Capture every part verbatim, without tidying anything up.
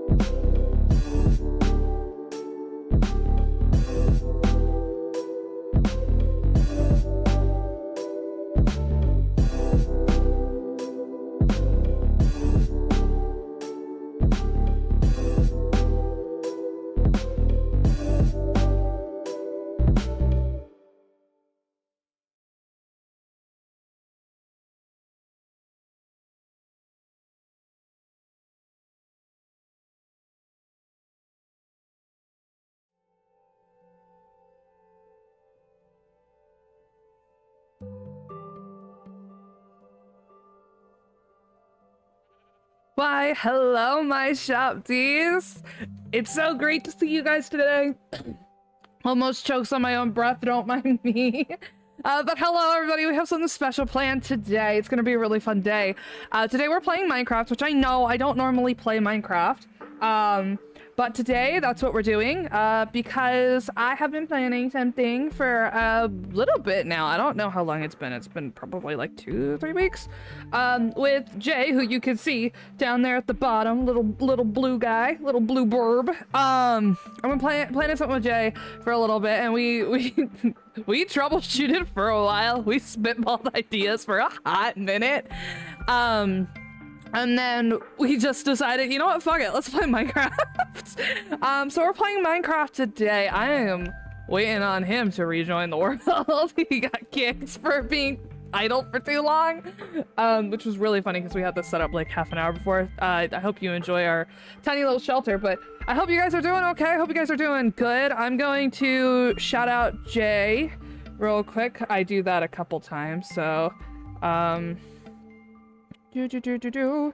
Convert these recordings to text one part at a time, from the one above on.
Why, hello, my shopties. It's so great to see you guys today. Almost chokes on my own breath, don't mind me. Uh, but hello, everybody. We have something special planned today. It's going to be a really fun day. Uh, today we're playing Minecraft, which I know I don't normally play Minecraft. Um, but today that's what we're doing uh, because I have been planning something for a little bit now. I don't know how long it's been. It's been probably like two, three weeks um, with Jay, who you can see down there at the bottom, little little blue guy, little blue burb. Um, I've been playing planning something with Jay for a little bit, and we we we troubleshooted for a while. We spitballed ideas for a hot minute. Um, And then we just decided, you know what, fuck it, let's play Minecraft. um, so we're playing Minecraft today. I am waiting on him to rejoin the world. He got kicked for being idle for too long, um, which was really funny because we had this set up like half an hour before. Uh, I hope you enjoy our tiny little shelter, but I hope you guys are doing okay. I hope you guys are doing good. I'm going to shout out Jay real quick. I do that a couple times, so... Um, Do, do, do, do, do.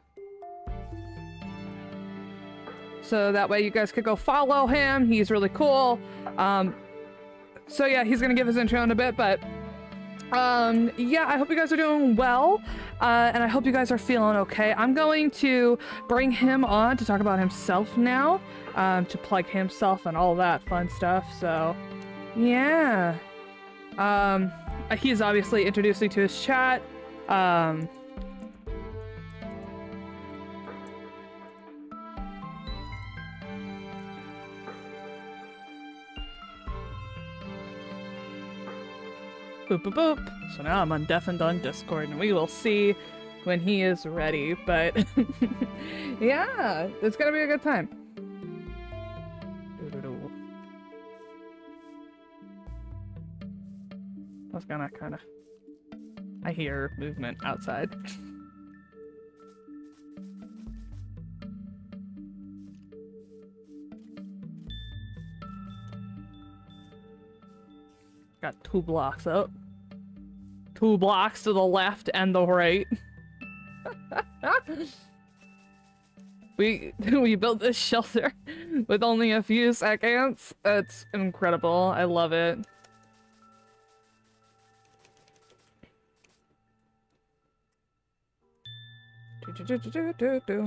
So that way you guys could go follow him. He's really cool. Um, so yeah, he's gonna give his intro in a bit, but um, yeah, I hope you guys are doing well. Uh, and I hope you guys are feeling okay. I'm going to bring him on to talk about himself now, um, to plug himself and all that fun stuff. So yeah, um, he's obviously introducing to his chat. Um, Boop, boop, boop. So now I'm undeafened on Discord, and we will see when he is ready. But yeah, it's gonna be a good time. I was gonna kind of... I hear movement outside. Got two blocks up. Two blocks to the left and the right. we we built this shelter with only a few seconds. It's incredible. I love it. Do, do, do, do, do, do.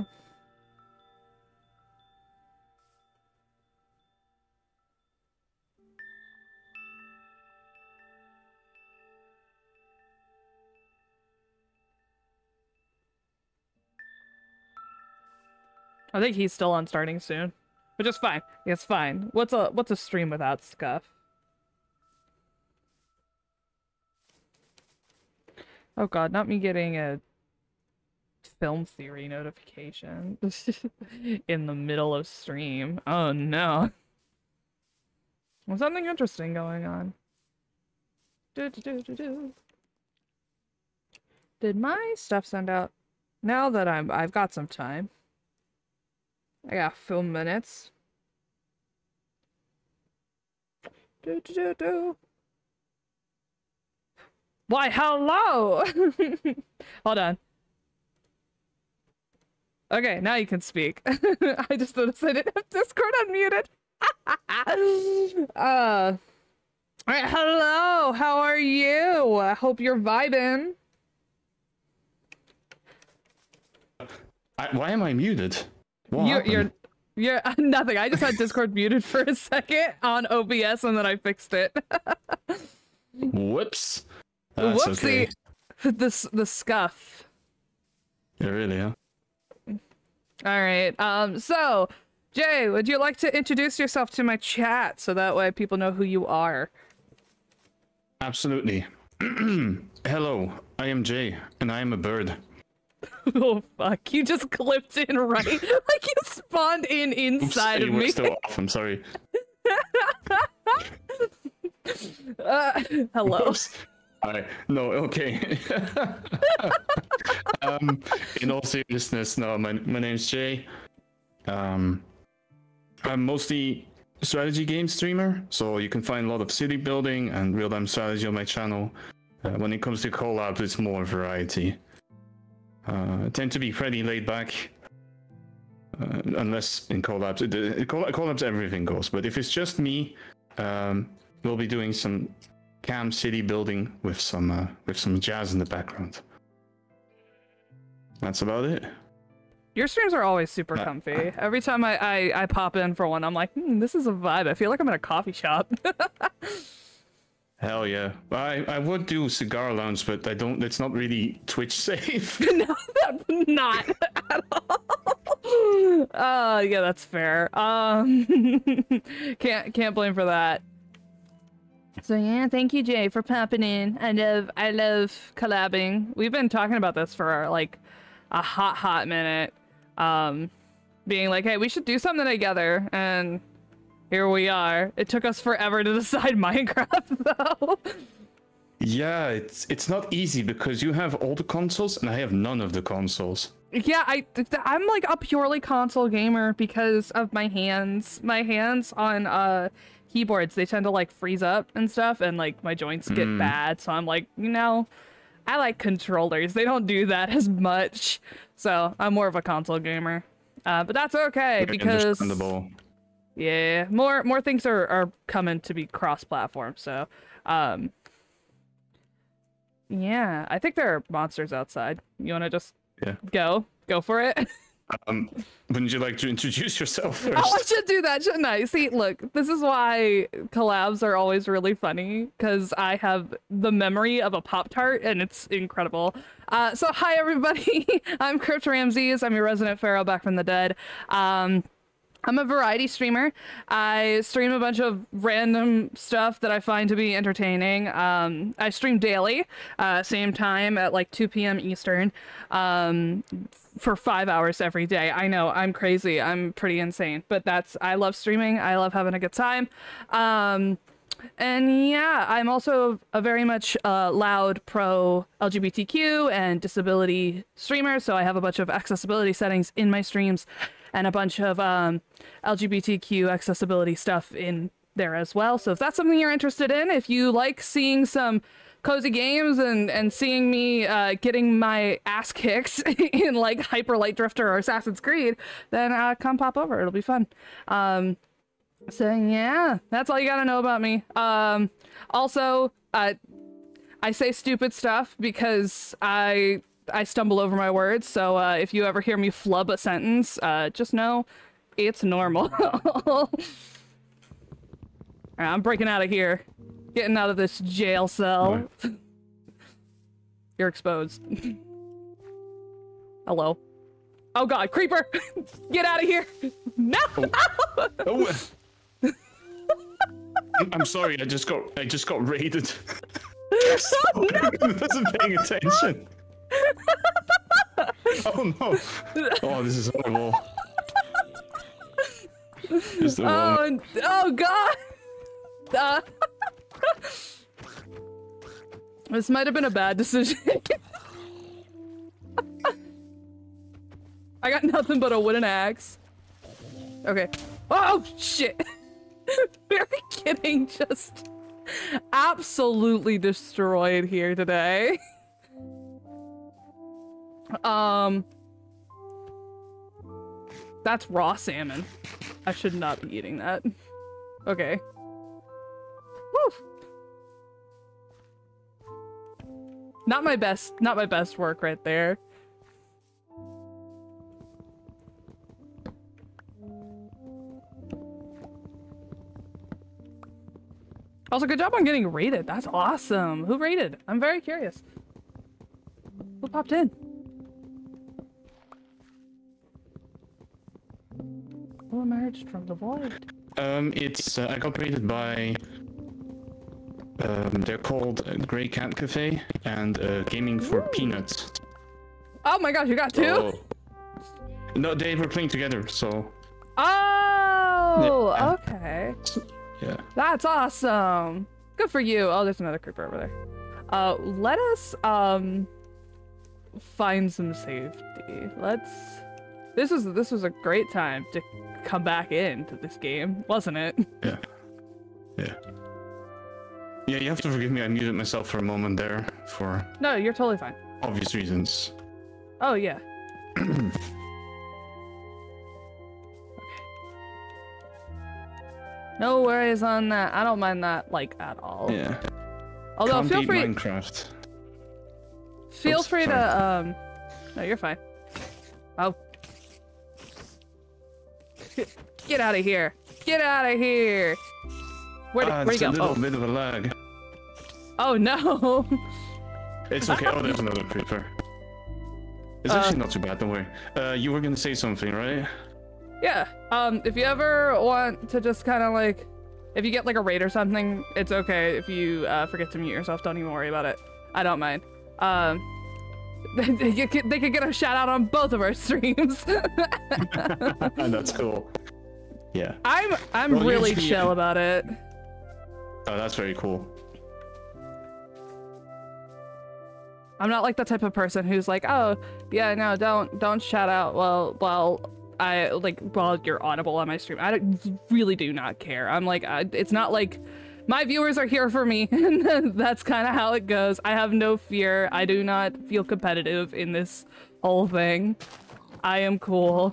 I think he's still on starting soon, which is fine. It's fine. What's a what's a stream without scuff? Oh god, not me getting a film theory notification in the middle of stream. Oh no. There's something interesting going on. Do, do, do, do, do. Did my stuff send out? Now that I'm I've got some time. I got a few minutes. Do, do, do, do. Why, hello! Hold on. Okay, now you can speak. I just noticed I didn't have Discord unmuted. uh, Alright, hello! How are you? I hope you're vibing. I, why am I muted? What you're, happened? you're, you're uh, nothing. I just had Discord muted for a second on O B S and then I fixed it. Whoops. That's Whoopsie. okay. The, the scuff. Yeah, really, huh? All right. Um. So, Jay, would you like to introduce yourself to my chat so that way people know who you are? Absolutely. Hello, I am Jay, and I am a bird. Oh fuck, you just clipped in right like you spawned in inside Oops, of me. We're still off, I'm sorry. uh, hello. Oops. Hi. No, okay. um, in all seriousness, no, my, my name's Jay. Um, I'm mostly a strategy game streamer, so you can find a lot of city building and real-time strategy on my channel. Uh, when it comes to collabs, it's more variety. Uh, I tend to be pretty laid back, uh, unless in collabs, it, it, collabs everything goes. But if it's just me, um, we'll be doing some cam city building with some uh, with some jazz in the background. That's about it. Your streams are always super Uh, comfy. Every time I, I, I pop in for one, I'm like, hmm, this is a vibe. I feel like I'm in a coffee shop. Hell yeah. I, I would do cigar lounge, but I don't, it's not really Twitch safe. No, that's not at all. Uh, yeah, that's fair. Um, can't, can't blame for that. So yeah, thank you, Jay, for popping in. I love, I love collabing. We've been talking about this for like a hot, hot minute. Um, being like, hey, we should do something together, and here we are. It took us forever to decide Minecraft, though. Yeah, it's it's not easy because you have all the consoles and I have none of the consoles. Yeah, I, I'm like a purely console gamer because of my hands. My hands on uh keyboards, they tend to like freeze up and stuff, and like my joints get Mm. bad. So I'm like, you know, I like controllers. They don't do that as much. So I'm more of a console gamer. Uh, but that's okay Very because understandable. yeah, more more things are, are coming to be cross-platform. So um yeah, I think there are monsters outside. You want to just Yeah. go? Go for it? Um, wouldn't you like to introduce yourself first? Oh, I should do that, shouldn't I? See, look, this is why collabs are always really funny, because I have the memory of a Pop-Tart, and it's incredible. Uh, so, hi, everybody. I'm Crypt Ramses. I'm your resident pharaoh back from the dead. Um... I'm a variety streamer. I stream a bunch of random stuff that I find to be entertaining. Um, I stream daily, uh, same time at like two p m Eastern, um, for five hours every day. I know, I'm crazy. I'm pretty insane, but that's, I love streaming. I love having a good time. Um, and yeah, I'm also a very much uh, loud pro L G B T Q and disability streamer, so I have a bunch of accessibility settings in my streams and a bunch of um, L G B T Q accessibility stuff in there as well. So if that's something you're interested in, if you like seeing some cozy games and, and seeing me uh, getting my ass kicked in like Hyper Light Drifter or Assassin's Creed, then uh, come pop over. It'll be fun. Um, so yeah, that's all you gotta know about me. Um, also, uh, I say stupid stuff because I... I stumble over my words, so uh, if you ever hear me flub a sentence, uh, just know it's normal. Alright, I'm breaking out of here. Getting out of this jail cell. Right. You're exposed. Hello. Oh god, creeper! Get out of here! No! Oh. Oh. I'm- I'm sorry, I just got I just got raided. Oh, no. I wasn't paying attention. Oh no! Oh, this is horrible. Just the Oh, oh god! Uh, this might have been a bad decision. I got nothing but a wooden axe. Okay. Oh shit! We're getting just absolutely destroyed here today. Um, that's raw salmon. I should not be eating that. Okay. Woo. Not my best, not my best work right there. Also, good job on getting raided. That's awesome. Who raided? I'm very curious. Who popped in? Who emerged from the void? Um, it's uh, I got rated by. Um, they're called uh, Grey Cat Cafe and uh, Gaming for Ooh. Peanuts. Oh my gosh, you got two? So, no, they were playing together, so. Oh, yeah. okay. Yeah. That's awesome. Good for you. Oh, there's another creeper over there. Uh, let us um find some safety. Let's. This was this was a great time to come back into this game, wasn't it? Yeah. Yeah. Yeah, you have to forgive me. I muted myself for a moment there for No, you're totally fine. obvious reasons. Oh yeah. Okay. No worries on that. I don't mind that like at all. Yeah. Although Can't feel beat free. Minecraft. Feel Oops, free sorry. to um. No, you're fine. Oh. Get out of here! Get out of here! Where'd, Ah, where'd it's he a go? little Oh. bit of a lag. Oh no! It's okay. Oh, there's another creeper. It's Uh, actually not too bad. Don't worry. Uh, you were gonna say something, right? Yeah. Um, if you ever want to just kind of like, if you get like a raid or something, it's okay if you uh, forget to mute yourself. Don't even worry about it. I don't mind. Um, they could, they could get a shout out on both of our streams. That's cool. Yeah. I'm I'm Well, really usually- chill about it. Oh, that's very cool. I'm not like the type of person who's like, oh yeah, no, don't don't shout out while while I like while you're audible on my stream. I don't, really do not care. I'm like, I, it's not like my viewers are here for me. That's kind of how it goes. I have no fear. I do not feel competitive in this whole thing. I am cool.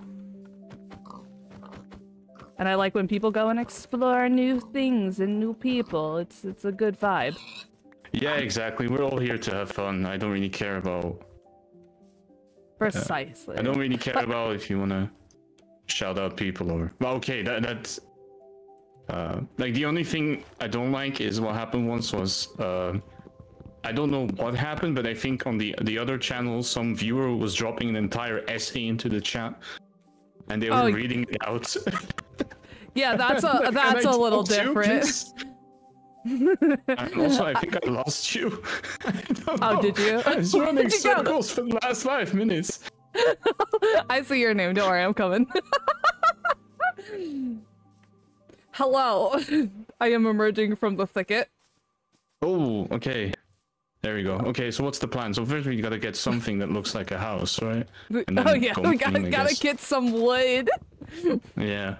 And I like when people go and explore new things and new people. It's it's a good vibe. Yeah, exactly. We're all here to have fun. I don't really care about. Precisely. I don't really care about if you wanna shout out people or. Well, okay, that that's. Uh, like the only thing I don't like is what happened once was. Uh, I don't know what happened, but I think on the the other channel, some viewer was dropping an entire essay into the chat, and they were Oh, reading it out. Yeah, that's a that's Can a I little talk to you, different. please? And also, I think I lost you. I don't Oh, know. did you? I was Where'd running you go? circles for the last five minutes. I see your name. Don't worry, I'm coming. Hello. I am emerging from the thicket. Oh, okay. There we go. Okay, so what's the plan? So first we gotta get something that looks like a house, right? And then Oh yeah, go we gotta in, I gotta guess. get some wood. Yeah.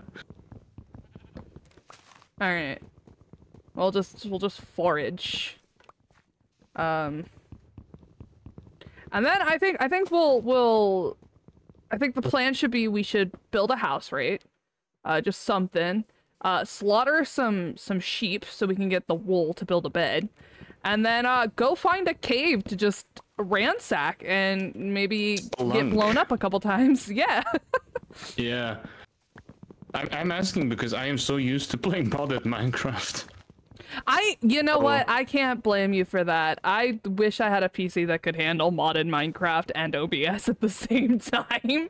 All right. We'll just we'll just forage. Um. And then I think I think we'll we'll. I think the plan should be we should build a house, right? Uh, just something. Uh, slaughter some some sheep so we can get the wool to build a bed, and then uh, go find a cave to just ransack and maybe get Spelunk. blown up a couple times. Yeah. Yeah. I'm, I'm asking because I am so used to playing modded Minecraft. I, you know Oh. what? I can't blame you for that. I wish I had a P C that could handle modded Minecraft and O B S at the same time.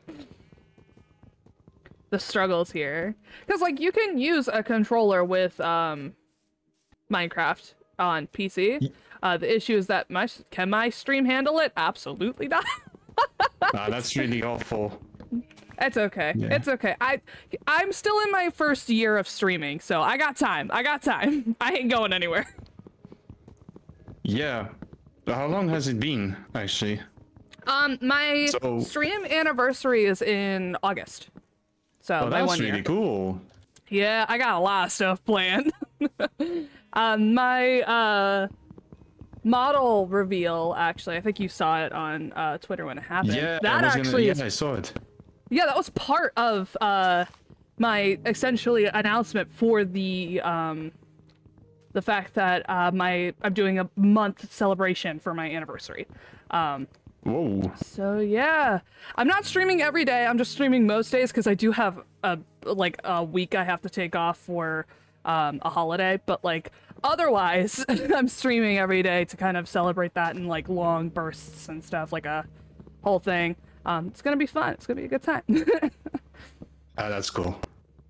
The struggles here. Because, like, you can use a controller with, um, Minecraft on P C. Uh, the issue is that my, can my stream handle it? Absolutely not. Ah, that's really awful. It's okay. Yeah. It's okay. I, I'm still in my first year of streaming, so I got time. I got time. I ain't going anywhere. Yeah. How long has it been, actually? Um, my So- stream anniversary is in August. So Oh, my that's one really year. cool. Yeah, I got a lot of stuff planned. um, my uh model reveal, actually, I think you saw it on uh Twitter when it happened. Yeah, that I was actually gonna, is yeah, I saw it. yeah, that was part of uh my essentially announcement for the um the fact that uh my I'm doing a month celebration for my anniversary. Um Whoa. So yeah, I'm not streaming every day. I'm just streaming most days because I do have a like a week I have to take off for um, a holiday. But like otherwise, I'm streaming every day to kind of celebrate that in like long bursts and stuff, like a whole thing. Um, it's gonna be fun. It's gonna be a good time. Ah, that's cool.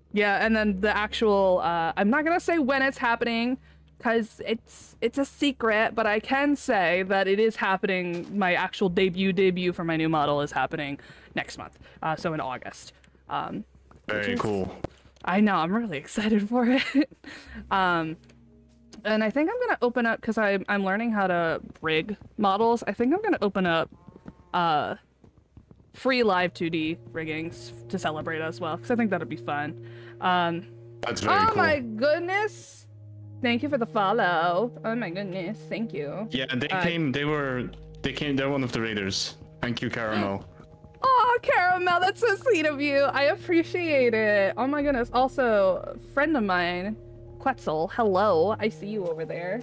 Yeah, and then the actual, uh, I'm not gonna say when it's happening, because it's it's a secret, but I can say that it is happening. My actual debut debut for my new model is happening next month, uh, so in August. Um, Very is, cool. I know, I'm really excited for it. um, and I think I'm gonna open up, because I'm, I'm learning how to rig models, I think I'm gonna open up uh, free live two D riggings to celebrate as well, because I think that'd be fun. Um, That's very oh cool. my goodness! Thank you for the follow. Oh my goodness, thank you. Yeah, they uh, came. They were. They came. They're one of the raiders. Thank you, Caramel. Oh, Caramel, that's so sweet of you. I appreciate it. Oh my goodness. Also, a friend of mine, Quetzal, hello. I see you over there.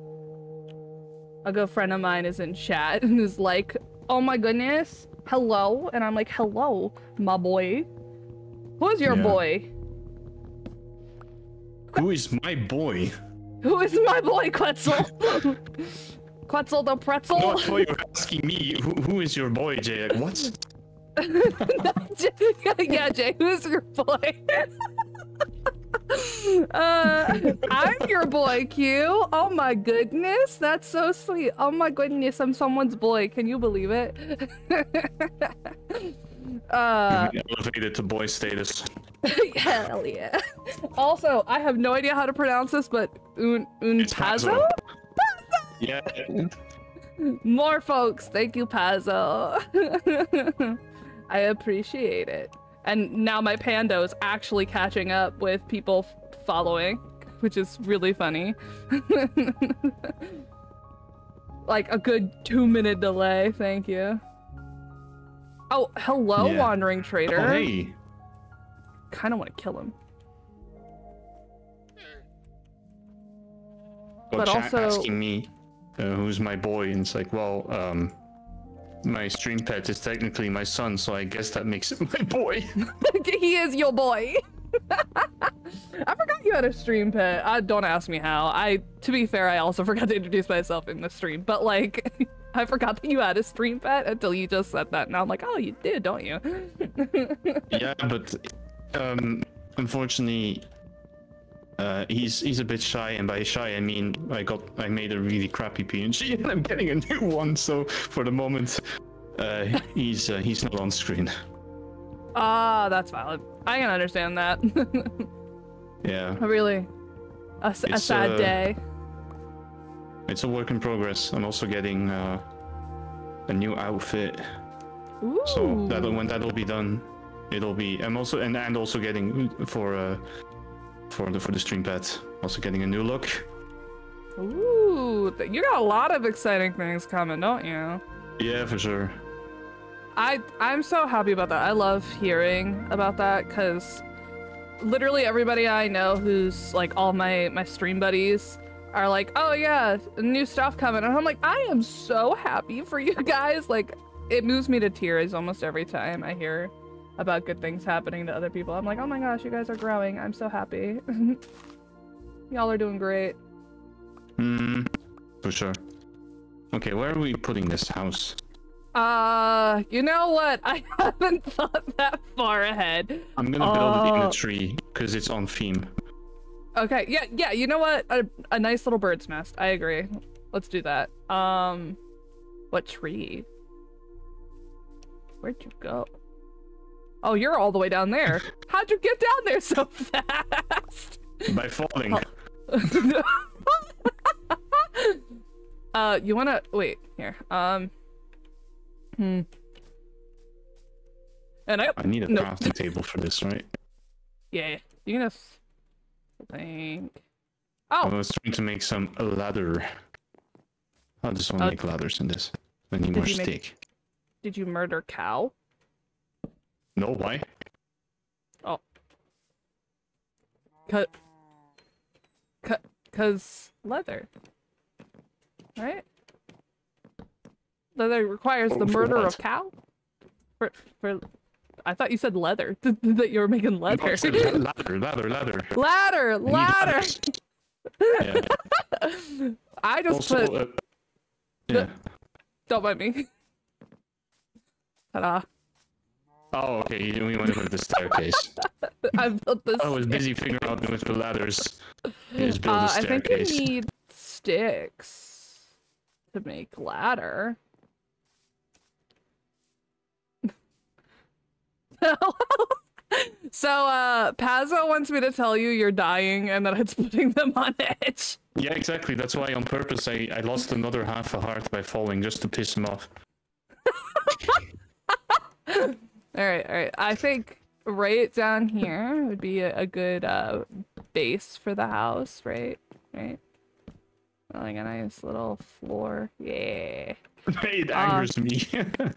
A good friend of mine is in chat and is like, oh my goodness, hello. And I'm like, hello, my boy. Who is your Yeah. boy? Who is my boy? Who is my boy, Quetzal? Quetzal the pretzel? No, I thought you were asking me. Who, who is your boy, Jay? Like, what? Yeah, Jay, who's your boy? uh, I'm your boy, Q. Oh my goodness, that's so sweet. Oh my goodness, I'm someone's boy. Can you believe it? uh, Elevated to boy status. Hell yeah. Also, I have no idea how to pronounce this, but un It's unpazo? Yeah. More folks, thank you, Pazzo. I appreciate it. And now my Pando is actually catching up with people following, which is really funny. Like a good two minute delay, thank you. Oh, hello, Yeah. Wandering Trader. Oh, hey. Kinda wanna kill him. Well, But chat also- asking me uh, who's my boy, and it's like, well, um, my stream pet is technically my son, so I guess that makes it my boy. He is your boy. I forgot you had a stream pet. Uh, don't ask me how. I, to be fair, I also forgot to introduce myself in the stream, but like, I forgot that you had a stream pet until you just said that. Now I'm like, oh, you did, don't you? Yeah, but um, unfortunately, uh, he's he's a bit shy, and by shy I mean I got I made a really crappy P N G, and I'm getting a new one. So for the moment, uh, he's uh, he's not on screen. Ah, that's valid. I can understand that. Yeah, Really, a, s- a It's, sad uh, day. it's a work in progress. I'm also getting uh, a new outfit, Ooh. so that'll when that'll be done, it'll be. I'm also and and also getting for uh for the for the stream pet, also getting a new look. Ooh, th- you got a lot of exciting things coming, don't you? Yeah, for sure. I I'm so happy about that. I love hearing about that because literally everybody I know who's like all my my stream buddies are like, oh yeah, new stuff coming, and I'm like, I am so happy for you guys. Like, it moves me to tears almost every time I hear about good things happening to other people. I'm like, oh my gosh, you guys are growing. I'm so happy. Y'all are doing great. Hmm, for sure. Okay, where are we putting this house? Uh, you know what? I haven't thought that far ahead. I'm gonna build it in Uh, a tree because it's on theme. Okay, yeah, yeah, you know what? A, a nice little bird's nest. I agree. Let's do that. Um, what tree? Where'd you go? Oh, you're all the way down there. How'd you get down there so fast? By falling. uh, you wanna, wait, here. Um, hmm. And I, I need a no. crafting table for this, right? Yeah, you can just think. I Oh, was trying to make some ladder. I just want to Uh, make ladders in this. I need did more you make- stick. did you murder cow? No, why? Cut. Cut. Cause leather. Right? Leather requires the For- for murder what? of cow? For, for, I thought you said leather. that you were making No, leather. I said la- ladder, ladder, ladder. Ladder! I need Ladder! ladders. Yeah. I just Also, put, uh, yeah. don't mind me. Ta-da. Oh, okay. You we went with the staircase. I built this. I was busy figuring out with the ladders. You just build Uh, a I think we staircase. need sticks to make ladder. So, uh, Pazzo wants me to tell you you're dying and that it's putting them on edge. Yeah, exactly. That's why on purpose I, I lost another half a heart by falling just to piss him off. Alright, alright. I think right down here would be a, a good uh, base for the house, right? Right? Like a nice little floor. Yeah. It angers uh, me.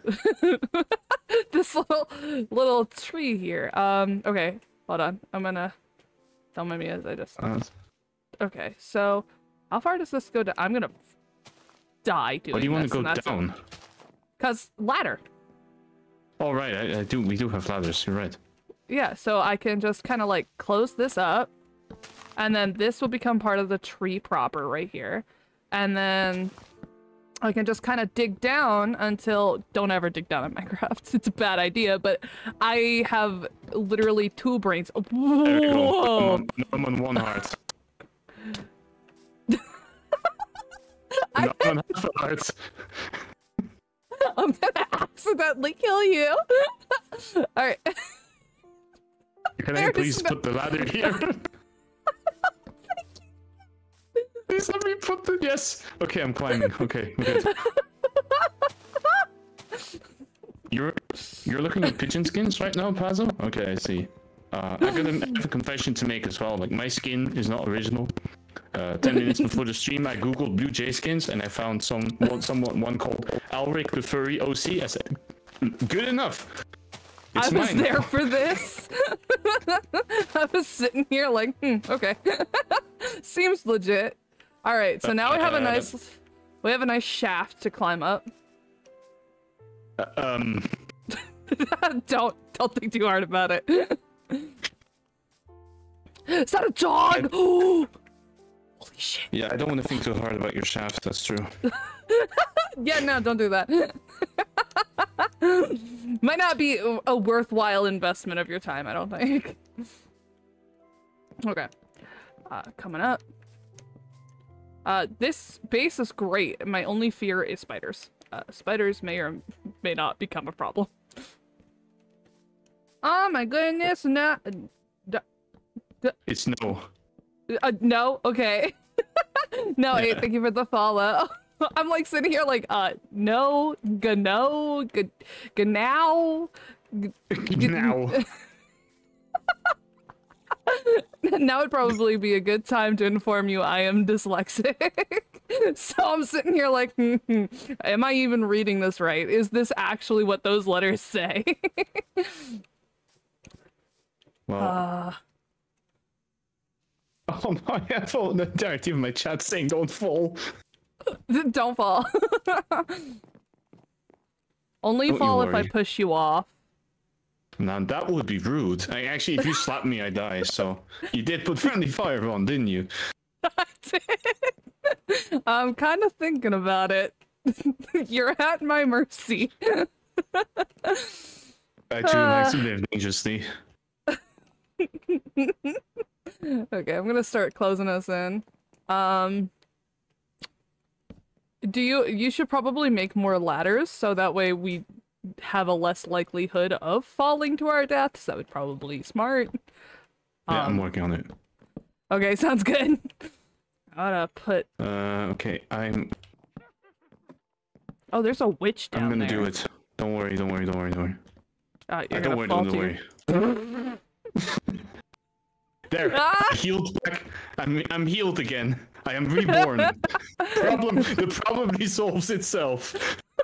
This little little tree here. Um, okay, hold on. I'm gonna tell my as I just uh, Okay, so how far does this go down? I'm gonna die doing this. Why do you want to go down? Cause ladder. Oh right, I, I do we do have ladders, you're right. Yeah, so I can just kinda like close this up, and then this will become part of the tree proper right here. And then I can just kind of dig down until... Don't ever dig down in Minecraft. It's a bad idea, but I have literally two brains. Whoa! There we go. I'm on, I'm on one heart. I'm on half a heart. I'm gonna accidentally kill you. Alright. Can I please put the ladder here? Please let me put the... Yes! Okay, I'm climbing. Okay, we're good. You're you're looking at pigeon skins right now, Pazzo? Okay, I see. Uh, I got a, I have a confession to make as well. Like, my skin is not original. Uh, ten minutes before the stream, I googled blue jay skins, and I found some one, someone one called Alric the Furry O C. I said, good enough. It's I was mine. there for this. I was sitting here like, hmm, okay. Seems legit. All right, so now we have a nice, we have a nice shaft to climb up. Uh, um. don't don't think too hard about it. Is that a dog? Holy shit! Yeah, I don't want to think too hard about your shaft. That's true. Yeah, no, don't do that. Might not be a worthwhile investment of your time, I don't think. Okay, uh, coming up. Uh, this base is great. My only fear is spiders. Uh, spiders may or may not become a problem. Oh my goodness, no. It's no. Uh, no? Okay. No, yeah. Hey, thank you for the follow. I'm like sitting here like, uh, no, gano, ganow. Now. Now would probably be a good time to inform you I am dyslexic. So I'm sitting here like, hmm, hmm, am I even reading this right? Is this actually what those letters say? Well. Uh... Oh my, I fall in the entirety of my chat saying don't fall. Don't fall. Only Don't fall if I push you off. Now that would be rude. I, actually, if you slap me, I die. So you did put friendly fire on, didn't you? I did. I'm kind of thinking about it. You're at my mercy. I too uh... like to live dangerously. Okay, I'm gonna start closing us in. Um, do you? You should probably make more ladders so that way we have a less likelihood of falling to our deaths. That would probably be smart. Yeah, um, I'm working on it. Okay, sounds good. I gotta put. Uh, okay, I'm. Oh, there's a witch down there. I'm gonna there. do it. Don't worry, don't worry, don't worry, don't worry. Uh, you're uh, gonna don't worry, fall don't worry. There, ah! I healed back. I'm I'm healed again. I am reborn. problem the problem resolves itself.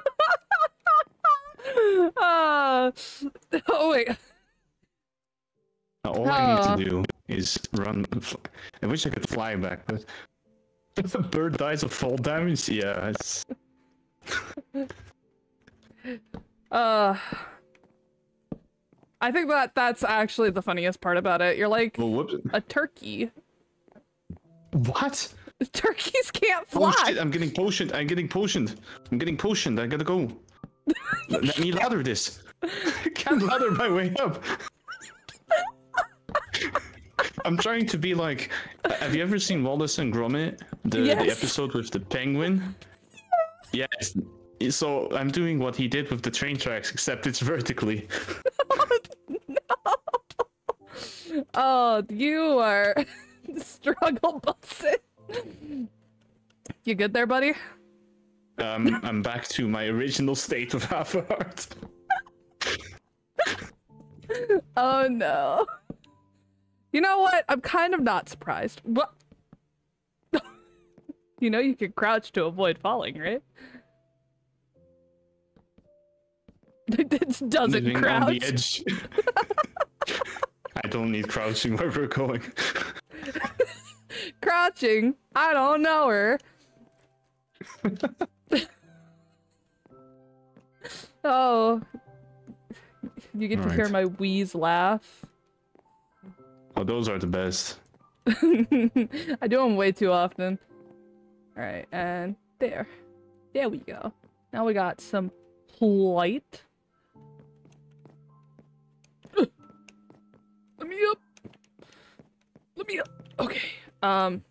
Uh, oh wait. Now, all uh. I need to do is run. I wish I could fly back, but if a bird dies of fall damage, yeah, it's. uh. I think that that's actually the funniest part about it. You're like well, a turkey. What? Turkeys can't fly. Oh shit, I'm getting potioned. I'm getting potioned. I'm getting potioned. I gotta go. Let me ladder this. I can't ladder my way up. I'm trying to be like. Have you ever seen Wallace and Gromit? The, Yes. the episode with the penguin? Yes. So I'm doing what he did with the train tracks, except it's vertically. No. Oh, you are struggle busing. You good there, buddy? Um, I'm back to my original state of half a heart. Oh no. You know what? I'm kind of not surprised. What? You know you can crouch to avoid falling, right? It doesn't Living crouch. on the edge. I don't need crouching where we're going. Crouching? I don't know her. Oh. You get All to hear right. my wheeze laugh. Oh, those are the best. I do them way too often. Alright, and there. There we go. Now we got some light. Let me up. Let me up. Okay. Um.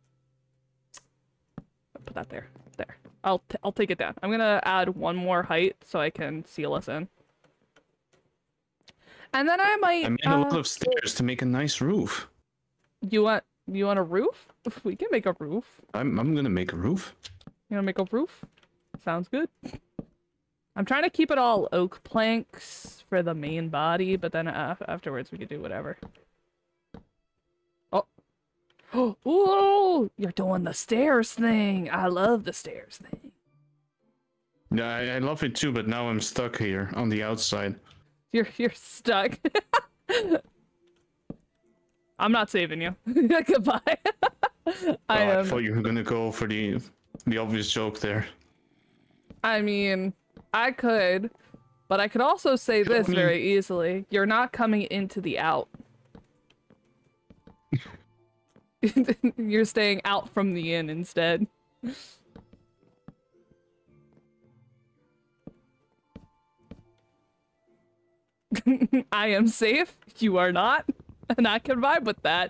Put that there. There. I'll t I'll take it down. I'm gonna add one more height so I can seal us in. And then I might. I made uh, a lot of stairs to make a nice roof. You want you want a roof? We can make a roof. I'm I'm gonna make a roof. You wanna make a roof? Sounds good. I'm trying to keep it all oak planks for the main body, but then af afterwards we could do whatever. Oh. Oh, ooh, you're doing the stairs thing. I love the stairs thing. Yeah, I, I love it too, but now I'm stuck here on the outside. You're you're stuck. I'm not saving you. Goodbye. I Oh, I am. thought you were gonna go for the the obvious joke there. I mean, I could, but I could also say this mean- very easily. You're not coming into the out. You're staying out from the in instead. I am safe, you are not, and I can vibe with that.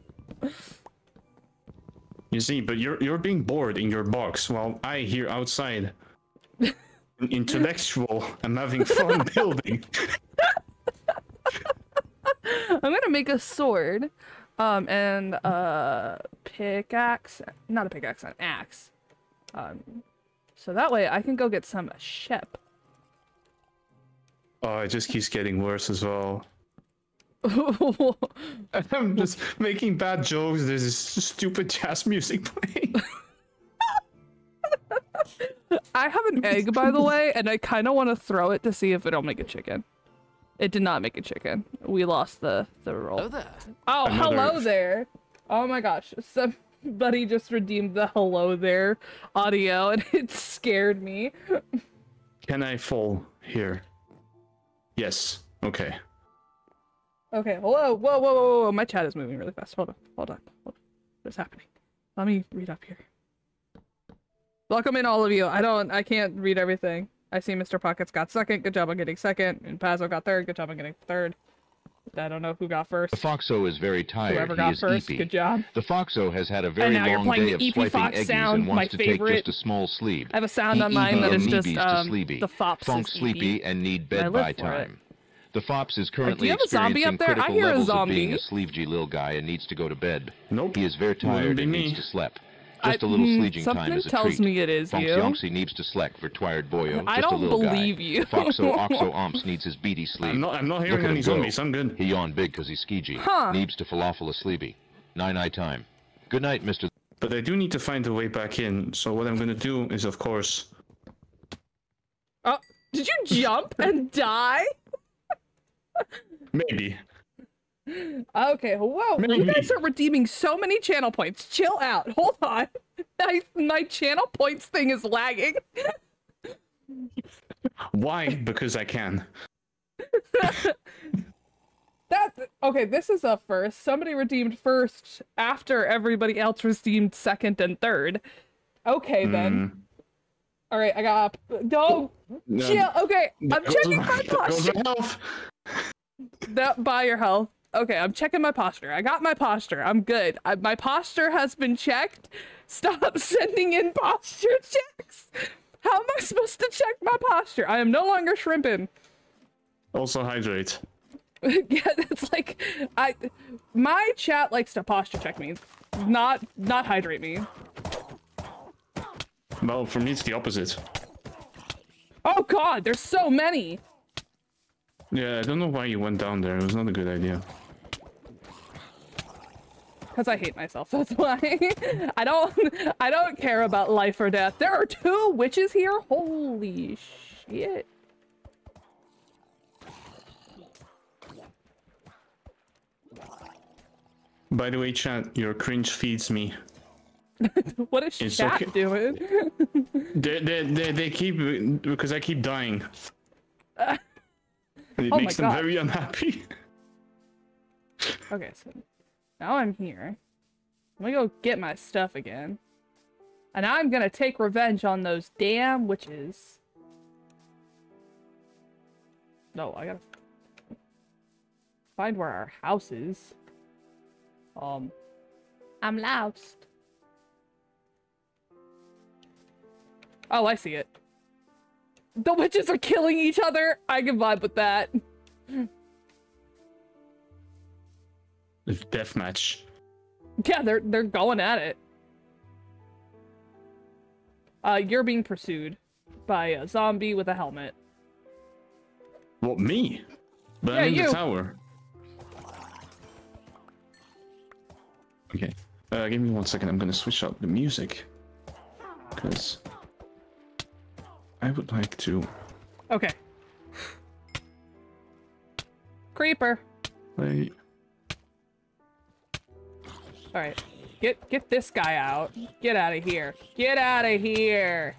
You see, but you're you're being bored in your box while I here outside, intellectual, I'm having fun building. I'm gonna make a sword, um, and a pickaxe. Not a pickaxe, an axe. Um, so that way I can go get some shep. Oh, it just keeps getting worse as well. I'm just making bad jokes. There's this stupid jazz music playing. I have an egg, by the way, and I kind of want to throw it to see if it'll make a chicken. It did not make a chicken. We lost the the roll. Hello there. Oh, Another- hello there. Oh my gosh. Somebody just redeemed the hello there audio, and it scared me. Can I fall here? Yes. Okay. Okay, hello. Whoa, whoa, whoa, whoa. My chat is moving really fast. Hold on, hold on. Hold on. What's happening? Let me read up here. Welcome in, all of you. I don't, I can't read everything. I see Mister Pockets got second. Good job on getting second. And Pazzo got third. Good job on getting third. I don't know who got first. The Foxo is very tired. Whoever he got is first. eepy. Good job. The Foxo has had a very now you're long playing day the of Eepy swiping Fox eggies sound, and wants my to favorite. take just a small sleep. I have a sound on mine E E that is and just meebies to um, sleepy. the fops Fonk is sleepy Eepy. and need I bed live by for it. time. The Fops is do currently you have a zombie experiencing up there? I critical hear a levels of zombie. being a sleevey little guy and needs to go to bed. Nope. He is very Wouldn't tired be and me. needs to sleep. Just I- a little hmm, sleeping time something is a tells treat. me it is Fonks you. Yonksy needs to slack for tired boyo. I just don't a little believe guy. you. Foxo Oxo Omps needs his beady sleep. I'm not. I'm not Look hearing at any him go. zombies. I'm good. He yawned big because he's skeegee. Huh. Neebs to falafel a sleepy. Nine-eye time. Good night, Mister But I do need to find a way back in. So what I'm gonna do is, of course. Oh, did you jump and die? Maybe. Okay, whoa, you Maybe. guys are redeeming so many channel points. Chill out, hold on. My, my channel points thing is lagging. Why? Because I can. That, okay, this is a first. Somebody redeemed first after everybody else redeemed second and third. Okay, then. All right, I got. Don't No, chill. Okay, that I'm goes checking with- my that goes posture. with health. That buy your health. Okay, I'm checking my posture. I got my posture. I'm good. I, my posture has been checked. Stop sending in posture checks. How am I supposed to check my posture? I am no longer shrimping. Also hydrate. Yeah, it's like I. My chat likes to posture check me, not not hydrate me. Well, for me it's the opposite. Oh God, there's so many. Yeah, I don't know why you went down there. It was not a good idea. Because I hate myself, that's why. I don't I don't care about life or death. There are two witches here? Holy shit. By the way, chat, your cringe feeds me. What is It's chat okay. doing? They, they, they, they keep... Because I keep dying. Uh, And it oh makes my them God. very unhappy. Okay, so now I'm here. Let me go get my stuff again. And I'm gonna take revenge on those damn witches. No, I gotta find where our house is. Um, I'm lost. Oh, I see it. The witches are killing each other. I can vibe with that. Deathmatch. Yeah, they're they're going at it. Uh, you're being pursued by a zombie with a helmet. What, me? But Yeah, I'm in you. the tower. Okay. Uh, give me one second. I'm gonna switch up the music. Because... I would like to Okay. Creeper. play... All right, get get this guy out. Get out of here. Get out of here.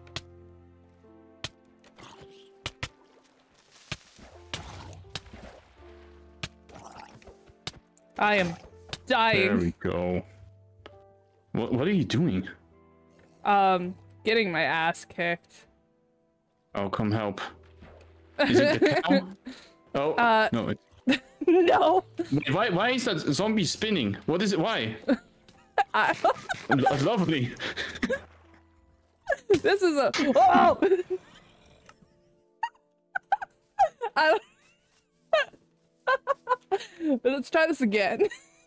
I am dying. There we go. What, what are you doing? Um, getting my ass kicked. Oh, come help. Is it the cow? Oh, Uh, no. It... No. Wait, why, why is that zombie spinning? What is it? Why? I... Lo- Lovely. This is a. Oh! I... Let's try this again.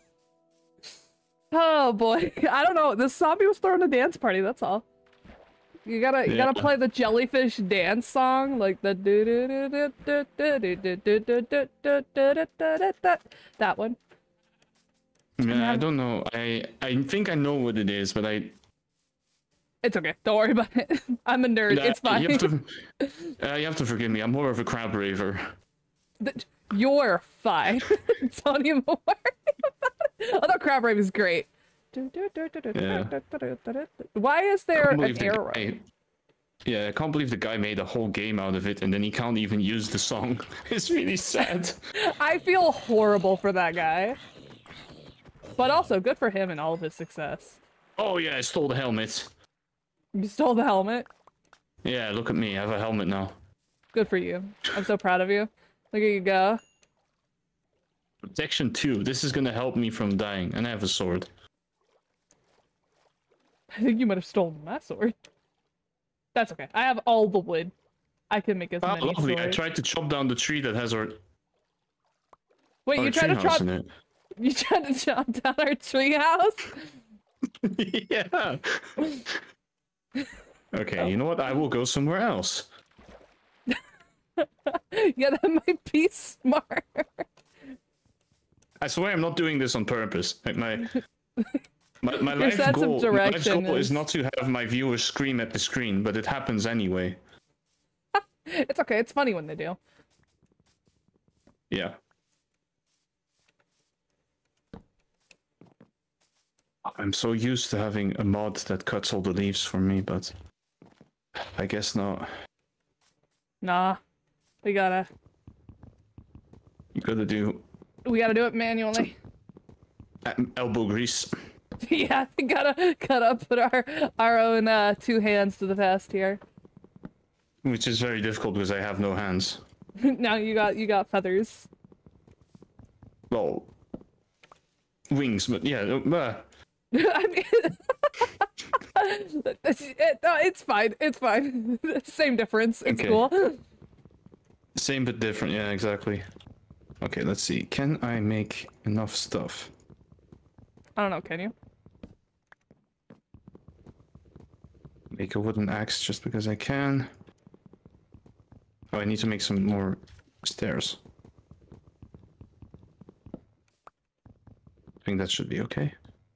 Oh boy, I don't know. This zombie was throwing a dance party. That's all. You gotta, you Yeah. gotta play the jellyfish dance song, like the do do do do do do do do do do do do do do. That one. Yeah, I don't know. I I think I know what it is, but I. It's okay. Don't worry about it. I'm a nerd. Nah, It's fine. You have to. Uh, you have to forgive me. I'm more of a crab raver. Th- You're fine. Don't even worry about it. Although crab rave is great. Yeah. Why is I there can't an believe the arrow? guy- Yeah, I can't believe the guy made a whole game out of it, and then he can't even use the song. It's really sad. I feel horrible for that guy. But also, good for him and all of his success. Oh yeah, I stole the helmet. You stole the helmet. Yeah, look at me. I have a helmet now. Good for you. I'm so proud of you. Look at you go. Protection two. This is gonna help me from dying, and I have a sword. I think you might have stolen my sword. That's okay. I have all the wood. I can make as Ah, many lovely. I swords. tried to chop down the tree that has our, Wait, our you tried to treehouse chop? in it. You tried to chop down our treehouse? Yeah. Okay, you know what? I will go somewhere else. Yeah, that might be smart. I swear I'm not doing this on purpose. Like my my, my Your life sense of goal, my life direction goal is is- not to have my viewers scream at the screen, but it happens anyway. It's okay. It's funny when they do. Yeah. I'm so used to having a mod that cuts all the leaves for me, but I guess not. Nah, we gotta, You gotta do we gotta do it manually. uh, elbow grease. Yeah, we gotta, gotta put our, our own uh, two hands to the test here. which is very difficult because I have no hands. Now you got you got feathers. Well, wings, but yeah. Uh, I mean, it's, it, no, it's fine. It's fine. Same difference. It's Okay. cool. Same but different. Yeah, exactly. Okay, let's see. Can I make enough stuff? I don't know. Can you? Make a wooden axe just because I can. Oh, I need to make some more stairs. I think that should be okay.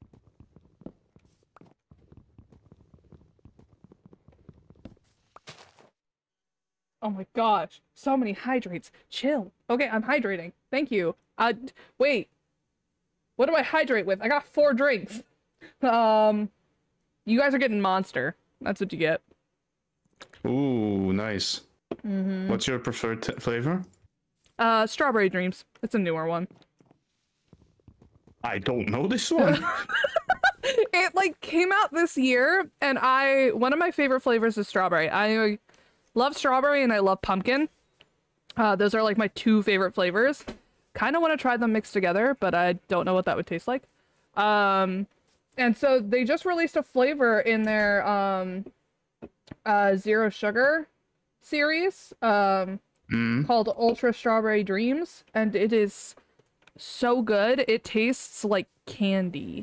Oh my gosh, so many hydrates. Chill. Okay, I'm hydrating. Thank you. Uh, wait. What do I hydrate with? I got four drinks. Um, you guys are getting Monster. That's what you get. Ooh, nice. Mm-hmm. What's your preferred t flavor? Uh, Strawberry Dreams. It's a newer one. I don't know this one. It like came out this year, and I one of my favorite flavors is strawberry. I love strawberry and I love pumpkin. Uh, those are like my two favorite flavors. Kind of want to try them mixed together, but I don't know what that would taste like. Um, and so they just released a flavor in their um, uh, Zero Sugar series um, Mm. called Ultra Strawberry Dreams, and it is so good. It tastes like candy.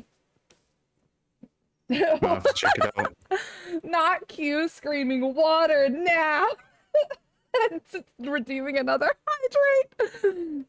I'll have to check it out. Not Q screaming water now. It's redeeming another hydrate.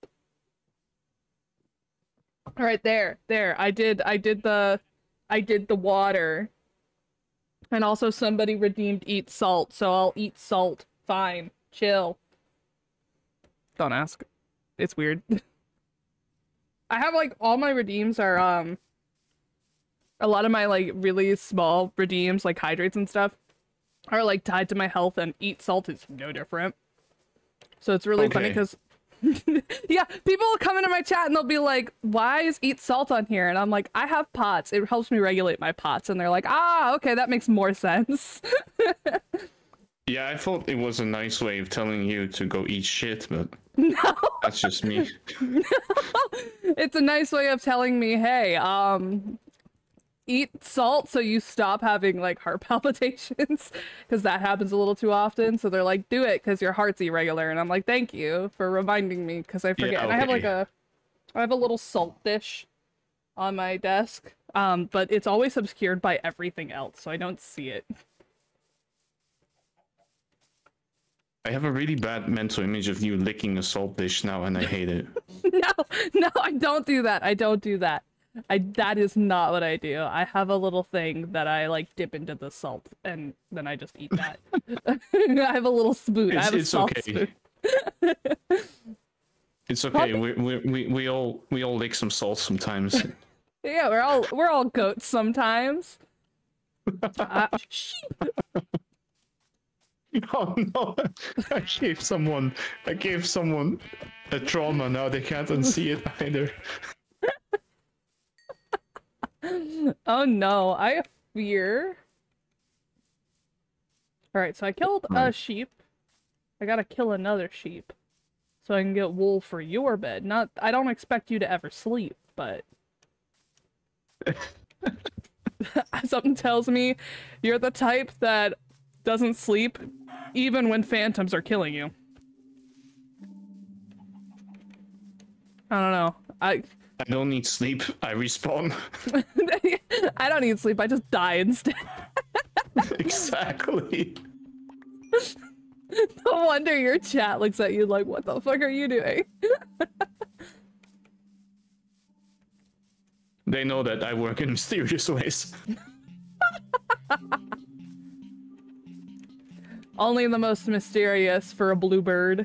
All right, there, there. I did, I did the, I did the water. And also somebody redeemed eat salt, so I'll eat salt. Fine, chill. Don't ask. It's weird. I have like all my redeems are um. A lot of my like really small redeems, like hydrates and stuff, are like tied to my health, and eat salt is no different. So it's really funny Okay. because, yeah, people will come into my chat and they'll be like, "Why is eat salt on here?" And I'm like, "I have POTS. It helps me regulate my POTS." And they're like, "Ah, okay, that makes more sense." Yeah, I thought it was a nice way of telling you to go eat shit, but No, that's just me. it's a nice way of telling me, "Hey, um." eat salt so you stop having like heart palpitations, because that happens a little too often. So they're like, do it because your heart's irregular, and I'm like, thank you for reminding me, because I forget. Yeah, And I have like okay. a I have a little salt dish on my desk, um but it's always obscured by everything else, so I don't see it. I have a really bad mental image of you licking a salt dish now, and I hate it. No, no, I don't do that. I don't do that. I that is not what I do. I have a little thing that I like dip into the salt, and then I just eat that. I have a little spoon. I It's, have a it's salt okay. spoon. It's okay. We, we we we all we all lick some salt sometimes. Yeah, we're all we're all goats sometimes. Uh, sheep. Oh no! I gave someone I gave someone a trauma. Now they can't unsee it either. Oh no, I have fear. Alright, so I killed a Right. sheep. I gotta kill another sheep, so I can get wool for your bed. Not, I don't expect you to ever sleep, but... Something tells me you're the type that doesn't sleep even when phantoms are killing you. I don't know. I... I don't need sleep. I respawn. I don't need sleep, I just die instead. Exactly. No wonder your chat looks at you like, what the fuck are you doing? They know that I work in mysterious ways. Only the most mysterious for a bluebird.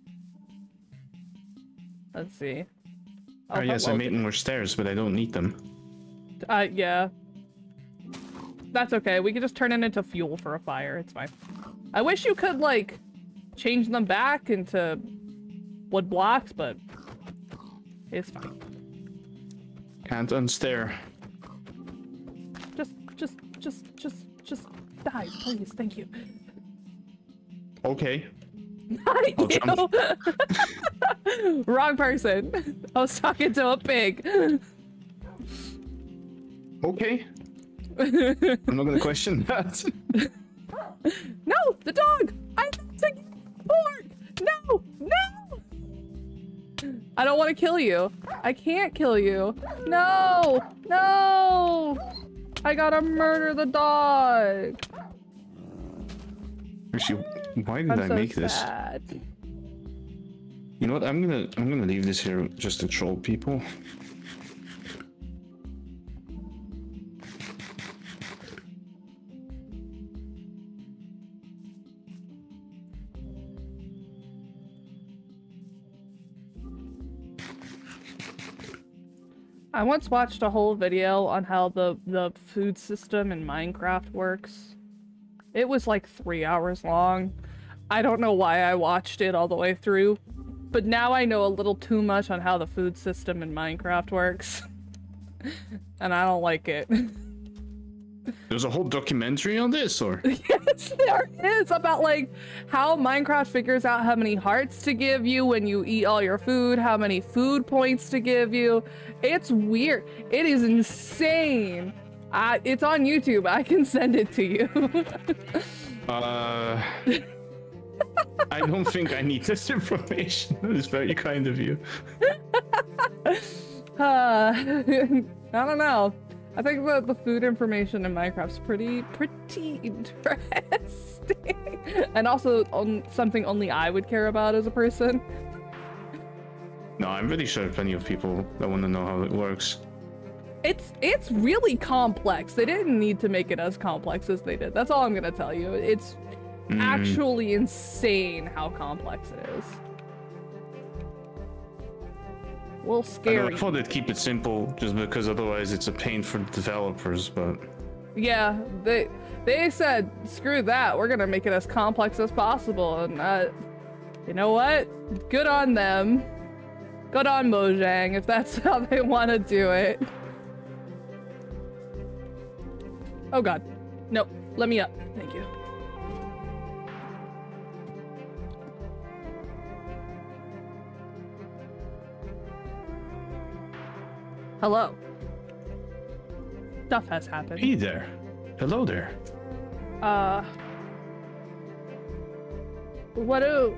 Let's see. Oh, yes, I made more stairs, but I don't need them. Uh, yeah. That's okay. We can just turn it into fuel for a fire. It's fine. I wish you could, like, change them back into wood blocks, but it's fine. Can't unstare. Just, just, just, just, just die, please. Thank you. Okay. Not I'll jump. you. Wrong person. I was talking to a pig. Okay. I'm not gonna question that. No, the dog! I'm taking pork! No! No! I don't want to kill you. I can't kill you. No! No! I gotta murder the dog. Actually, why did I'm I so make this? sad. You know what? I'm gonna I'm gonna leave this here just to troll people. I once watched a whole video on how the, the food system in Minecraft works. It was like three hours long. I don't know why I watched it all the way through, but now I know a little too much on how the food system in Minecraft works. And I don't like it. There's a whole documentary on this, or? Yes, there is, about like how Minecraft figures out how many hearts to give you when you eat all your food, how many food points to give you. It's weird. It is insane. Uh, it's on YouTube. I can send it to you. uh, I don't think I need this information. That is very kind of you. uh, I don't know. I think that the food information in Minecraft's pretty, pretty interesting. And also on something only I would care about as a person. No, I'm really sure plenty of people that want to know how it works. It's it's really complex. They didn't need to make it as complex as they did. That's all I'm gonna tell you. It's mm. actually insane how complex it is. A little scary. I, know, I thought they'd keep it simple just because otherwise it's a pain for the developers, but... Yeah, they they said, screw that, we're gonna make it as complex as possible, and uh, you know what? Good on them. Good on Mojang, if that's how they want to do it. Oh god. Nope, let me up. Thank you. Hello. Stuff has happened. Hey there. Hello there. Uh. What do?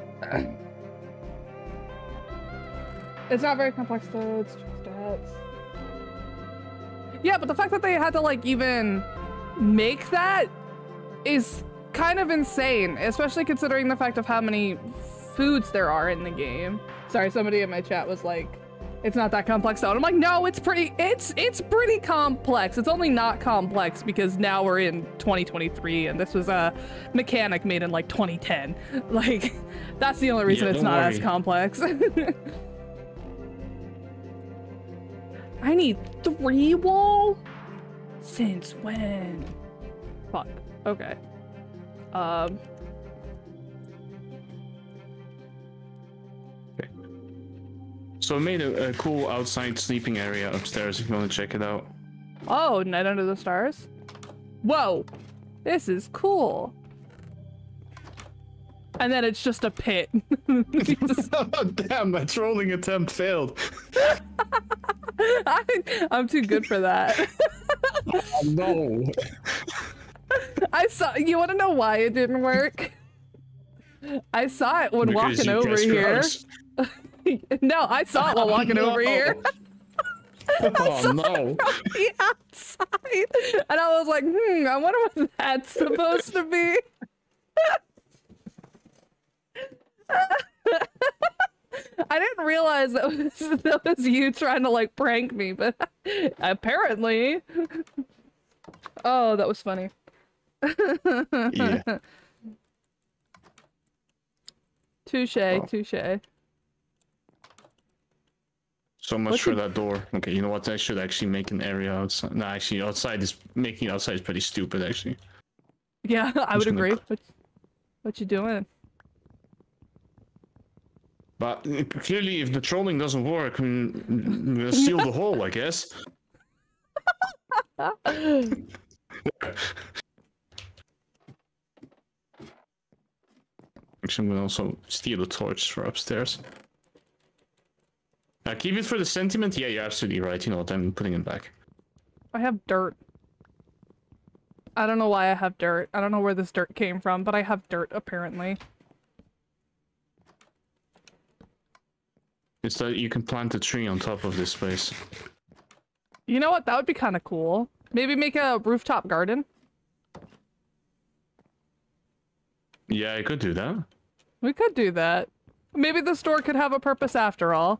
It's not very complex though. It's just stats. Yeah, but the fact that they had to like even make that is kind of insane, especially considering the fact of how many foods there are in the game. Sorry, somebody in my chat was like, it's not that complex though. And I'm like, no, it's pretty, it's, it's pretty complex. It's only not complex because now we're in twenty twenty-three and this was a mechanic made in like twenty ten. Like, that's the only reason yeah, it's not worry. as complex. I need three wool? Since when? Fuck. Okay. Um. Okay. So I made a, a cool outside sleeping area upstairs if you want to check it out. Oh, Night Under the Stars? Whoa! This is cool. And then it's just a pit. Just... Oh, damn, my trolling attempt failed. I, I'm too good for that. Oh, no. I saw. You want to know why it didn't work? I saw it when Because walking over here. No, I saw it while walking oh, over no. here. Oh no! From the outside, and I was like, "Hmm, I wonder what that's supposed to be." I didn't realize that was, that was you trying to like prank me, but apparently. Oh, that was funny. Yeah. Touche, Oh. touche. So much What's for it- that door. Okay, you know what? I should actually make an area outside. No, actually, outside is making it outside is pretty stupid, actually. Yeah, I I'm would just gonna agree. c- What, what you doing? But uh, clearly, if the trolling doesn't work, I'm gonna seal the hole, I guess. Actually, I'm gonna also steal the torch for upstairs. Uh, keep it for the sentiment. Yeah, you're absolutely right. You know what? I'm putting it back. I have dirt. I don't know why I have dirt. I don't know where this dirt came from, but I have dirt apparently. It's that you can plant a tree on top of this place. You know what? That would be kind of cool. Maybe make a rooftop garden. Yeah, I could do that. We could do that. Maybe the store could have a purpose after all.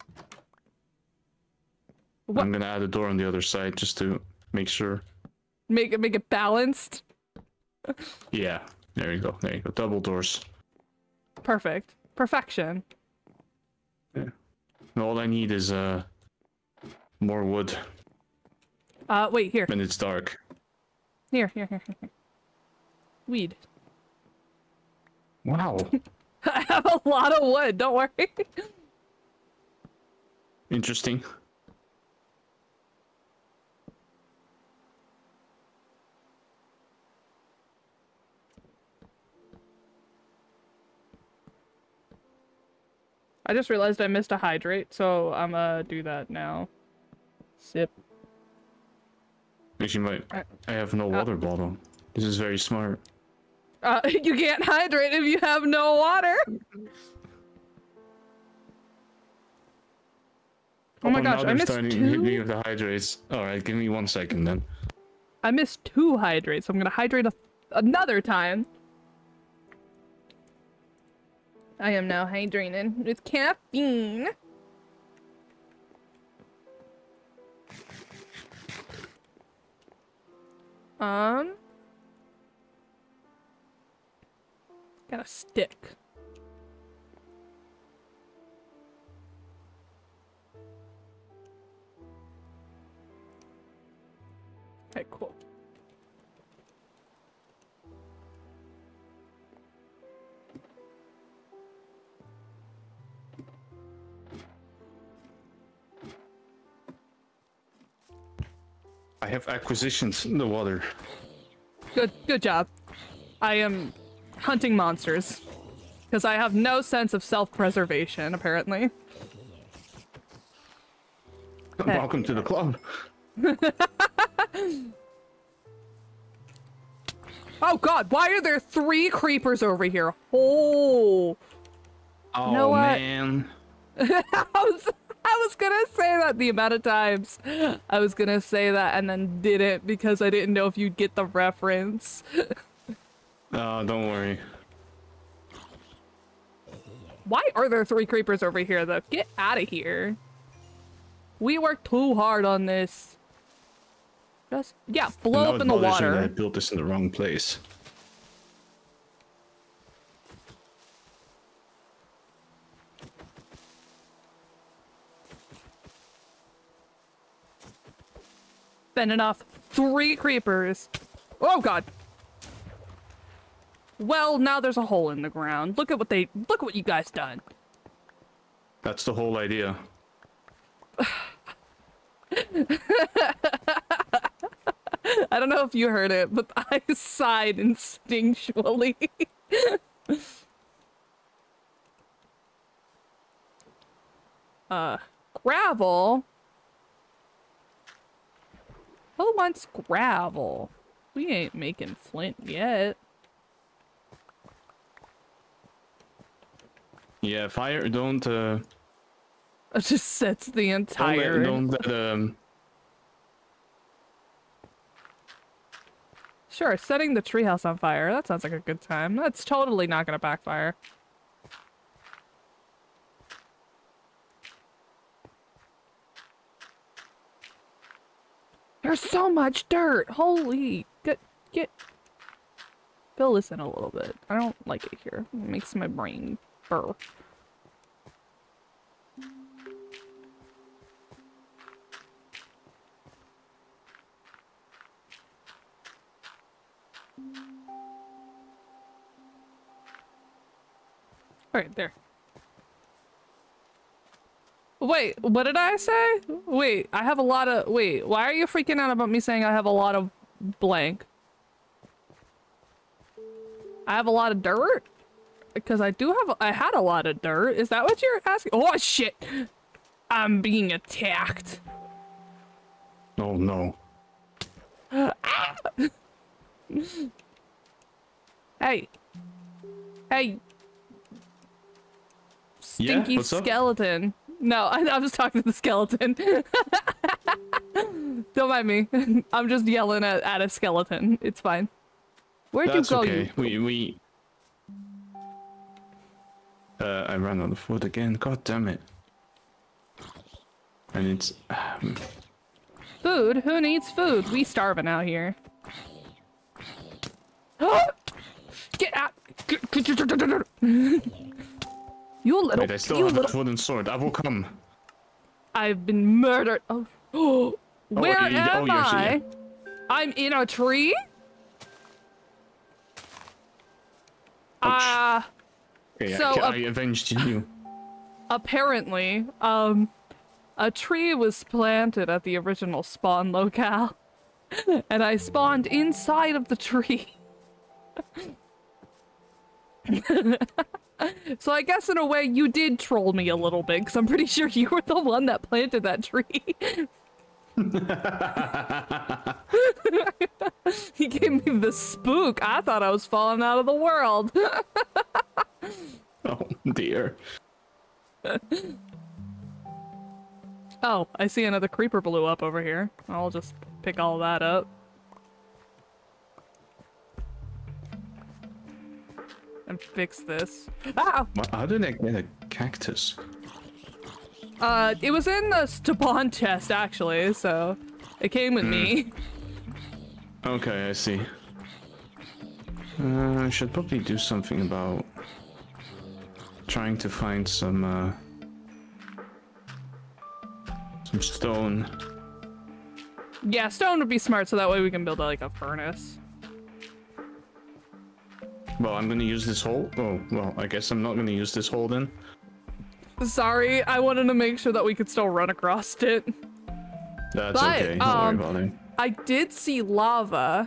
What? I'm gonna add a door on the other side just to make sure. Make it make it balanced. Yeah, there you go. There you go. Double doors. Perfect. Perfection. Yeah. And all I need is uh more wood. Uh, wait, here. When it's dark. Here, here, here, here. Weed. Wow. I have a lot of wood, don't worry. Interesting. I just realized I missed a hydrate, so I'm gonna do that now. Sip. Actually, my, I have no water uh, bottle. This is very smart. Uh, you can't hydrate if you have no water. Oh my gosh, I missed two. Hit me with the hydrates. All right, give me one second then. I missed two hydrates, so I'm gonna hydrate a another time. I am now hydrated with caffeine. Um, got a stick. Okay, cool. I have acquisitions in the water. Good, good job. I am hunting monsters because I have no sense of self-preservation, apparently. Welcome to the club. Oh god, why are there three creepers over here? Oh. Oh, you know man. I was, I was gonna say that the amount of times I was gonna say that and then didn't because I didn't know if you'd get the reference. Oh, don't worry. Why are there three creepers over here though? Get out of here. We worked too hard on this. Just, yeah, blow up in the water. I built this in the wrong place. Fending off three creepers. Oh god. Well, now there's a hole in the ground. Look at what they look at what you guys done. That's the whole idea. I don't know if you heard it, but I sighed instinctually. uh, gravel? Who wants gravel? We ain't making flint yet. Yeah, fire, don't, uh... It just sets the entire... Don't let, don't let, um... Sure, setting the treehouse on fire. That sounds like a good time. That's totally not gonna backfire. There's so much dirt! Holy... Get... Get... Fill this in a little bit. I don't like it here. It makes my brain burr. Right there. Wait, what did I say? Wait, I have a lot of... Wait, why are you freaking out about me saying I have a lot of blank? I have a lot of dirt? because I do have, I had a lot of dirt. Is that what you're asking? Oh shit! I'm being attacked. Oh no. Hey. Hey. Stinky Yeah, what's up? skeleton. No, I, I was talking to the skeleton. Don't mind me. I'm just yelling at, at a skeleton. It's fine. Where'd That's you go? okay. You... We we. Uh, I ran out of wood again. God damn it. And it's. Um... Food? Who needs food? We starving out here. Get out! You little. Wait, I still you have little... a wooden sword. I will come. I've been murdered. Oh, oh where oh, you, am oh, I? Here. I'm in a tree. Ouch. Uh, Okay, so I, uh, I avenged you. apparently, um, a tree was planted at the original spawn locale, and I spawned inside of the tree. So I guess in a way you did troll me a little bit, because I'm pretty sure you were the one that planted that tree. He gave me the spook. I thought I was falling out of the world. Oh dear. Oh, I see another creeper blew up over here. I'll just pick all that up. And fix this. Ah! How did I get a cactus? Uh, it was in the spawn chest, actually, so it came with mm. me. Okay, I see. Uh, I should probably do something about trying to find some, uh, some stone. Yeah, stone would be smart, so that way we can build, like, a furnace. Well, I'm gonna use this hole. Oh, well, I guess I'm not gonna use this hole then. Sorry, I wanted to make sure that we could still run across it. That's but, okay, don't um, worry about it. I did see lava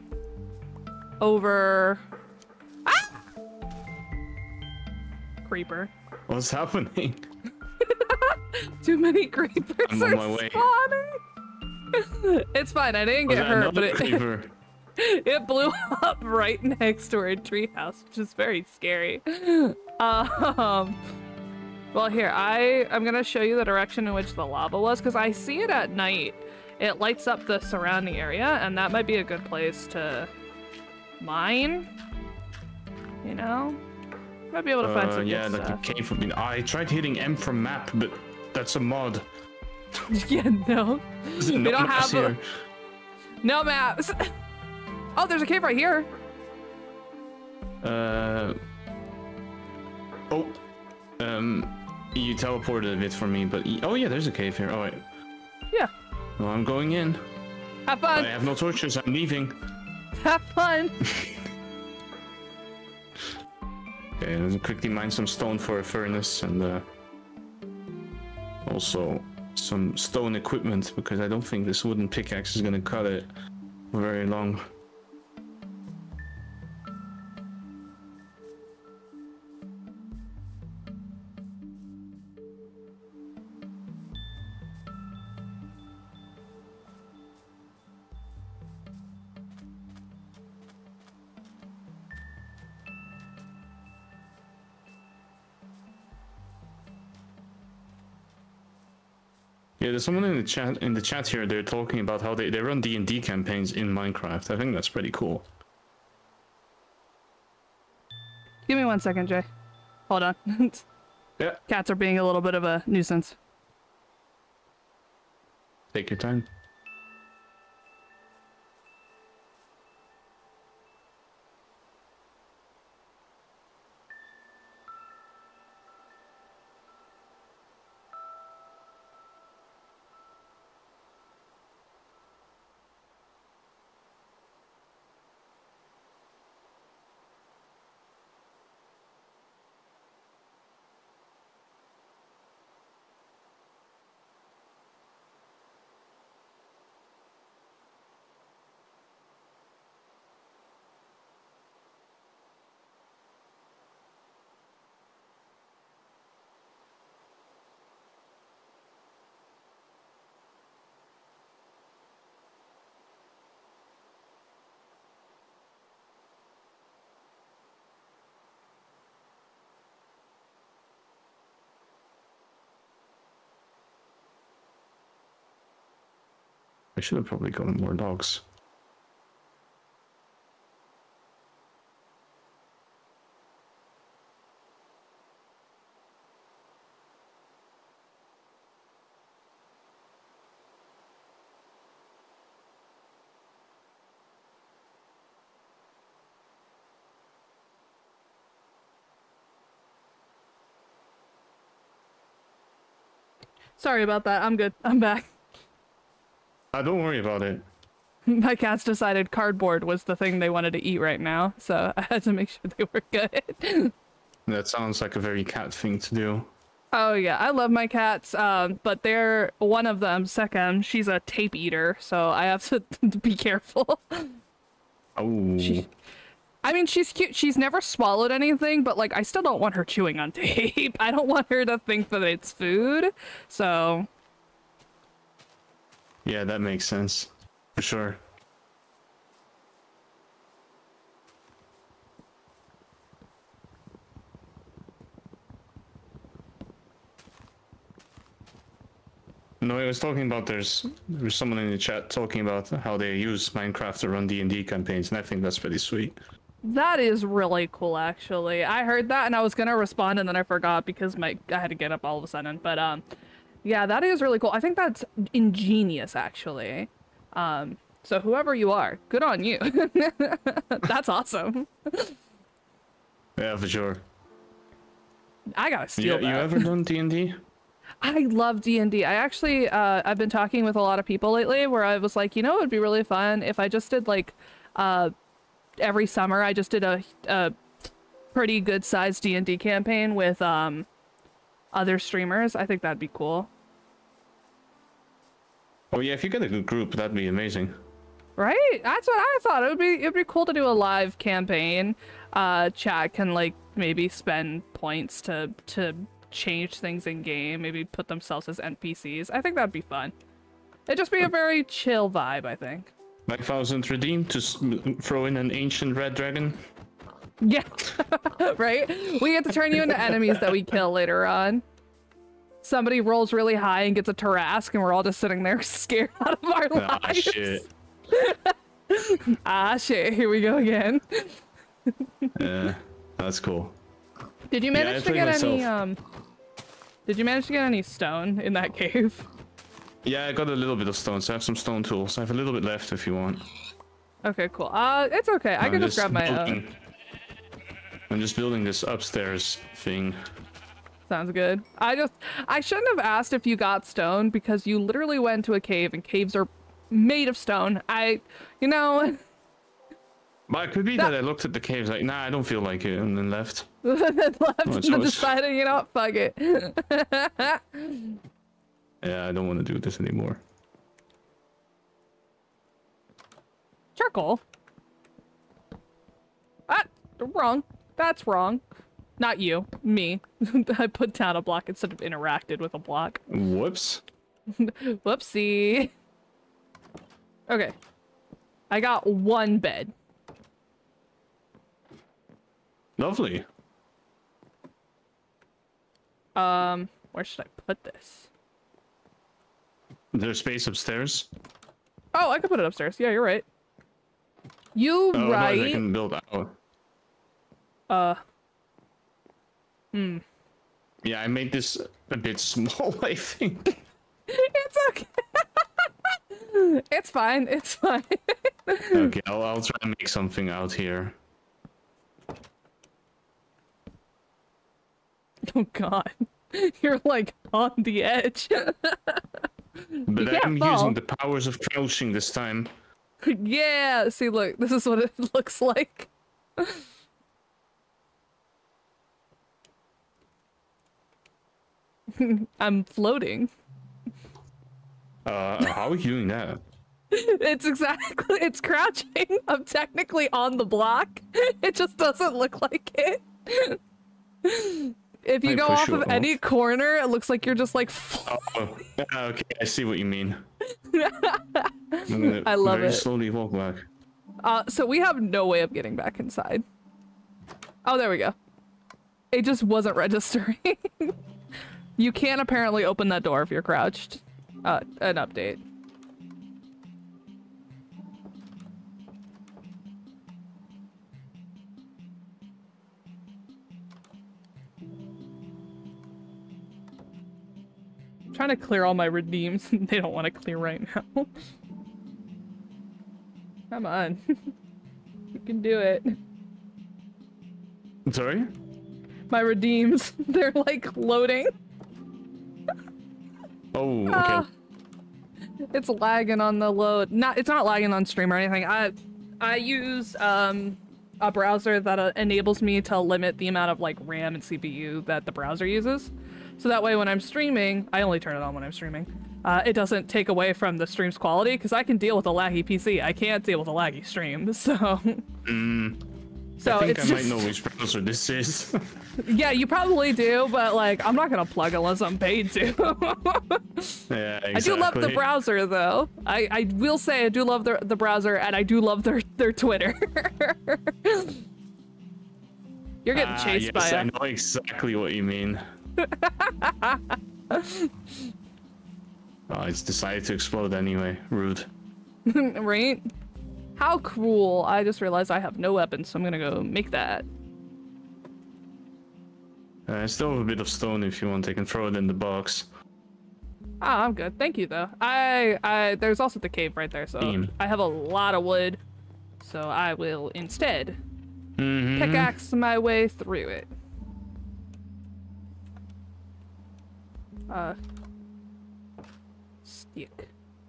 over... Ah! Creeper. What's happening? Too many creepers I'm are on my way. spawning. It's fine, I didn't Was get that hurt, but it, creeper? it blew up right next to our treehouse, which is very scary. Um, well, here, I, I'm gonna show you the direction in which the lava was, because I see it at night. It lights up the surrounding area, and that might be a good place to mine. You know? Might be able to find uh, some yeah, good like stuff. a cave. I, mean, I tried hitting M from map, but that's a mod. Yeah, no. Is it We not don't maps have a... here? No maps. Oh, there's a cave right here. Uh. Oh. Um. You teleported a bit for me, but oh yeah, there's a cave here. Oh wait. Yeah. Well, I'm going in. Have fun. I have no torches. I'm leaving. Have fun. Okay, let's quickly mine some stone for a furnace and uh, also some stone equipment because I don't think this wooden pickaxe is gonna cut it very long. Yeah, there's someone in the chat in the chat here. They're talking about how they, they run D and D campaigns in Minecraft. I think that's pretty cool. Give me one second, Jay. Hold on. Yeah. Cats are being a little bit of a nuisance. Take your time. I should have probably gotten more dogs. Sorry about that. I'm good. I'm back. Uh, don't worry about it. My cats decided cardboard was the thing they wanted to eat right now, so I had to make sure they were good. That sounds like a very cat thing to do. Oh yeah, I love my cats, um, but they're one of them, Second, she's a tape eater, so I have to be careful. Oh. She, I mean, she's cute. She's never swallowed anything, but like, I still don't want her chewing on tape. I don't want her to think that it's food, so. Yeah, that makes sense. For sure. No, I was talking about there's there's someone in the chat talking about how they use Minecraft to run D and D campaigns, and I think that's pretty sweet. That is really cool, actually. I heard that and I was gonna respond and then I forgot because my I had to get up all of a sudden. But um, yeah, that is really cool. I think that's ingenious, actually. Um, so whoever you are, good on you. That's awesome. Yeah, for sure. I gotta steal You, that. you ever done D and D? I love D and D. I actually, uh, I've been talking with a lot of people lately where I was like, you know, it would be really fun if I just did like, uh, every summer I just did a, a pretty good sized D and D campaign with, um, other streamers. I think that'd be cool. Oh yeah, if you get a good group, that'd be amazing. Right? That's what I thought. It would be, it'd be cool to do a live campaign. Uh, chat can like maybe spend points to, to change things in game, maybe put themselves as N P Cs. I think that'd be fun. It'd just be a very chill vibe, I think. Like Thousand Redeemed to s throw in an ancient red dragon. Yeah, right? We get to turn you into enemies that we kill later on. Somebody rolls really high and gets a Tarrasque, and we're all just sitting there scared out of our Ah, lives. shit. Ah, shit. Here we go again. Yeah, that's cool. Did you Yeah, I manage to played get myself. any, um... Did you manage to get any stone in that cave? Yeah, I got a little bit of stone, so I have some stone tools. I have a little bit left if you want. Okay, cool. Uh, it's okay. I I'm can just grab my own. building- I'm just building this upstairs thing. Sounds good. I just, I shouldn't have asked if you got stone because you literally went to a cave and caves are made of stone. I, you know. But it could be That- that I looked at the caves like, nah, I don't feel like it, and then left. then left Oh, and it's then always- decided, you know what, fuck it. Yeah, I don't want to do this anymore. Charcoal? Ah, wrong. That's wrong. Not you. Me. I put down a block instead of interacted with a block. Whoops. Whoopsie. Okay. I got one bed. Lovely. Um, where should I put this? There's space upstairs. Oh, I could put it upstairs. Yeah, you're right. You Oh, right. no, I can build out. Uh. Hmm. Yeah, I made this a bit small, I think. It's okay. It's fine. It's fine. Okay, I'll, I'll try and make something out here. Oh god. You're like on the edge. But You can't I'm fall. using the powers of crouching this time. Yeah, see, look, this is what it looks like. I'm floating. Uh, how are you doing that? It's exactly, it's crouching. I'm technically on the block. It just doesn't look like it. If you I go push off you of off. any corner, it looks like you're just like. Oh, okay, I see what you mean. I'm gonna I love very it. slowly walk back. Uh, so we have no way of getting back inside. Oh, there we go. It just wasn't registering. You can't apparently open that door if you're crouched. Uh, an update. trying to clear all my redeems. They don't want to clear right now. Come on. You can do it. Sorry? My redeems. They're like loading. Oh, okay. Uh, it's lagging on the load. Not, it's not lagging on stream or anything. I, I use um, a browser that uh, enables me to limit the amount of like RAM and C P U that the browser uses. So that way when I'm streaming, I only turn it on when I'm streaming. Uh, it doesn't take away from the stream's quality because I can deal with a laggy P C. I can't deal with a laggy stream, so... Mm, so I think it's I just... might know which browser this is. Yeah, you probably do, but like, I'm not gonna plug unless I'm paid to. Yeah, exactly. I do love the browser, though. I, I will say I do love the, the browser, and I do love their, their Twitter. You're getting chased ah, yes, by I a... know exactly what you mean. Oh, it's decided to explode anyway. Rude. Right? How cruel. I just realized I have no weapons, so I'm gonna go make that. Uh, I still have a bit of stone if you want. I can throw it in the box. Oh, I'm good. Thank you, though. I, I, there's also the cave right there, so Beam. I have a lot of wood, so I will instead Mm-hmm. pickaxe my way through it. Uh, stick.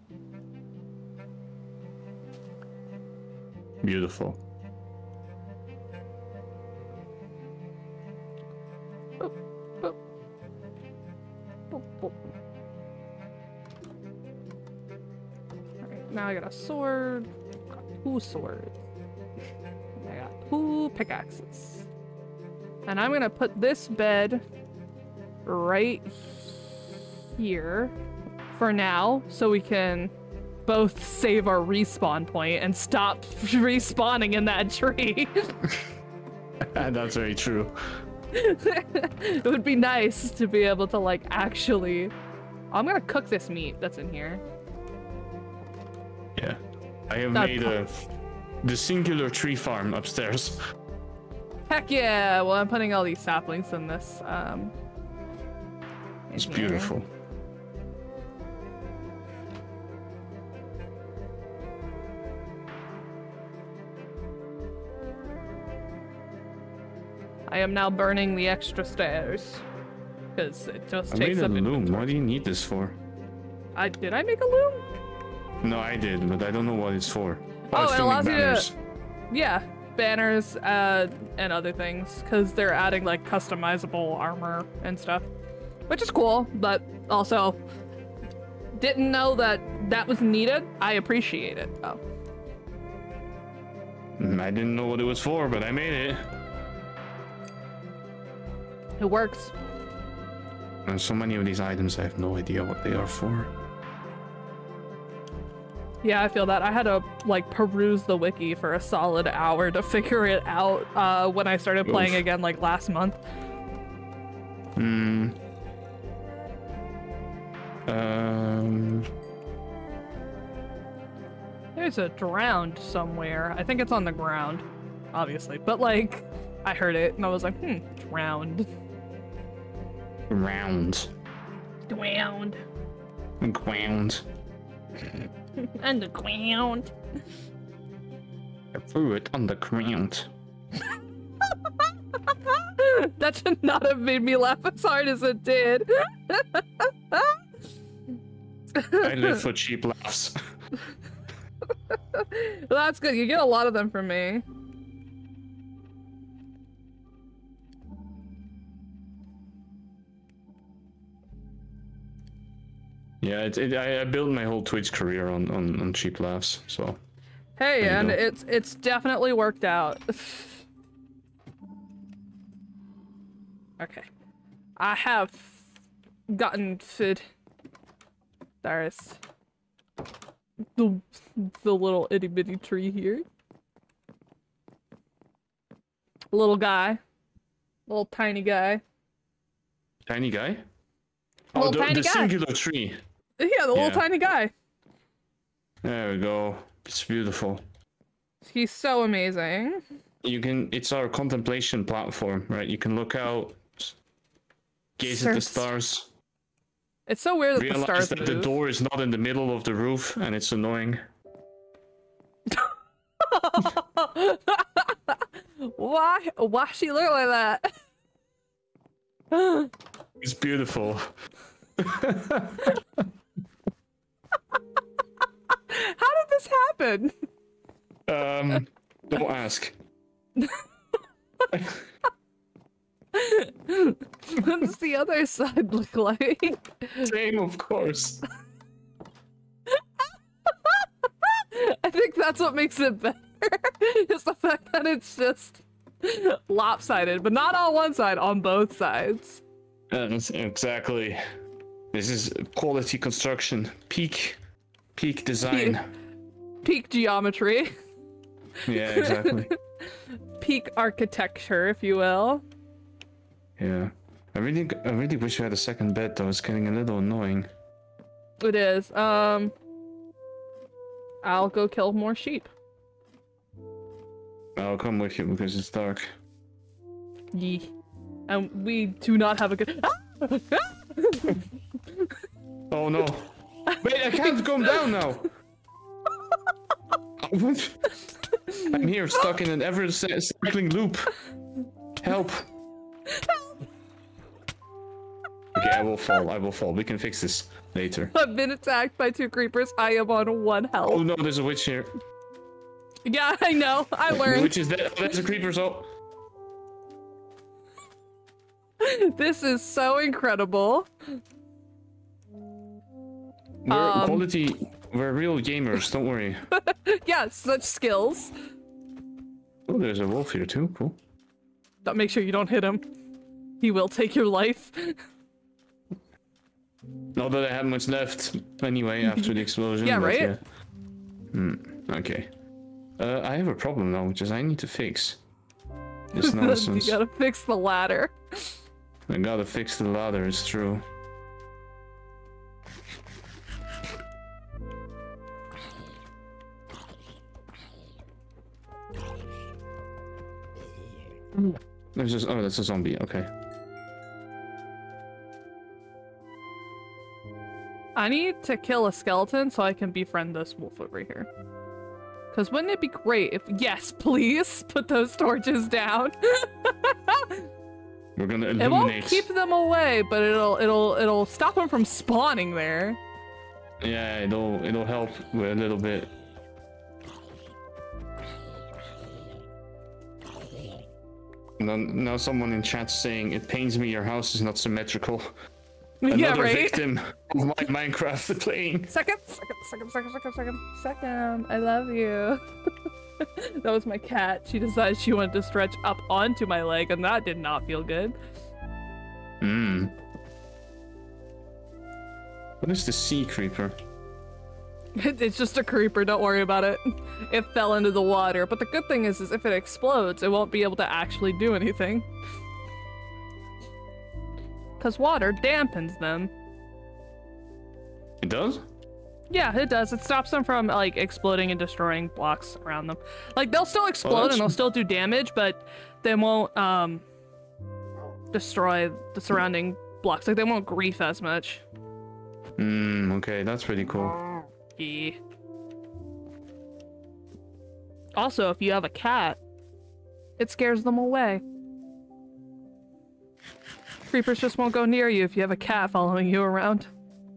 Beautiful. Boop, boop. Boop, boop. Alright, now I got a sword. Got two swords. And I got two pickaxes. And I'm gonna put this bed right here for now, so we can both save our respawn point and stop respawning in that tree. That's very true. It would be nice to be able to like actually... I'm gonna cook this meat that's in here. Yeah. I have That made a the singular tree farm upstairs. Heck yeah! Well, I'm putting all these saplings in this. Um, in It's here. beautiful. I am now burning the extra stairs because it just I takes made a up loom. inventory. What do you need this for? I did I make a loom? No, I did, but I don't know what it's for. Oh, it's it to make allows you to- banners. Yeah, banners uh, and other things because they're adding like customizable armor and stuff, which is cool. But also, didn't know that that was needed. I appreciate it. Oh, Mm, I didn't know what it was for, but I made it. it works. And so many of these items, I have no idea what they are for. Yeah, I feel that. I had to like peruse the wiki for a solid hour to figure it out uh, when I started playing Oof. again like last month. Hmm. Um. There's a drowned somewhere. I think it's on the ground, obviously. But like, I heard it and I was like, hmm, drowned. Round. Drowned. Ground. And the ground. I threw it on the ground. That should not have made me laugh as hard as it did. I live for cheap laughs. Well, that's good. You get a lot of them from me. Yeah, it, it, I, I built my whole Twitch career on, on, on cheap laughs, so... Hey, There you and go. it's it's definitely worked out. Okay. I have gotten food. There's the, the little itty bitty tree here. Little guy. Little tiny guy. Tiny guy? Oh, Little the, tiny the guy. singular tree. Yeah, the little Yeah. tiny guy. There we go. It's beautiful. He's so amazing. You can, it's our contemplation platform, right? You can look out, gaze at the Search. stars. It's so weird that the Realize stars that move. the door is not in the middle of the roof, and it's annoying. Why? Why she look like that? It's beautiful. How did this happen? Um, don't ask. What does the other side look like? Same, of course. I think that's what makes it better. Is the fact that it's just lopsided, but not on one side, on both sides. Uh, exactly. This is quality construction. Peak. Peak design. Peak geometry. Yeah, exactly. Peak architecture, if you will. Yeah. I really, I really wish we had a second bed though. It's getting a little annoying. It is. Um, I'll go kill more sheep. I'll come with you because it's dark. Yee. And we do not have a good. Oh no! Wait, I can't come down now. I'm here, stuck in an ever-cycling loop. Help! Okay, I will fall. I will fall. We can fix this later. I've been attacked by two creepers. I am on one health. Oh no, there's a witch here. Yeah, I know. I The learned. witch is dead. Oh, there's a creeper. So This is so incredible. we're Um. quality. We're real gamers. Don't worry. Yeah, such skills. Oh, there's a wolf here too. Cool. Don't make sure you don't hit him. He will take your life. Not that I have much left anyway after the explosion. Yeah, but right? Yeah. Hmm. Okay. Uh, I have a problem now, which is I need to fix this You nonsense. gotta fix the ladder. I gotta fix the ladder. It's true. There's just oh, that's a zombie. Okay. I need to kill a skeleton so I can befriend this wolf over here. Because wouldn't it be great if, yes, please, put those torches down. We're gonna It won't illuminate. keep them away, but it'll it'll it'll stop them from spawning there. Yeah, it'll it'll help with a little bit. Now, now someone in chat saying it pains me your house is not symmetrical. Another Yeah, right? victim of my Minecraft playing. Second, second, second, second, second, second, second. I love you. That was my cat. She decided she wanted to stretch up onto my leg, and that did not feel good. Hmm. What is the sea creeper? It's just a creeper, don't worry about it. It fell into the water, but the good thing is, is if it explodes, it won't be able to actually do anything. Because water dampens them. It does? Yeah, it does. It stops them from, like, exploding and destroying blocks around them. Like, they'll still explode that's- and they'll still do damage, but they won't, um, destroy the surrounding blocks. Like, they won't grief as much. Hmm, okay, that's pretty cool. Yeah. Also, if you have a cat, it scares them away. Creepers just won't go near you if you have a cat following you around.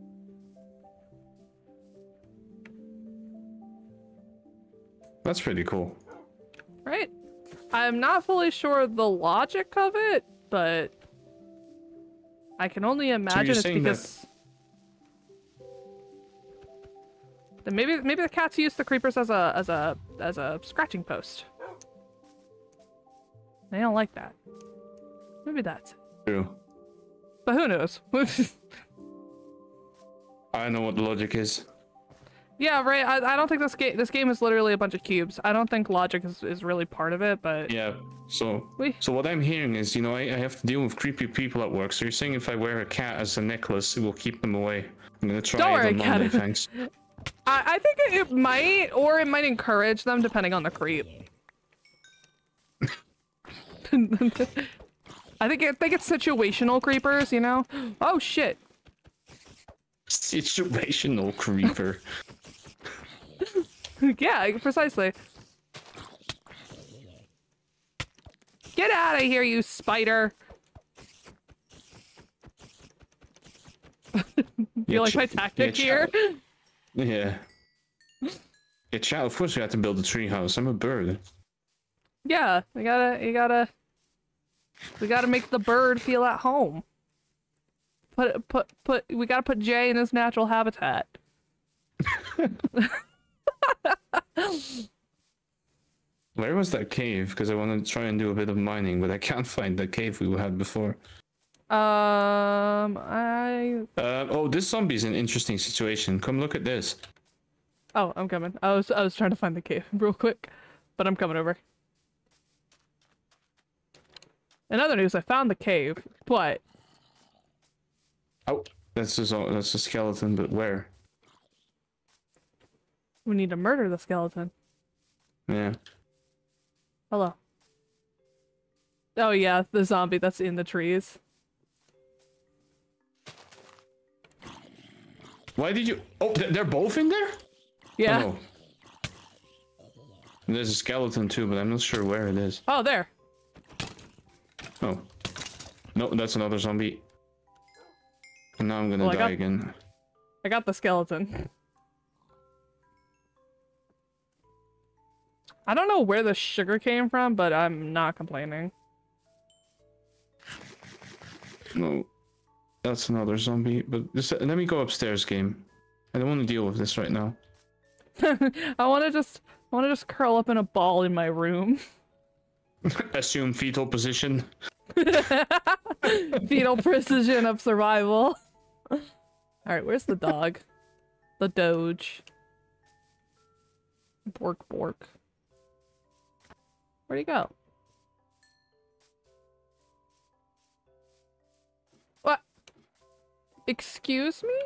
That's pretty cool. Right? I'm not fully sure the logic of it, but I can only imagine it's saying because then maybe maybe the cats use the creepers as a as a as a scratching post. They don't like that. Maybe that's it. True. But who knows? I know what the logic is. Yeah, right. I, I don't think this game this game is literally a bunch of cubes. I don't think logic is, is really part of it, but Yeah, so We- so what I'm hearing is, you know, I, I have to deal with creepy people at work. So you're saying if I wear a cat as a necklace, it will keep them away. I'm gonna try Don't it worry, on Monday, cat. thanks. I, I think it, it might, or it might encourage them depending on the creep. I think it, I think it's situational creepers, you know? Oh shit. Situational creeper. Yeah, precisely. Get out of here, you spider! You like my tactic yeah, here? Yeah. Yeah, child, of course we have to build a tree house. I'm a bird. Yeah, we gotta, you gotta, we gotta make the bird feel at home. Put, put, put, we gotta put Jay in his natural habitat. Where was that cave? Because I want to try and do a bit of mining, but I can't find the cave we had before. Um, I... Uh, oh, this zombie's an interesting situation. Come look at this. Oh, I'm coming. I was, I was trying to find the cave real quick, but I'm coming over. In other news, I found the cave. What? Oh, that's a, that's a skeleton, but where? We need to murder the skeleton. Yeah. Hello. Oh yeah, the zombie that's in the trees. Why did you... Oh, they're both in there? Yeah. Oh, no. There's a skeleton too, but I'm not sure where it is. Oh, there. Oh. No, that's another zombie. And now I'm gonna Well, I die got... again. I got the skeleton. I don't know where the sugar came from, but I'm not complaining. No. That's another zombie, but just, let me go upstairs, game. I don't want to deal with this right now. I want to just, I want to just curl up in a ball in my room. Assume fetal position. Fetal precision of survival. All right, where's the dog? The Doge. Bork bork. Where'd he go? What? Excuse me?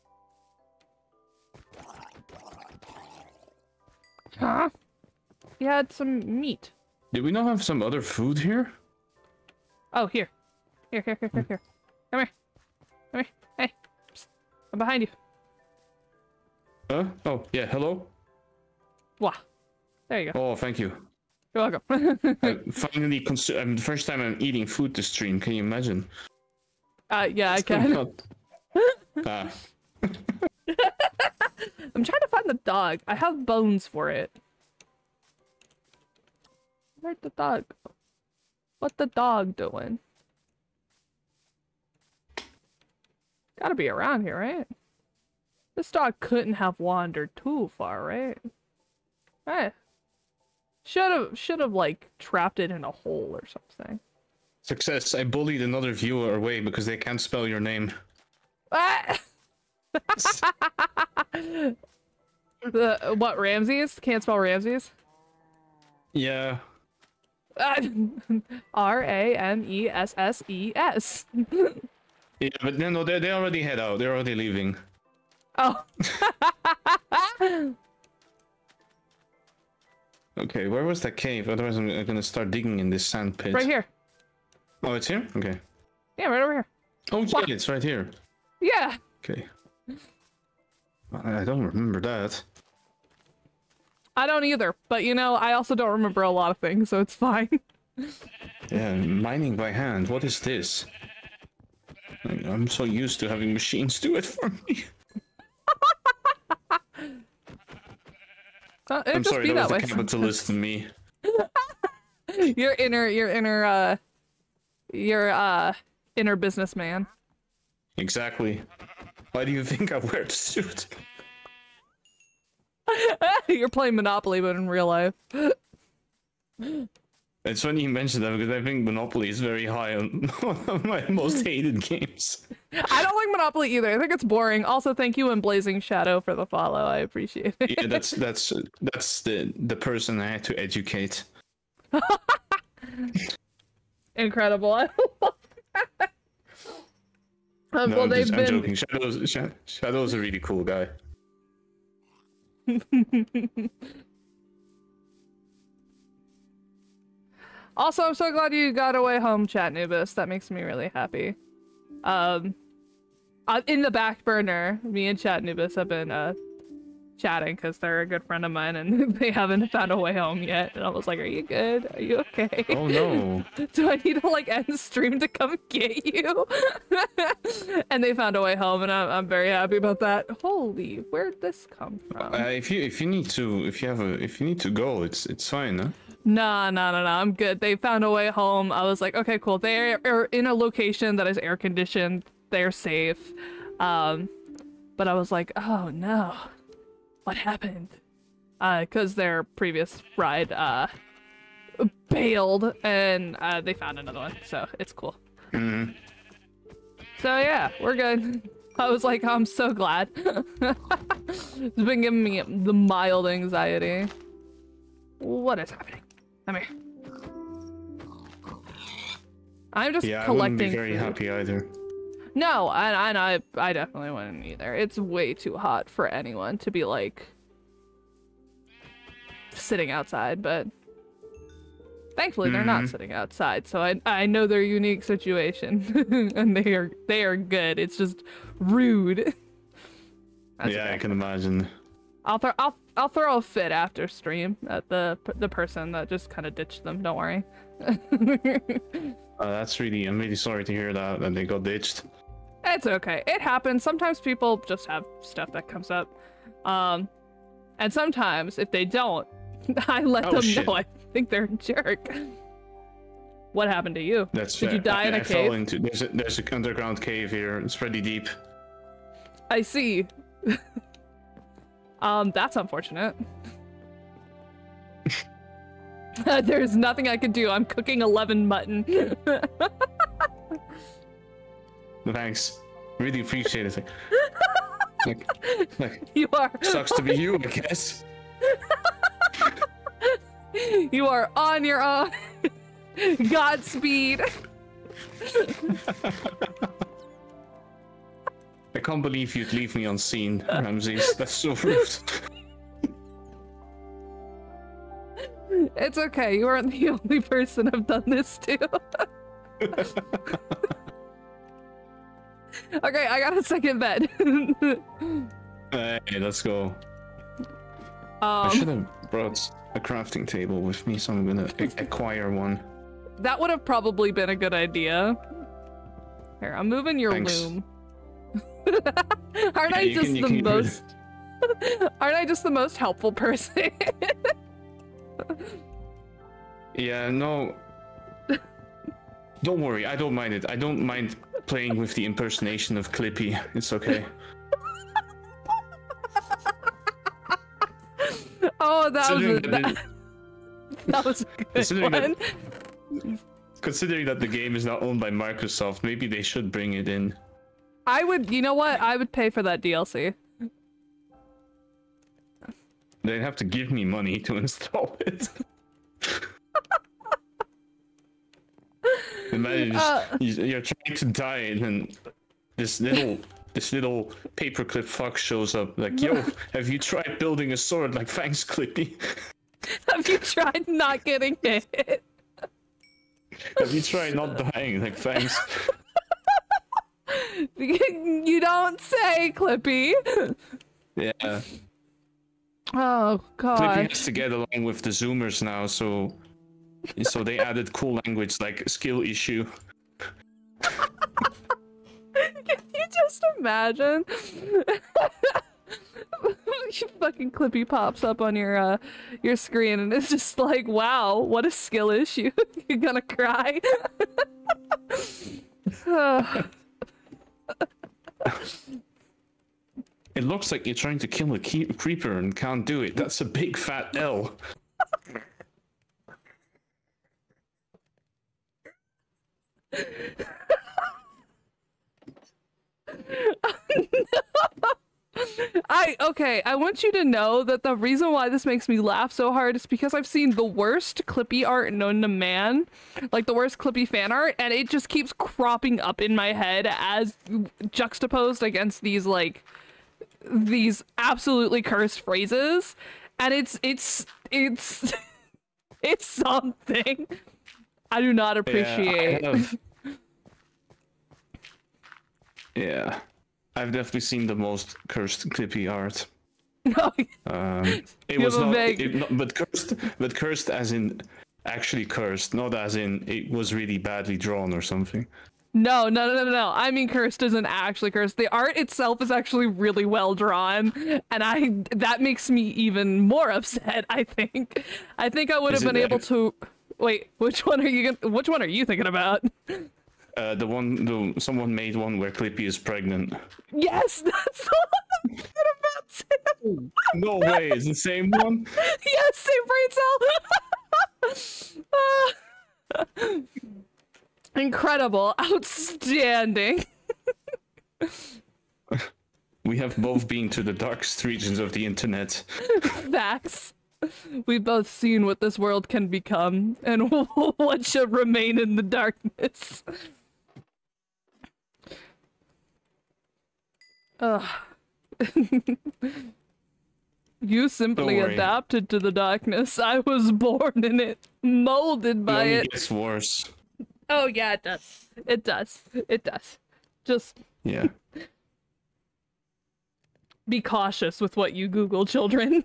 Huh? He had some meat. Did we not have some other food here? Oh, here. Here, here, here, here, here. Come here. Come here. Hey. Psst. I'm behind you. Huh? Oh, yeah, hello? Wah. There you go. Oh, thank you. You're welcome. I finally consume. Um, the first time I'm eating food to stream. Can you imagine? Uh, yeah, I can. ah. I'm trying to find the dog. I have bones for it. Where'd the dog go? What the dog doing? Gotta be around here, right? This dog couldn't have wandered too far, right? Right. Should have, should have like trapped it in a hole or something. Success. I bullied another viewer away because they can't spell your name. Ah! The what, Ramses? Can't spell Ramses? Yeah. R A M E S S E S. Yeah, but no, no, they they already head out. They're already leaving. Oh. Okay, where was that cave? Otherwise, I'm gonna start digging in this sand pit. Right here. Oh, it's here? Okay. Yeah, right over here. Oh, yeah, it's right here. Yeah. Okay. I don't remember that. I don't either, but you know, I also don't remember a lot of things, so it's fine. Yeah, mining by hand. What is this? I'm so used to having machines do it for me. Uh, I'm just sorry, be that was that the way capitalist in me. your inner, your inner, uh, your uh, inner businessman. Exactly. Why do you think I wear the suit? You're playing Monopoly, but in real life. It's funny you mentioned that because I think Monopoly is very high on one of my most hated games. I don't like Monopoly either. I think it's boring. Also, thank you and Blazing Shadow for the follow. I appreciate it. Yeah, that's that's that's the the person I had to educate. Incredible. I love that. Um, No, well, I'm, they've just, been... I'm joking. Shadow's, Sh Shadow's a really cool guy. Also, I'm so glad you got away home, Chat Nubis. That makes me really happy. Um, uh, in the back burner, me and Chat Nubis have been uh chatting because they're a good friend of mine and they haven't found a way home yet. And I was like, are you good? Are you okay? Oh no. Do I need to like end stream to come get you? And they found a way home and I'm, I'm very happy about that. Holy, where'd this come from? Uh, if you if you need to if you have a if you need to go, it's it's fine, huh? Nah, nah, nah, nah, I'm good. They found a way home. I was like, okay, cool. They are in a location that is air conditioned. They're safe. Um, but I was like, oh no. What happened? Uh, cause their previous ride, uh, bailed and, uh, they found another one, so it's cool. Mm-hmm. So yeah, we're good. I was like, I'm so glad. It's been giving me the mild anxiety. What is happening? Come here. I'm just yeah, collecting I wouldn't be very food. happy either. No, and, and I, I definitely wouldn't either. It's way too hot for anyone to be like sitting outside, but thankfully they're Mm-hmm. not sitting outside, so I I know their unique situation, and they are they are good. It's just rude. That's yeah, okay. I can imagine. I'll throw I'll I'll throw a fit after stream at the the person that just kind of ditched them. Don't worry. Uh, that's really I'm really sorry to hear that that they got ditched. It's okay. It happens. Sometimes people just have stuff that comes up. Um, and sometimes if they don't, I let Oh, them shit. know I think they're a jerk. What happened to you? That's Did fair. you die I, in a I cave? fell into there's a there's an underground cave here. It's pretty deep. I see. um, that's unfortunate. There's nothing I can do. I'm cooking eleven mutton. Thanks. Really appreciate it. Like, like, You are. sucks to be you, I guess. You are on your own. Godspeed. I can't believe you'd leave me unseen, Ramses. That's so rude. It's okay. You aren't the only person I've done this to. Okay, I got a second bed. Hey, let's go. I should um, have brought a crafting table with me, so I'm gonna a- acquire one. that would have probably been a good idea. Here, I'm moving your Thanks. loom. Aren't Yeah, I you just can- you the can get rid of- most? Aren't I just the most helpful person? Yeah, no. Don't worry, I don't mind it. I don't mind playing with the impersonation of Clippy. It's okay. Oh, that was a, Considering that, that that was a good Considering that- one. Considering that the game is not owned by Microsoft, maybe they should bring it in. I would, you know what? I would pay for that D L C. They'd have to give me money to install it. Imagine just, Uh. you- you're trying to die and then this little this little paperclip fuck shows up like, yo, have you tried building a sword? Like, thanks, Clippy. Have you tried not getting hit? Have you tried not dying? Like, thanks. You don't say, Clippy. Yeah. Oh Clippy god. has to get along with the Zoomers now, so so they added cool language like skill issue. Can you just imagine? Fucking Clippy pops up on your uh your screen and it's just like, wow, what a skill issue. You're gonna cry. It looks like you're trying to kill a ke- creeper and can't do it. That's a big fat L. I okay, I want you to know that the reason why this makes me laugh so hard is because I've seen the worst Clippy art known to man, like the worst Clippy fan art, and it just keeps cropping up in my head as juxtaposed against these like these absolutely cursed phrases, and it's it's it's it's something I do not appreciate. Yeah. I have... yeah. I've definitely seen the most cursed Clippy art. No, Um, it You was have a not, vague- it, not, but cursed, but cursed as in actually cursed, not as in it was really badly drawn or something. no, no, no, no, no. I mean, cursed isn't actually cursed. The art itself is actually really well drawn, and I that makes me even more upset. I think, I think I would Is have been it, uh, able to. Wait, which one are you? Gonna, which one are you thinking about? Uh, the one, the someone made one where Clippy is pregnant. Yes, that's the one I'm thinking about too. No way, it's the same one. Yes, same brain cell. Ah. Incredible, outstanding. We have both been to the darkest regions of the internet. Facts. We've both seen what this world can become and what should remain in the darkness. Ugh. You simply Don't worry. adapted to the darkness. I was born in it, molded It by only it. gets worse. Oh yeah, it does. It does. It does. Just Yeah. be cautious with what you Google, children.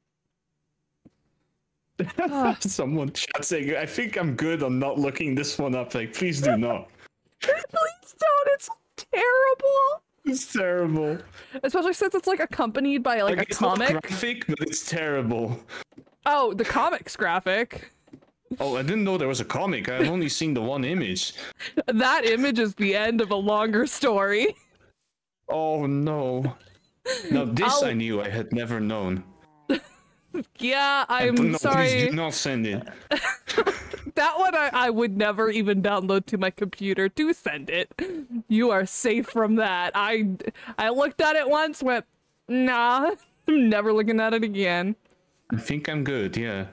Someone chat saying, I think I'm good on not looking this one up. Like, please do not. Please don't. It's terrible. It's terrible. Especially since it's like accompanied by like, Like, a it's comic. not graphic, but it's terrible. Oh, the comics graphic. Oh, I didn't know there was a comic. I've only seen the one image. That image is the end of a longer story. Oh no. Now this I'll- I knew I had never known. Yeah, I'm no, Please sorry. do not send it. That one I, I would never even download to my computer. Do send it. You are safe from that. I I looked at it once, went, nah, I'm never looking at it again. I think I'm good, yeah.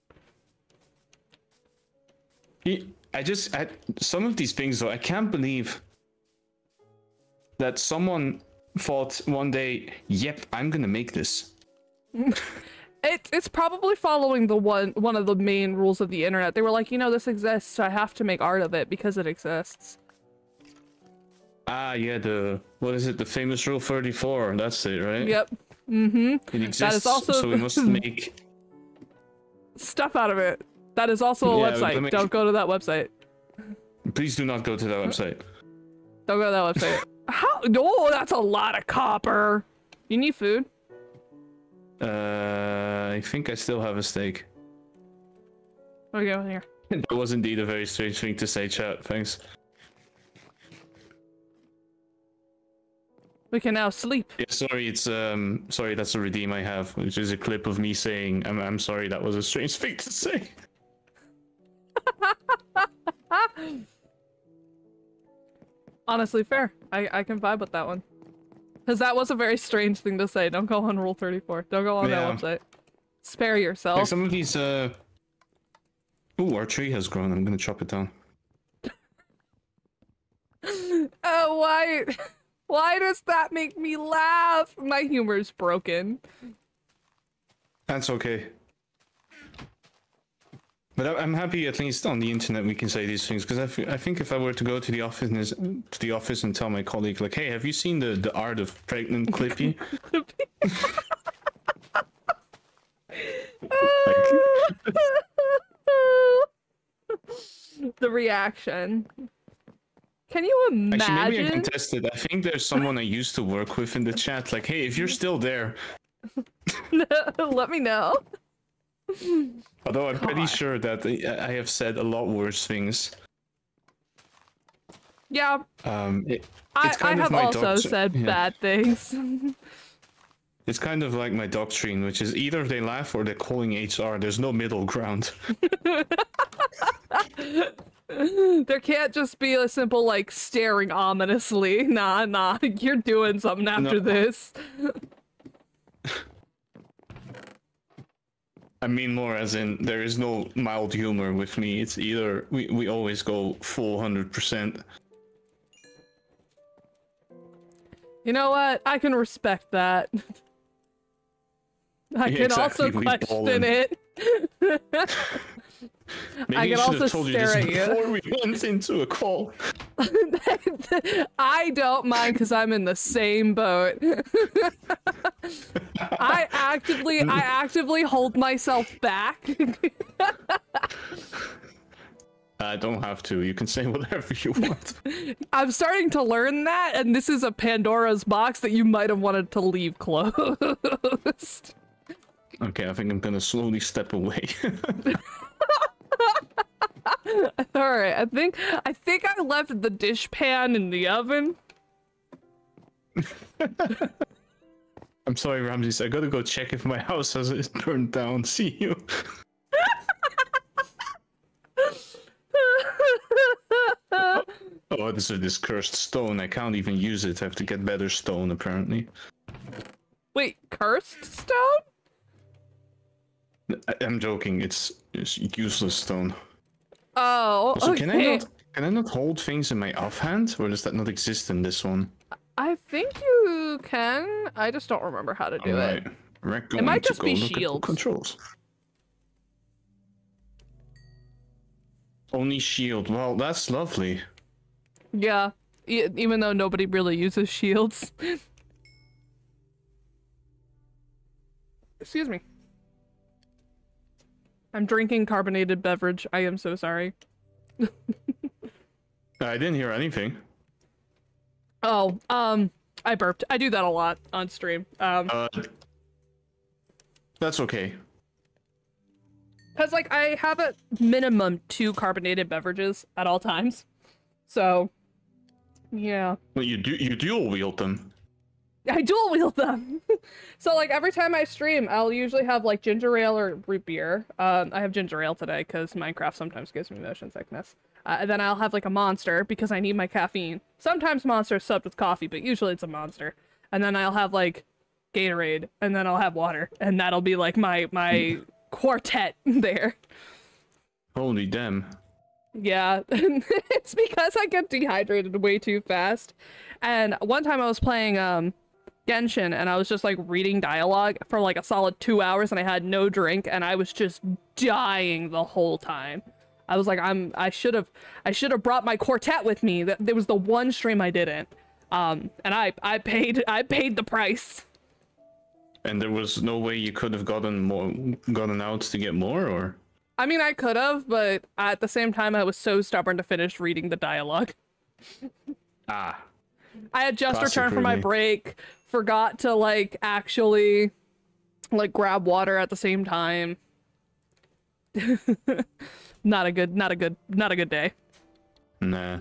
He- I just, I, some of these things though, I can't believe that someone thought one day, yep, I'm gonna make this. It, it's probably following the one one of the main rules of the internet. They were like, you know, this exists, so I have to make art of it because it exists. Ah, yeah, the, what is it, the famous rule thirty-four, that's it, right? Yep. Mm-hmm. It exists, also so we must make... Stuff out of it. That is also a Yeah, website. let me- Don't go to that website. Please do not go to that website. Don't go to that website. How? No, that's a lot of copper. You need food? Uh, I think I still have a steak. Okay, over here. That was indeed a very strange thing to say, chat, thanks. We can now sleep. Yeah, sorry, it's um, sorry, that's a redeem I have, which is a clip of me saying, "I'm, I'm sorry, that was a strange thing to say." Honestly, fair. I I can vibe with that one. Because that was a very strange thing to say. Don't go on Rule thirty-four. Don't go on Yeah. that website. Spare Like yourself. some of these, uh, ooh, our tree has grown. I'm gonna chop it down. Oh, why? Why does that make me laugh? My humor's broken. That's okay. But I- I'm happy, at least on the internet, we can say these things, because I, f- I think if I were to go to the office and, to the office and tell my colleague, like, "Hey, have you seen the the art of pregnant Clippy?" The reaction. Can you imagine? Actually, maybe I can test it. I think there's someone I used to work with in the chat. Like, hey, if you're still there. Let me know. Although I'm pretty God. sure that I I have said a lot worse things. Yeah, Um, it, I, it's I kind of have my also doctor- said yeah. bad things. It's kind of like my doctrine, which is either they laugh or they're calling H R. There's no middle ground. There can't just be a simple, like, staring ominously. Nah, nah, you're doing something after No. this. I mean more as in there is no mild humor with me. It's either we, we always go full one hundred percent. You know what? I can respect that. I Yeah, can exactly, also we question ballin'. it. Maybe I I can should also have told you stare this at you. before we went into a call. I don't mind because I'm in the same boat. I actively, I actively hold myself back. I don't have to. You can say whatever you want. I'm starting to learn that, and this is a Pandora's box that you might have wanted to leave closed. Okay, I think I'm gonna slowly step away. All right, I think I think I left the dishpan in the oven. I'm sorry, Ramses. I gotta go check if my house has it burned down. See you. Oh, this is this cursed stone. I can't even use it. I have to get better stone, apparently. Wait, cursed stone? I I'm joking. It's, it's useless stone. Oh, So okay. can I not can I not hold things in my offhand, or does that not exist in this one? I think you can. I just don't remember how to do Alright. it. We're It going might to just go be look at the shields. controls. Only shield. Well, that's lovely. Yeah, e even though nobody really uses shields. Excuse me. I'm drinking carbonated beverage. I am so sorry. I didn't hear anything. Oh, um, I burped. I do that a lot on stream. Um, Uh, that's okay. Cause like I have a minimum two carbonated beverages at all times. So, yeah. Well, you do you dual wield them. I dual wield them. So like every time I stream, I'll usually have like ginger ale or root beer. Um, I have ginger ale today because Minecraft sometimes gives me motion sickness. Uh, and then I'll have like a monster because I need my caffeine. Sometimes monster is subbed with coffee, but usually it's a monster. And then I'll have like Gatorade, and then I'll have water, and that'll be like my my quartet there. Holy damn. Yeah, it's because I get dehydrated way too fast. And one time I was playing um Genshin, and I was just like reading dialogue for like a solid two hours, and I had no drink, and I was just dying the whole time. I was like, I'm I should have I should have brought my quartet with me. That there was the one stream I didn't. Um, and I I paid I paid the price. And there was no way you could have gotten more, gotten out to get more, or? I mean, I could have, but at the same time, I was so stubborn to finish reading the dialogue. Ah. I had just Classic, returned from my really. break, forgot to like actually like grab water at the same time. Not a good, not a good, not a good day. Nah.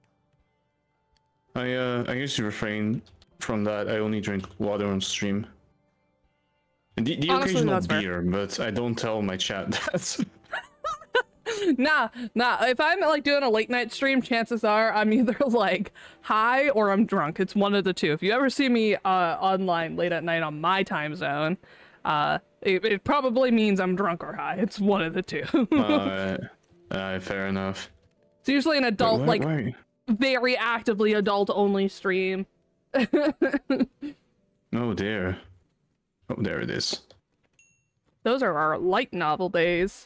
I uh I usually refrain from that. I only drink water on stream. And the, the Honestly, occasional that's fair. beer, but I don't tell my chat that. Nah, nah. If I'm like doing a late night stream, chances are I'm either like high or I'm drunk. It's one of the two. If you ever see me uh, online late at night on my time zone, uh, it, it probably means I'm drunk or high. It's one of the two. uh, uh, fair enough. It's usually an adult, Why- like why- very actively adult only stream. Oh dear. Oh, there it is. Those are our light novel days.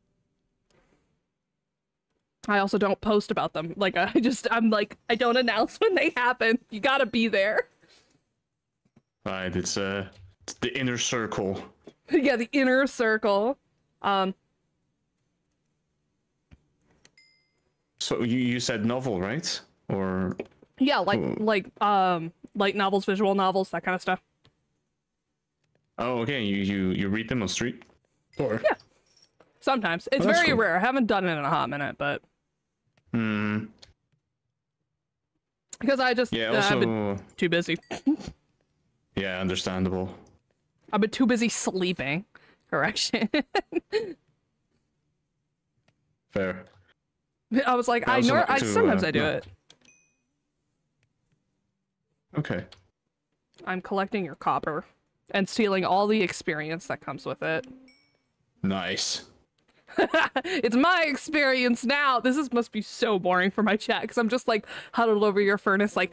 I also don't post about them. Like, I just, I'm like, I don't announce when they happen. You gotta be there. Right, it's uh, it's the inner circle. Yeah, the inner circle. Um, So you you said novel, right? Or yeah, like, Ooh. like, um, light novels, visual novels, that kind of stuff. oh, okay, you you you read them on street? Or Yeah. Sometimes. It's Oh, that's very cool. rare. I haven't done it in a hot minute, but hmm. because I just, Yeah. uh, I've been Also, too busy. yeah, understandable. I've been too busy sleeping. Correction. Fair. I was like, I I, also nor- like I to, sometimes uh, I do yeah. it. Okay. I'm collecting your copper and stealing all the experience that comes with it. Nice. It's my experience now. This is must be so boring for my chat because I'm just like huddled over your furnace, like.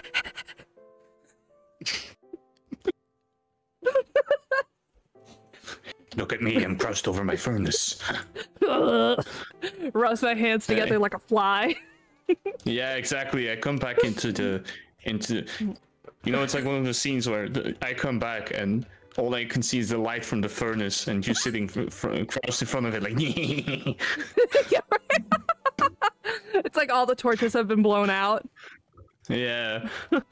Look at me, I'm crouched over my furnace. Rubs my hands together Hey. like a fly. Yeah, exactly. I come back into the into, you know, it's like one of the scenes where the, I come back and all I can see is the light from the furnace, and you're sitting fr fr crouched in front of it, like. Yeah, right? It's like all the torches have been blown out. Yeah.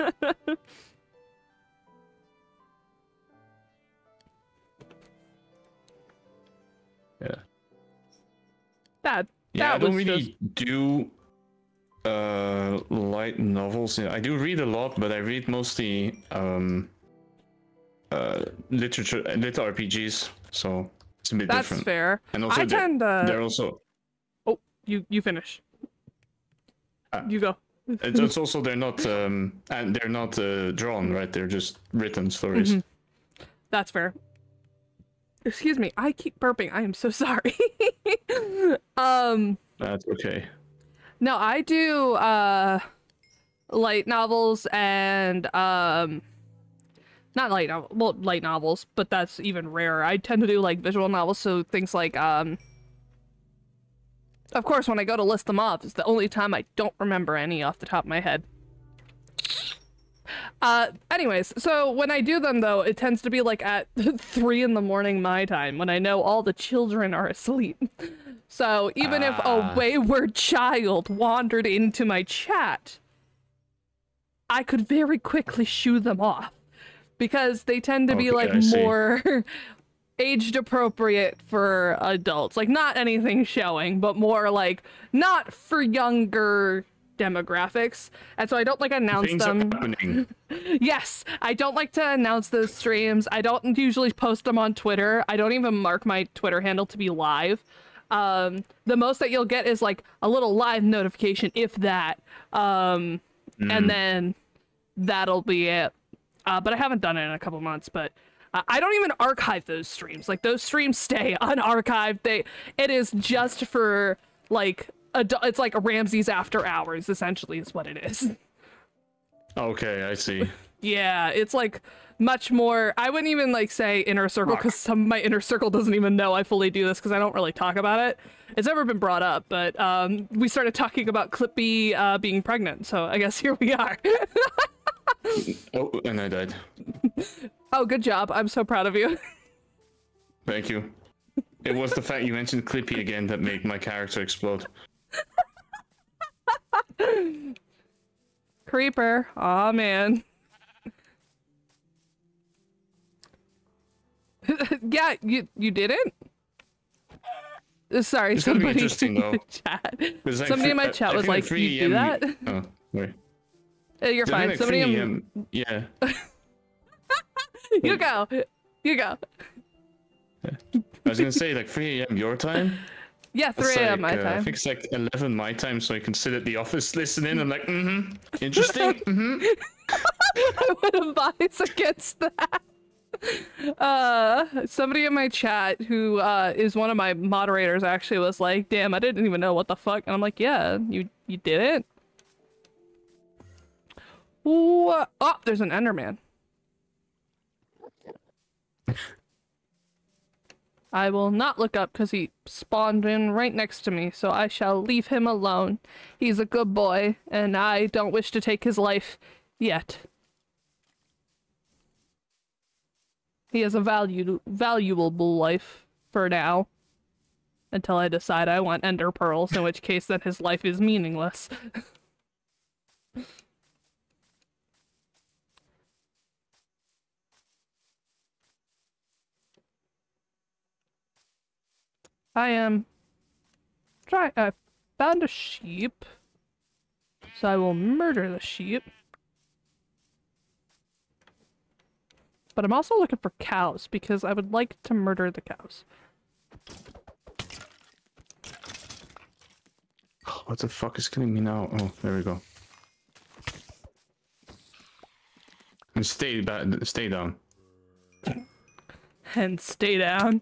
Yeah. That. Yeah, that I don't was really just... do uh light novels. I do read a lot, but I read mostly um uh literature, lit R P Gs, so it's a bit That's different. fair. And also I they're, tend to... they're also Oh, you you finish. uh, You go. it's, it's also they're not um and they're not uh, drawn, right? They're just written stories. Mm-hmm. That's fair. Excuse me, I keep burping. I am so sorry. um That's okay. No, I do uh light novels and um not light novel well light novels, but that's even rarer. I tend to do like visual novels, so things like um of course when I go to list them off, it's the only time I don't remember any off the top of my head. Uh, anyways, so when I do them though, it tends to be like at three in the morning my time, when I know all the children are asleep. So even Ah. if a wayward child wandered into my chat, I could very quickly shoo them off, because they tend to be Okay, like I see. more aged appropriate for adults. Like not anything showing, but more like not for younger demographics. And so I don't like announce Things them. are happening. Yes, I don't like to announce those streams. I don't usually post them on Twitter. I don't even mark my Twitter handle to be live. Um, the most that you'll get is like a little live notification, if that. Um, Mm. and then that'll be it. Uh, but I haven't done it in a couple months, but uh, I don't even archive those streams. Like those streams stay unarchived. They, it is just for like, adu- it's like a Ramsey's after hours, essentially is what it is. Okay, I see. Yeah, it's like much more, I wouldn't even like say inner circle, because some of my inner circle doesn't even know I fully do this because I don't really talk about it. It's never been brought up, but um, we started talking about Clippy uh, being pregnant, so I guess here we are. Oh, and I died. Oh, good job. I'm so proud of you. Thank you. It was the fact you mentioned Clippy again that made my character explode. Creeper. Aw, man. Yeah, you you didn't? Uh, Sorry, It's gonna be somebody interesting, in though. the chat. It's like Somebody three- in my I- chat I was think at like, three you do A that? M Oh, wait. Uh, You're I think fine. like Somebody three in... A M Yeah. You go. You go. I was gonna say like three A M your time. Yeah, That's three A M like, my uh, I time. think it's like eleven my time, so I can sit at the office, listen in. I'm like, mm-hmm, interesting. Mm-hmm. I would advise against that. Uh, somebody in my chat who uh is one of my moderators actually was like, "Damn, I didn't even know what the fuck," and I'm like, "Yeah, you you didn't." Ooh, uh, oh, there's an Enderman. I will not look up because he spawned in right next to me, so I shall leave him alone. He's a good boy, and I don't wish to take his life yet. He has a valued, valuable life for now, until I decide I want ender pearls, in which case then his life is meaningless. I am try. I found a sheep, so I will murder the sheep. But I'm also looking for cows because I would like to murder the cows. What the fuck is killing me now? Oh, there we go. And stay back. Stay down. And stay down.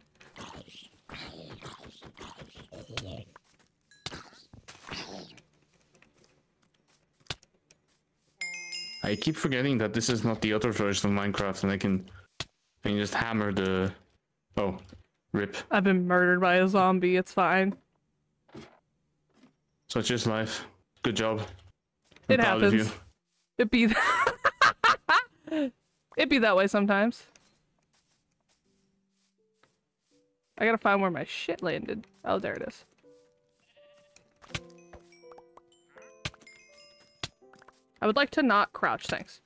I keep forgetting that this is not the other version of Minecraft, and I can, I can just hammer the. Oh, rip. I've been murdered by a zombie. It's fine. Such is life. Good job. It I'm proud of happens. you. It be it be that way sometimes. I gotta find where my shit landed. Oh, there it is. I would like to not crouch, thanks.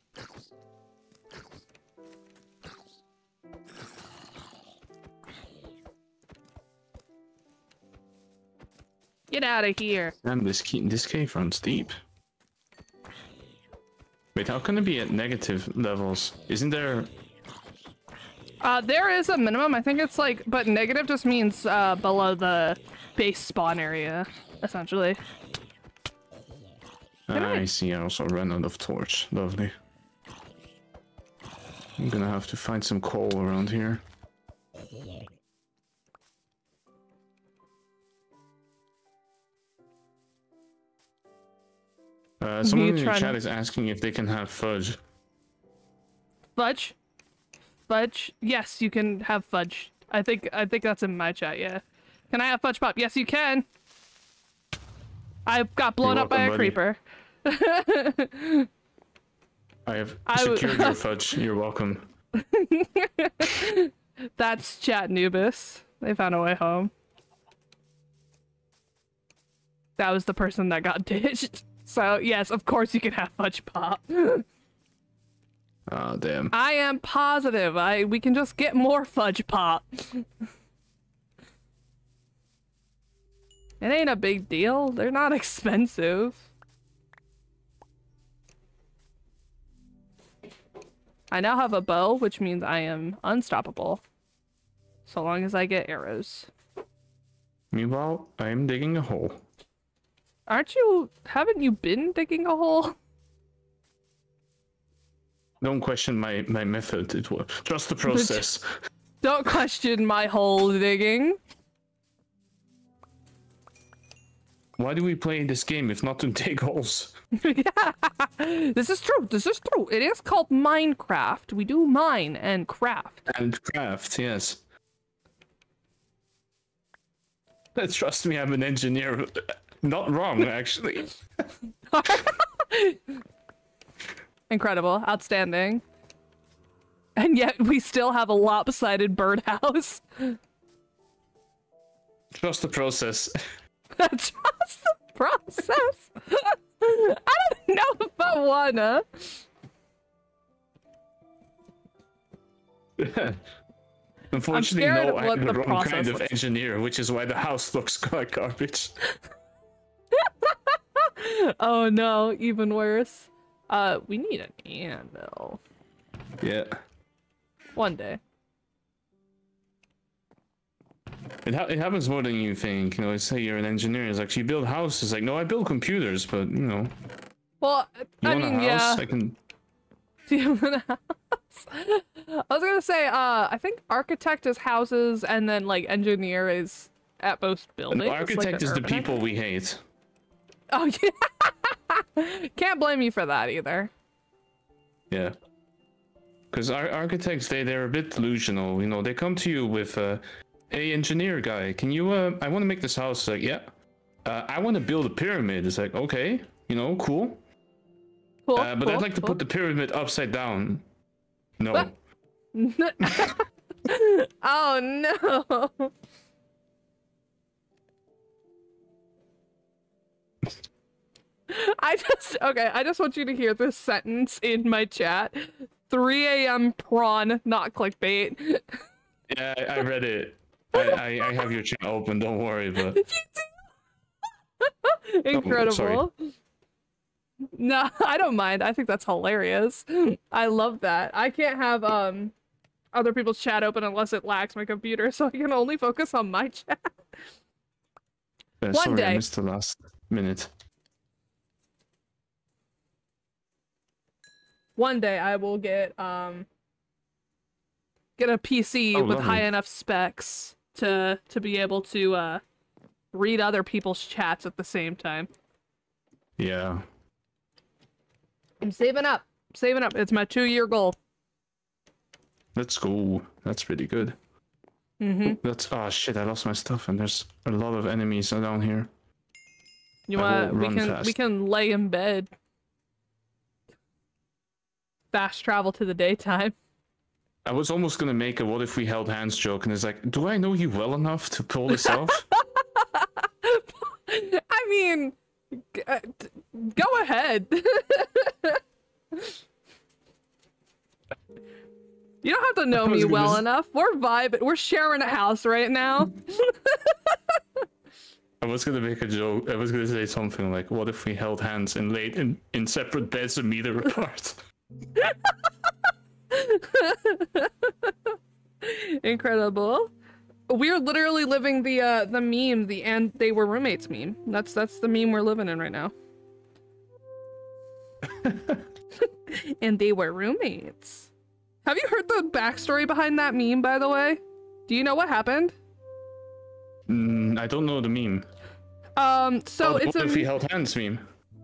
Get out of here. Damn, this key, this cave runs deep. Wait, how can it be at negative levels? Isn't there? Uh, there is a minimum. I think it's like, but negative just means uh, below the base spawn area, essentially. Ah, I see. I also ran out of torch. Lovely. I'm gonna have to find some coal around here. Uh, someone in the chat to... is asking if they can have fudge. Fudge? Fudge? Yes, you can have fudge. I think I think that's in my chat, yeah. Can I have fudge pop? Yes, you can. I got blown You're up by a welcome, creeper. I have I secured your fudge. You're welcome. That's chat Nubis. They found a way home. That was the person that got ditched. So, yes, of course you can have fudge pop. Oh, damn. I am positive. I we can just get more fudge pop. It ain't a big deal. They're not expensive. I now have a bow, which means I am unstoppable. So long as I get arrows. Meanwhile, I am digging a hole. Aren't you... Haven't you been digging a hole? Don't question my, my method. It will trust the process. Don't question my hole digging. Why do we play this game if not to dig holes? Yeah, this is true. This is true. It is called Minecraft. We do mine and craft. And craft, yes. But trust me, I'm an engineer. Not wrong, actually. Incredible. Outstanding. And yet we still have a lopsided birdhouse. Trust the process. Trust the process? I don't know if I wanna. Unfortunately, no, I'm the, the wrong kind of looks engineer, which is why the house looks like garbage. Oh no, even worse. Uh, we need an anvil. Yeah. One day. It, ha it happens more than you think. You know, say you're an engineer. It's like, you build houses. Like, no, I build computers, but, you know. Well, you I want mean, a house? yeah. I can... Do you want a house? I was gonna say, uh, I think architect is houses, and then, like, engineer is at most buildings. An architect like is the urbanite. people we hate. Oh, yeah. Can't blame you for that, either. Yeah. Because our architects, they, they're a bit delusional. You know, they come to you with, uh, hey, engineer guy, can you, uh, I want to make this house. Like, yeah. Uh, I want to build a pyramid. It's like, okay, you know, cool. Cool, uh, but cool, I'd like to cool. put the pyramid upside down. No. What? Oh, no. I just, okay, I just want you to hear this sentence in my chat. three A M prawn, not clickbait. Yeah, I, I read it. I, I, I have your chat open, don't worry, but... You do? Incredible. Oh, no, I don't mind. I think that's hilarious. I love that. I can't have um other people's chat open unless it lags my computer, so I can only focus on my chat. Uh, One sorry, day. I missed the last minute. One day I will get um get a P C Oh, with lovely. high enough specs to to be able to uh read other people's chats at the same time. Yeah. I'm saving up. Saving up. It's my two-year goal. Let's go. That's pretty good. Mm-hmm. That's... Oh, shit, I lost my stuff, and there's a lot of enemies down here. You I will want? We run can fast. we can lay in bed. Fast travel to the daytime. I was almost gonna make a "what if we held hands" joke, and it's like, do I know you well enough to pull this off? I mean, g- uh, d- go ahead. You don't have to know I was me gonna well s- enough. We're vibing. We're sharing a house right now. I was gonna make a joke. I was gonna say something like, "what if we held hands and laid in, in separate beds a meter apart?" Incredible. We're literally living the uh the meme, the and they were roommates meme. That's that's the meme we're living in right now. And they were roommates. Have you heard the backstory behind that meme, by the way? Do you know what happened? Mm, I don't know the meme. Um, so oh, the it's "what a if we held hands" meme,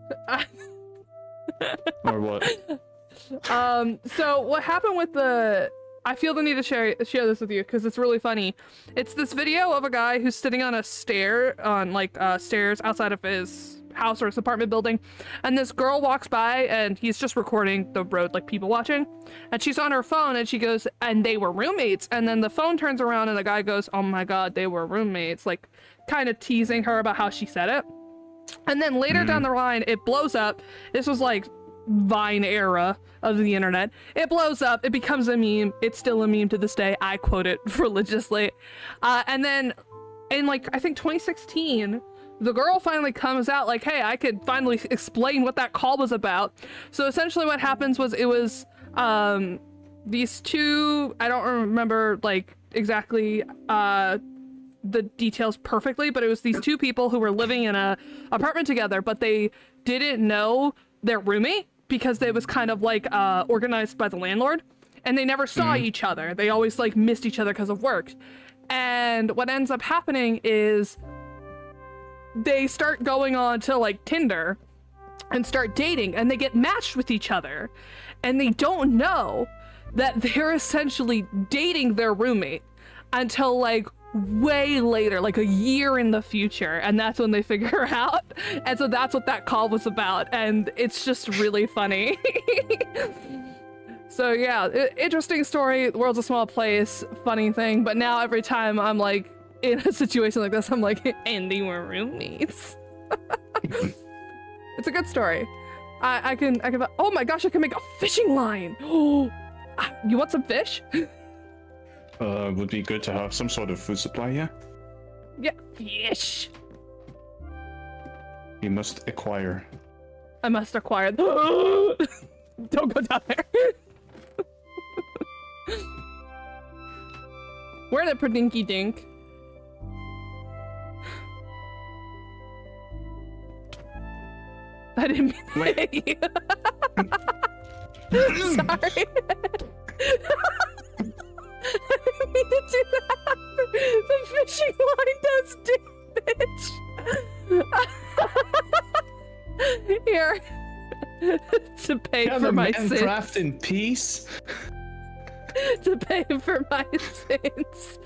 or what? um, so what happened with the I feel the need to share share this with you because it's really funny. It's this video of a guy who's sitting on a stair on like uh stairs outside of his house or his apartment building, and this girl walks by and he's just recording the road, like people watching, and she's on her phone and she goes, "and they were roommates," and then the phone turns around and the guy goes, "oh my god, they were roommates," like kind of teasing her about how she said it. And then later Mm. down the line it blows up. This was like Vine era of the internet. It blows up, it becomes a meme. It's still a meme to this day. I quote it religiously. Uh, and then in like I think twenty sixteen, the girl finally comes out like, "hey, I could finally explain what that call was about." So essentially what happens was it was um these two, I don't remember like exactly uh the details perfectly, but it was these two people who were living in a apartment together, but they didn't know their roommate because it was kind of like uh organized by the landlord, and they never saw Mhm. each other. They always like missed each other because of work. And what ends up happening is they start going on to like Tinder and start dating, and they get matched with each other, and they don't know that they're essentially dating their roommate until like way later, like a year in the future, and that's when they figure out. And so that's what that call was about, and it's just really funny. So yeah, I- interesting story. The world's a small place, funny thing, but now every time I'm like in a situation like this, I'm like, "and they were roommates." It's a good story. I, I can, I can, oh my gosh, I can make a fishing line. Oh, you want some fish? Uh, would be good to have some sort of food supply. Yeah, Yeah, fish. you must acquire. I must acquire. Don't go down there. Where the Perdinky Dink? I didn't mean to Wait. hit you. Sorry. I didn't mean to do that. The fishing line does damage. Here. To pay Can for a my man sins. craft in peace? To pay for my sins.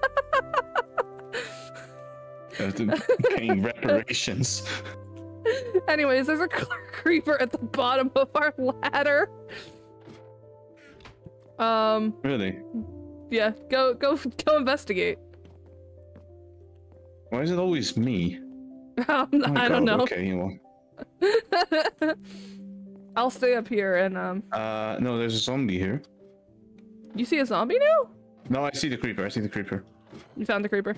Uh, to paying reparations. Anyways, there's a creeper at the bottom of our ladder. Um, Really? yeah, go, go, go investigate. Why is it always me? Um, Oh my I don't God, know. Okay, you know. I'll stay up here and, um, Uh, no, there's a zombie here. you see a zombie now? No, I see the creeper. I see the creeper. You found the creeper.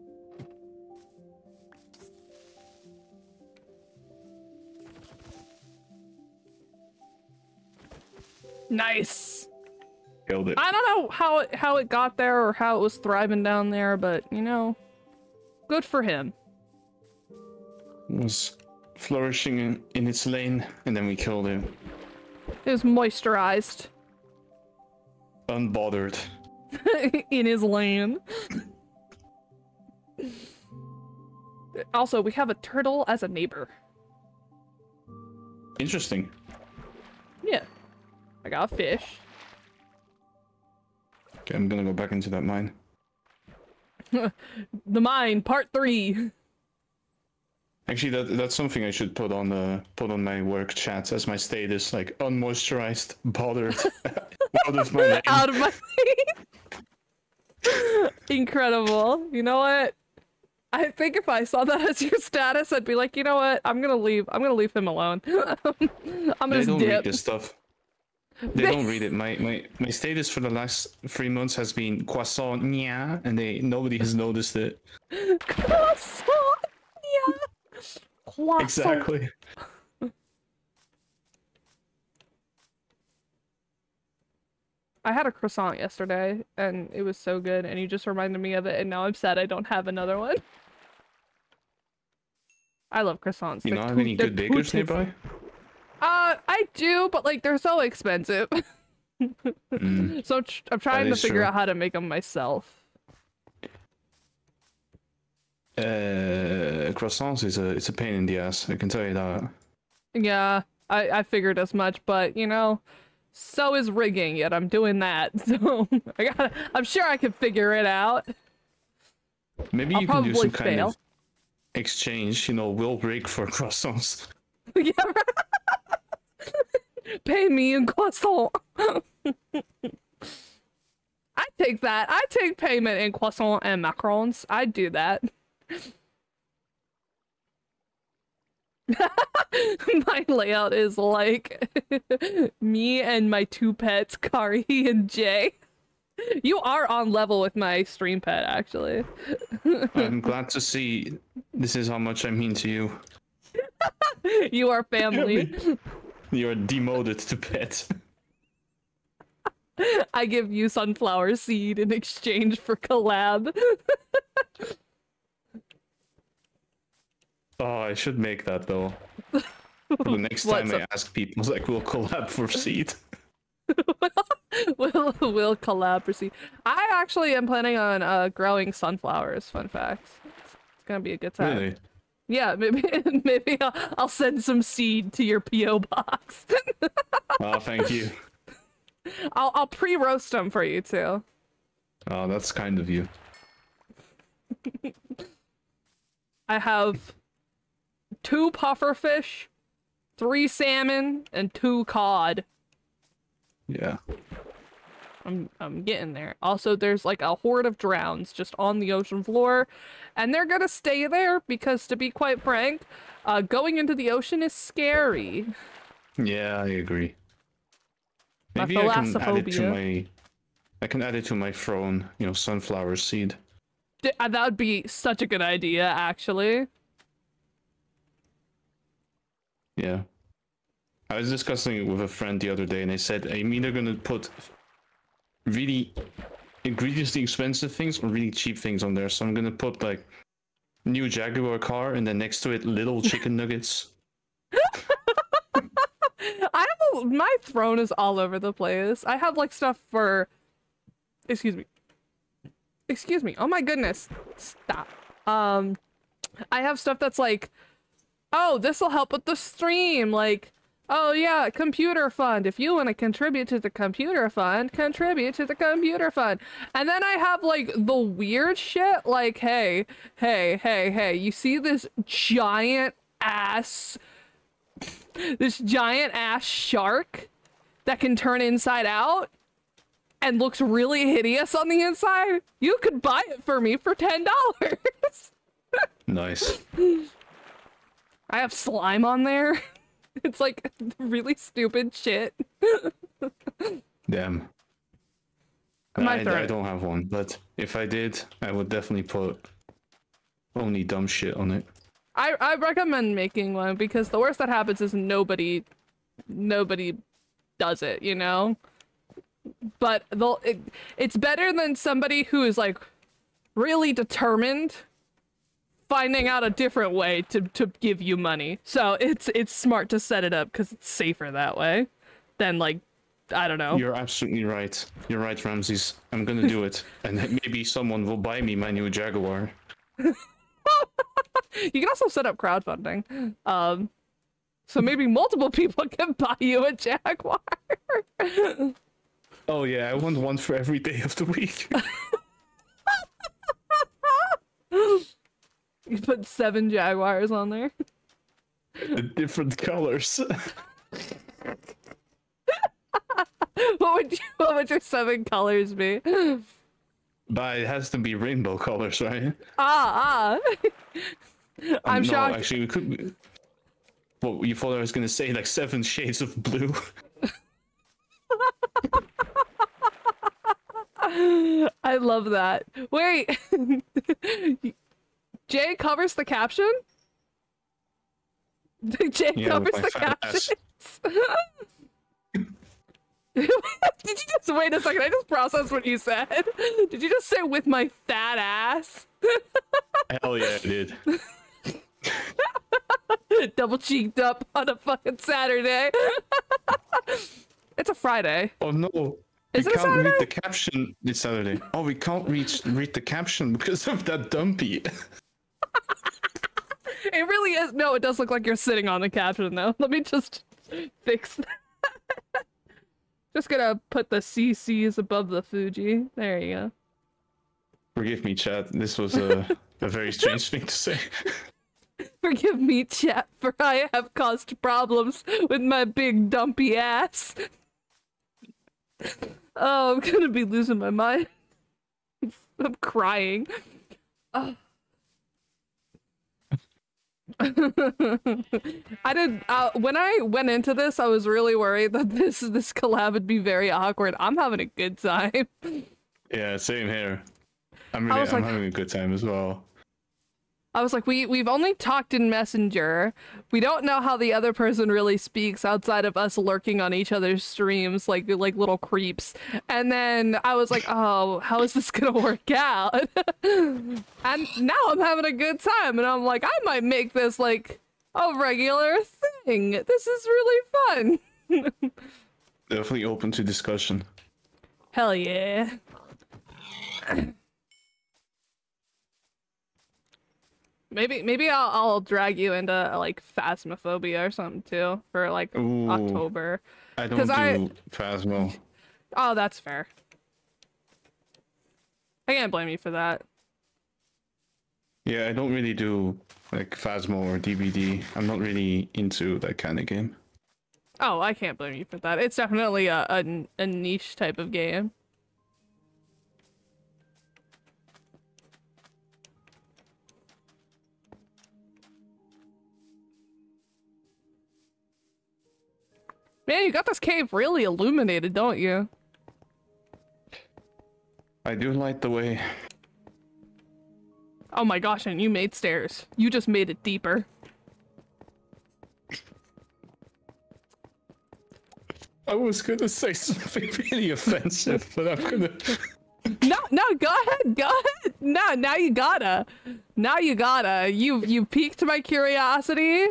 Nice. Killed it. I don't know how it, how it got there or how it was thriving down there, but, you know, good for him. Was flourishing in, in its lane, and then we killed him. It was moisturized Unbothered. in his lane. Also, we have a turtle as a neighbor. Interesting. Yeah. I got a fish. Okay, I'm gonna go back into that mine. The mine, part three. Actually, that that's something I should put on the put on my work chat as my status, like unmoisturized, bothered, out of my name. Out of my Incredible. You know what? I think if I saw that as your status, I'd be like, you know what? I'm gonna leave. I'm gonna leave him alone. I'm gonna They don't dip. read this stuff. They don't read it. My my my status for the last three months has been croissant, nya, and they nobody has noticed it. Croissant, yeah. Croissant. Exactly. I had a croissant yesterday, and it was so good, and you just reminded me of it, and now I'm sad I don't have another one. I love croissants. You They're don't have too- any they're good too bakers tasty. nearby? Uh, I do, but like they're so expensive. Mm, So tr I'm trying to is figure true. out how to make them myself. uh, croissants is a it's a pain in the ass. I can tell you that. Yeah, I I figured as much, but you know, so is rigging. Yet I'm doing that, so I got. I'm sure I can figure it out. Maybe I'll you can do probably some kind fail. of exchange. You know, we'll rig for croissants. Yeah. Pay me in croissant. I take that. I take payment in croissant and macarons. I'd do that. My layout is like me and my two pets, Kari and Jay. You are on level with my stream pet, actually. I'm glad to see this is how much I mean to you. You are family. You're demoted to pet. I give you sunflower seed in exchange for collab. Oh, I should make that though. For the next time What's I ask people, like, we'll collab for seed. we'll we'll collab for seed. I actually am planning on uh growing sunflowers. Fun fact. It's, it's gonna be a good time. Really? Yeah, maybe maybe I'll, I'll send some seed to your P O box. Oh, thank you. I'll I'll pre-roast them for you too. Oh, that's kind of you. I have two pufferfish, three salmon, and two cod. Yeah. I'm I'm getting there. Also, there's like a horde of drowns just on the ocean floor, and they're gonna stay there because, to be quite frank, uh, going into the ocean is scary. Yeah, I agree. My Maybe I can add it to thalassophobia. my. I can add it to my throne. You know, sunflower seed. D- uh, that would be such a good idea, actually. Yeah. I was discussing it with a friend the other day, and I said I'm either gonna put really egregiously expensive things or really cheap things on there. So I'm gonna put like new Jaguar car, and then next to it little chicken nuggets. I have a, my throne is all over the place. I have like stuff for. Excuse me. Excuse me. Oh my goodness. Stop. Um, I have stuff that's like, oh, this will help with the stream. Like, oh yeah, computer fund. If you want to contribute to the computer fund, contribute to the computer fund. And then I have like the weird shit. Like, hey, hey, hey, hey. You see this giant ass. This giant ass shark that can turn inside out and looks really hideous on the inside? You could buy it for me for ten dollars. Nice. I have slime on there. It's like really stupid shit. Damn. My I, throat. I don't have one, but if I did, I would definitely put only dumb shit on it. I, I recommend making one because the worst that happens is nobody nobody does it, you know? But they'll it, it's better than somebody who is like really determined finding out a different way to, to give you money. So it's it's smart to set it up because it's safer that way than like, I don't know. You're absolutely right. You're right, Ramses. I'm gonna do it, and then maybe someone will buy me my new Jaguar. You can also set up crowdfunding. Um, so maybe multiple people can buy you a Jaguar. Oh yeah, I want one for every day of the week. You put seven jaguars on there. The different colors. What would you, what would your seven colors be? But it has to be rainbow colors, right? Ah, ah. I'm um, no, shocked. Actually, we could. Well, you thought I was gonna say like seven shades of blue. I love that. Wait. Jay covers the caption? Jay Yeah, covers with my the fat captions. Did you just wait a second? I just processed what you said. Did you just say with my fat ass? Hell yeah, I did. Double cheeked up on a fucking Saturday. It's a Friday. Oh no. Is we it a can't read Saturday? the caption this Saturday. Oh, we can't reach read the caption because of that dumpy. It really is. No, it does look like you're sitting on the caption though. Let me just fix that. Just gonna put the C Cs above the Fuji. There you go. Forgive me, chat. This was a, a very strange thing to say. Forgive me, chat, for I have caused problems with my big dumpy ass. Oh, I'm gonna be losing my mind. I'm crying. Oh. I did uh, when I went into this, I was really worried that this this collab would be very awkward. I'm having a good time. Yeah, same here. I'm really, I'm like, having a good time as well. I was like, we we've only talked in Messenger. We don't know how the other person really speaks outside of us lurking on each other's streams like like little creeps. And then I was like, oh, how is this gonna work out? And now I'm having a good time, and I'm like, I might make this like a regular thing. This is really fun. Definitely open to discussion. Hell yeah. Maybe maybe I'll I'll drag you into like Phasmophobia or something too for like Ooh, October. I don't do I... Phasmo. Oh, that's fair. I can't blame you for that. Yeah, I don't really do like Phasmo or D B D. I'm not really into that kind of game. Oh, I can't blame you for that. It's definitely a a, a niche type of game. Man, you got this cave really illuminated, don't you? I do like the way. Oh my gosh, and you made stairs. You just made it deeper. I was gonna say something really offensive, but I'm gonna. No, no, go ahead, go ahead. No, now you gotta. Now you gotta. You you piqued my curiosity.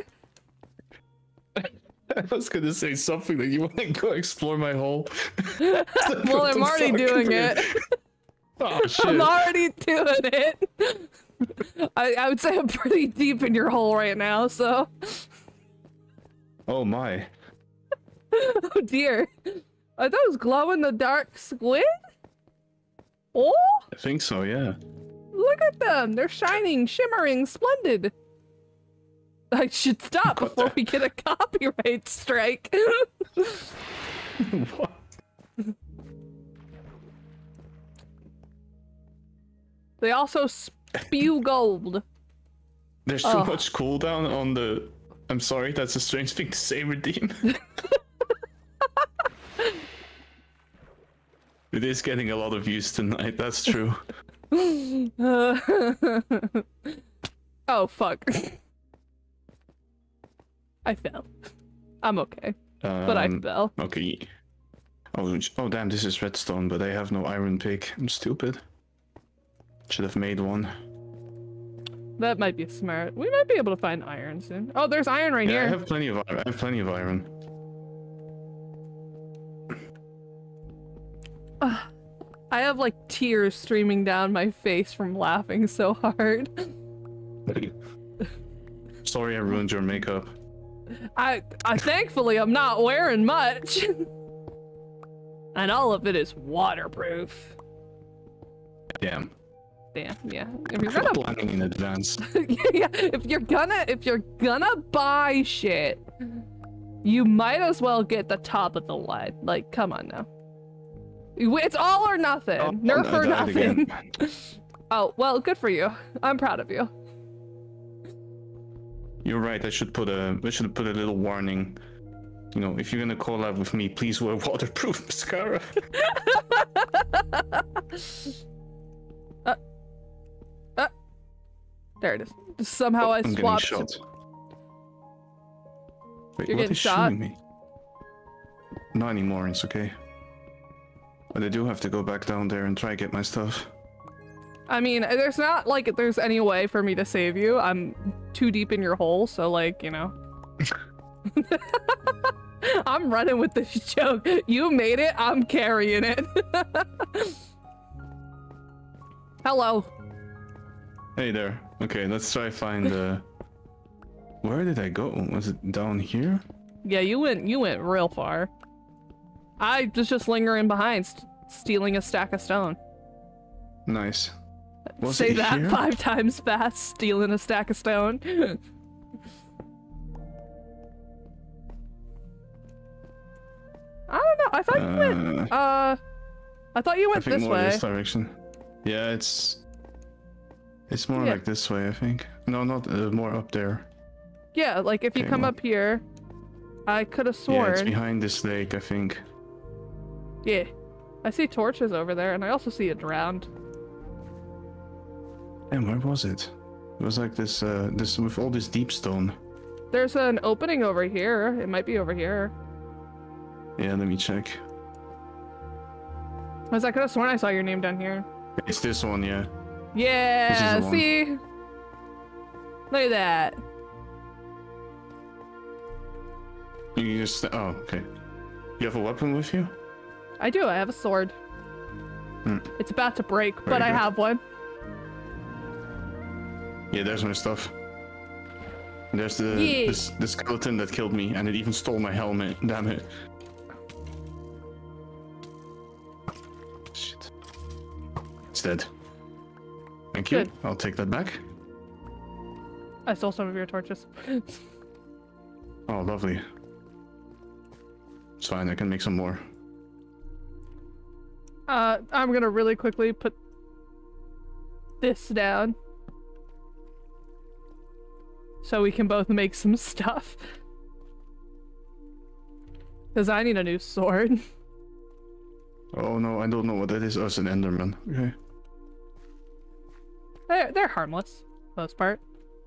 I was gonna say something that you want to go explore my hole. Well, I'm already doing it. Oh shit! I'm already doing it. I I would say I'm pretty deep in your hole right now, so. Oh my. Oh dear. Are those glow in the dark squid? Oh, I think so, yeah. look at them. They're shining, shimmering, splendid. I should stop What before the- we get a copyright strike. What? They also spew gold. There's too Oh. much cooldown on the. I'm sorry, that's a strange thing to say, Redeem. It is getting a lot of views tonight, that's true. Oh, fuck. I fell. I'm okay. Um, But I fell. Okay. Oh, oh, damn, this is redstone, but I have no iron pick. I'm stupid. Should have made one. That might be smart. We might be able to find iron soon. Oh, there's iron right Yeah, here. I have plenty of iron. I have plenty of iron. Ugh. I have like tears streaming down my face from laughing so hard. Sorry, I ruined your makeup. I, I thankfully I'm not wearing much. And all of it is waterproof. Damn. Damn, yeah. If you're For gonna planning in advance. yeah, if you're gonna if you're gonna buy shit, you might as well get the top of the line. Like, come on now. It's all or nothing. Oh, Nerf I or died nothing. again. Oh, well, good for you. I'm proud of you. You're right. I should put a. I should put a little warning. You know, if you're gonna collab with me, please wear waterproof mascara. uh, uh, there it is. Somehow oh, I I'm swapped. getting shot. Wait, You're what getting is shot? shooting me? Not anymore. It's okay. But I do have to go back down there and try to get my stuff. I mean, there's not like there's any way for me to save you. I'm too deep in your hole, so like, you know. I'm running with this joke. You made it, I'm carrying it. Hello. Hey there. Okay, let's try find uh where did I go? Was it down here? Yeah, you went you went real far. I was just lingering behind, st stealing a stack of stone. Nice. Was Say it that here? five times fast, stealing a stack of stone. I don't know. I thought you went. Uh, I thought you I went think this more way. this direction. Yeah, it's it's more Yeah. like this way, I think. No, not uh, more up there. Yeah, like if you Okay, come well. up here, I could have Yeah, it's sworn. behind this lake, I think. Yeah, I see torches over there, and I also see a drowned. And where was it? It was like this, uh, this with all this deep stone. There's an opening over here. It might be over here. Yeah, let me check. Cause I could have sworn I saw your name down here. It's this one, yeah. Yeah, the one. see? Look at that. You just oh, okay. You have a weapon with you? I do, I have a sword. Hmm. It's about to break, Very but I good. have one. Yeah, there's my stuff. There's the Yeah. this the skeleton that killed me, and it even stole my helmet. Damn it! Shit. It's dead. Thank you. Good. I'll take that back. I stole some of your torches. Oh, lovely. It's fine. I can make some more. Uh, I'm gonna really quickly put this down. So we can both make some stuff. Because I need a new sword. Oh no, I don't know what that is. Oh, it's an Enderman. Okay. They're, they're harmless, for the most part.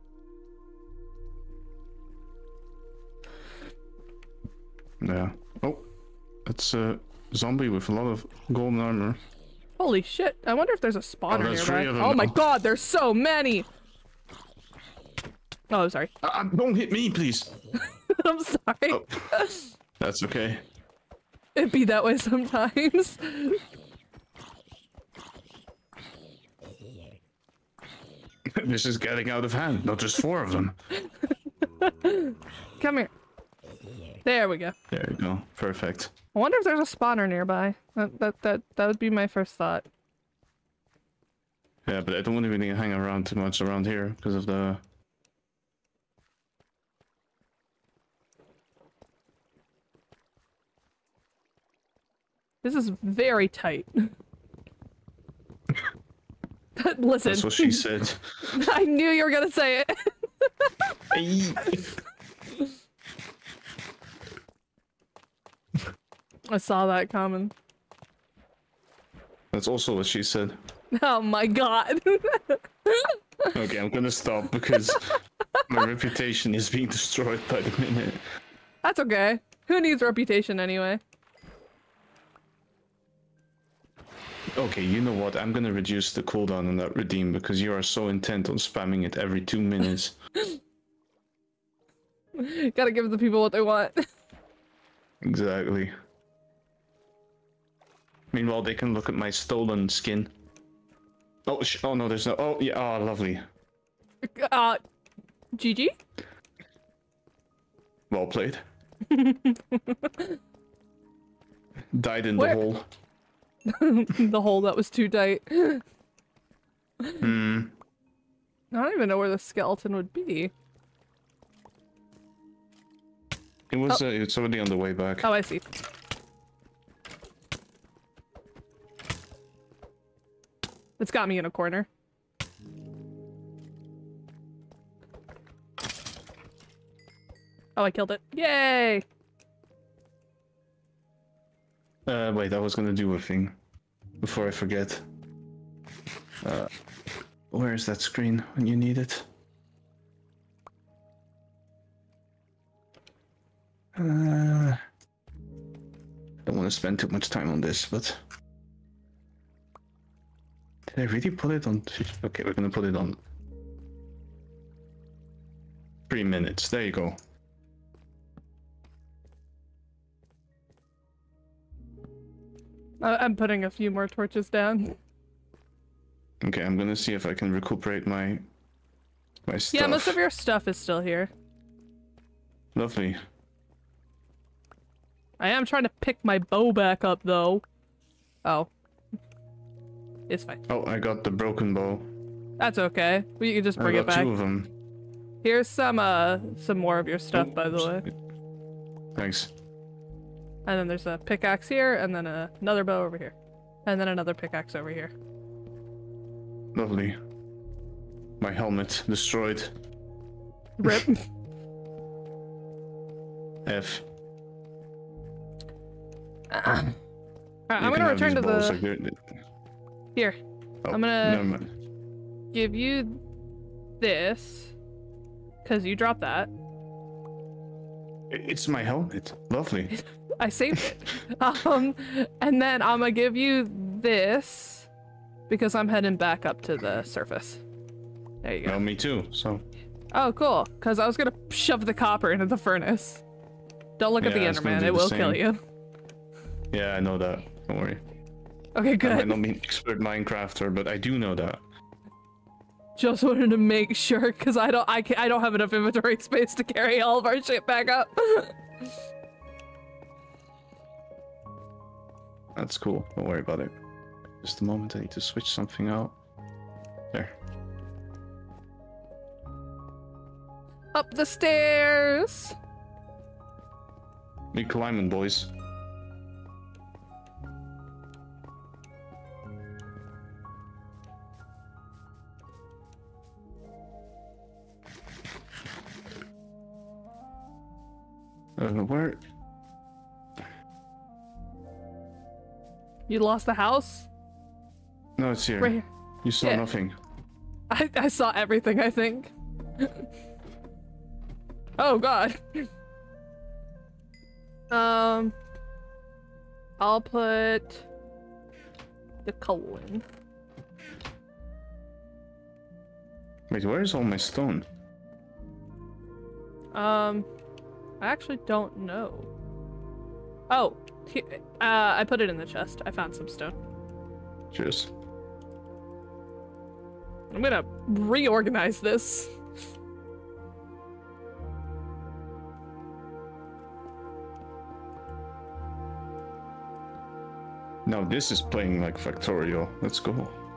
Yeah. Oh, it's a zombie with a lot of golden armor. Holy shit, I wonder if there's a spawner there's nearby. three of them Oh my now. god, there's so many! Oh, I'm sorry. Ah, don't hit me, please. I'm sorry. Oh. That's okay. It'd be that way sometimes. This is getting out of hand. Not just four of them. Come here. There we go. There you go. Perfect. I wonder if there's a spawner nearby. That that that, that would be my first thought. Yeah, but I don't want to really hang around too much around here because of the. This is very tight. Listen. That's what she said. I knew you were gonna say it. I saw that coming. That's also what she said. Oh my god. Okay, I'm gonna stop because my reputation is being destroyed by the minute. That's okay. Who needs reputation anyway? Okay, you know what? I'm gonna reduce the cooldown on that redeem because you are so intent on spamming it every two minutes. Gotta give the people what they want. Exactly. Meanwhile, they can look at my stolen skin. Oh, sh oh no, there's no. Oh, yeah, oh, lovely. Uh, G G? Well played. Died in Where- the hole. The hole that was too tight. Hmm. I don't even know where the skeleton would be. It was. Oh. Uh, it's already on the way back. Oh, I see. It's got me in a corner. Oh, I killed it. Yay! Uh, wait, I was gonna do a thing before I forget. Uh, where is that screen when you need it? Uh, don't want to spend too much time on this, but did I really put it on? Okay, we're gonna put it on three minutes. There you go. Uh, I'm putting a few more torches down. Okay, I'm gonna see if I can recuperate my my stuff. Yeah, most of your stuff is still here. Lovely. I am trying to pick my bow back up, though. Oh. It's fine. Oh, I got the broken bow. That's okay. We can just bring I it got back. two of them. Here's some, uh, some more of your stuff, Oh, by the way. Thanks. And then there's a pickaxe here, and then a, another bow over here. And then another pickaxe over here. Lovely. My helmet destroyed. Rip. F. Alright, You I'm can gonna have return to these balls, the... like, they're- Here. Oh, I'm gonna- never mind. Give you this. Because you dropped that. It's my helmet. Lovely. I saved it. um, and then I'm gonna give you this. Because I'm heading back up to the surface. There you go. No, me too. So Oh, cool. Because I was gonna shove the copper into the furnace. Don't look at Yeah, the I was gonna Enderman, do it the will kill same. you. yeah, I know that. Don't worry. Okay, I might good. not be an expert Minecrafter, but I do know that. Just wanted to make sure, because I don't, I, can, I don't have enough inventory space to carry all of our shit back up. That's cool. Don't worry about it. Just a moment. I need to switch something out. There. Up the stairs. We climbing, boys. Uh, where? You lost the house? No, it's here. Right here. You saw Yeah. nothing. I, I saw everything, I think. Oh god. um, I'll put the coal in. Wait, where is all my stone? Um, I actually don't know. Oh, he, uh, I put it in the chest. I found some stone. Cheers. I'm gonna reorganize this. Now this is playing like Factorial. Let's go.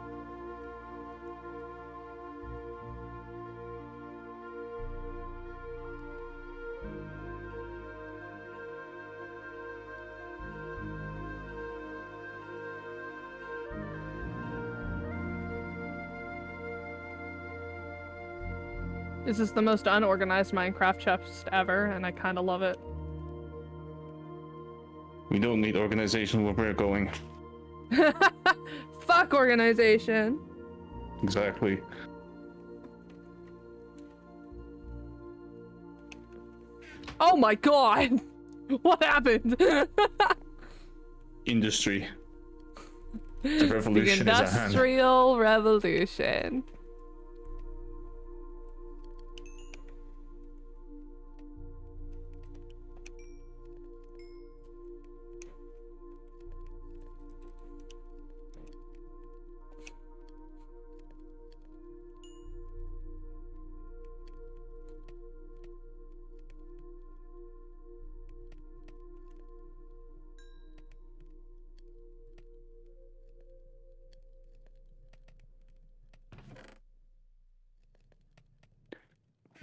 This is the most unorganized Minecraft chest ever, and I kind of love it. We don't need organization where we're going. Fuck organization. Exactly. Oh my god! What happened? Industry. The revolution the is at hand. Industrial Revolution.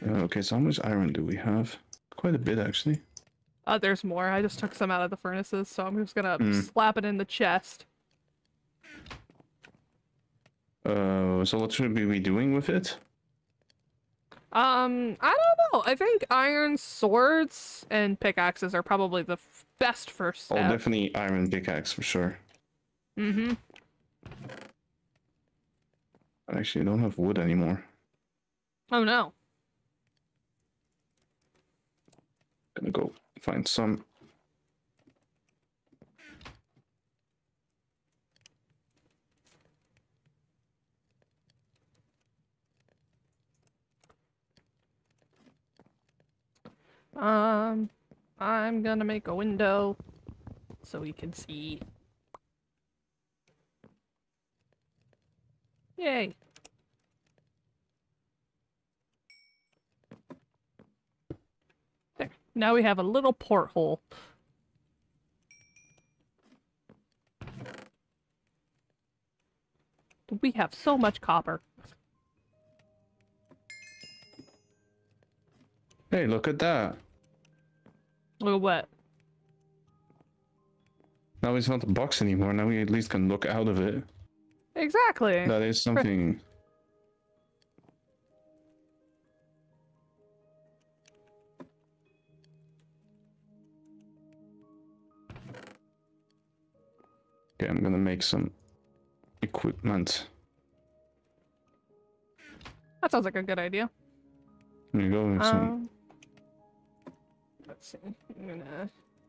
Uh, okay, so how much iron do we have? Quite a bit, actually. Uh, there's more. I just took some out of the furnaces, so I'm just gonna Mm. slap it in the chest. Uh, so what should we be doing with it? Um, I don't know. I think iron swords and pickaxes are probably the f best first Oh, step. definitely iron pickaxe for sure. Mm-hmm. I actually don't have wood anymore. Oh no. Gonna go find some. Um, I'm gonna make a window so we can see. Yay. There. Now we have a little porthole. We have so much copper. Hey, look at that. Look at what? Now it's not a box anymore. Now we at least can look out of it. Exactly. That is something. Okay, I'm gonna make some equipment. That sounds like a good idea. There you go. Some... Um, let's see. I'm gonna...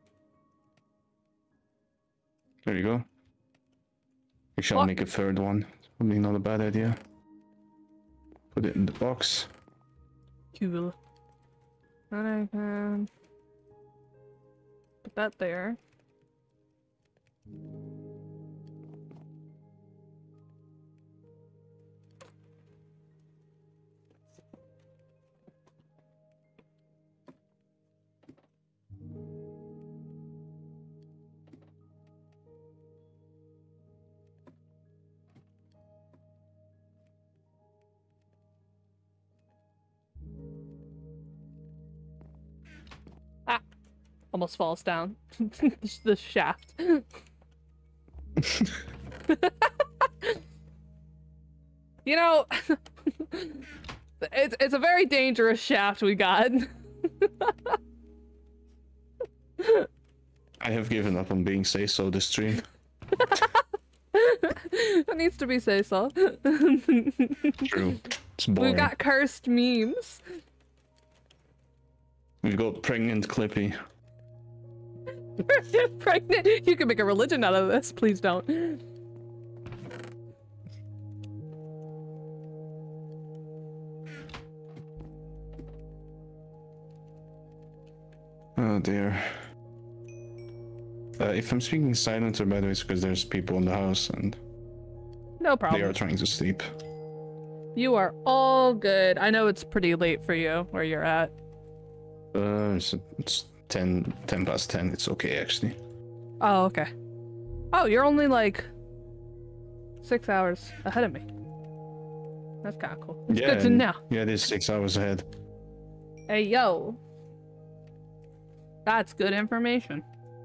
There you go. We shall What? make a third one. Probably not a bad idea. Put it in the box. Cool. And I can put that there. Ah! Almost falls down. The shaft. You know, it's, it's a very dangerous shaft we got. I have given up on being say so this stream. That needs to be say so. True. It's boring. We've got cursed memes. We've got pregnant Clippy. Pregnant. You can make a religion out of this. Please don't. Oh dear. Uh, if I'm speaking silenter, by the way, it's because there's people in the house and No problem. they are trying to sleep. You are all good. I know it's pretty late for you where you're at. Uh, it's, it's ten, ten past ten. It's okay, actually. Oh, okay. Oh, you're only like six hours ahead of me. That's kind of cool. It's yeah, good to know. Yeah, it is six hours ahead. Hey, yo. That's good information.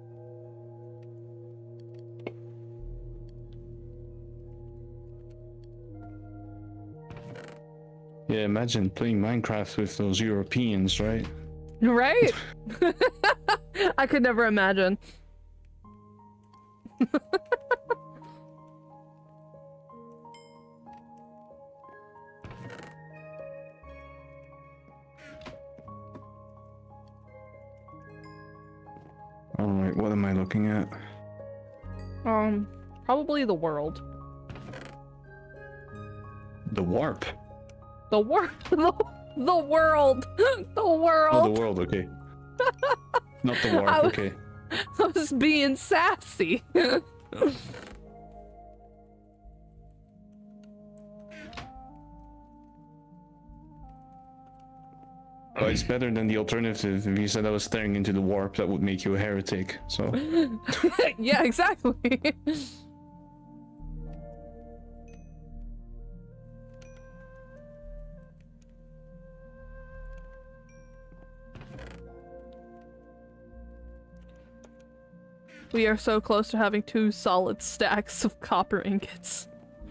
Yeah, imagine playing Minecraft with those Europeans, right? Right? I could never imagine. Alright, what am I looking at? Um, probably the world. The warp. The world. The, the world. The world. Oh, the world, okay. Not the warp, I was- okay. I was being sassy. Oh, it's better than the alternative. If you said I was staring into the warp, that would make you a heretic, so... Yeah, exactly. We are so close to having two solid stacks of copper ingots.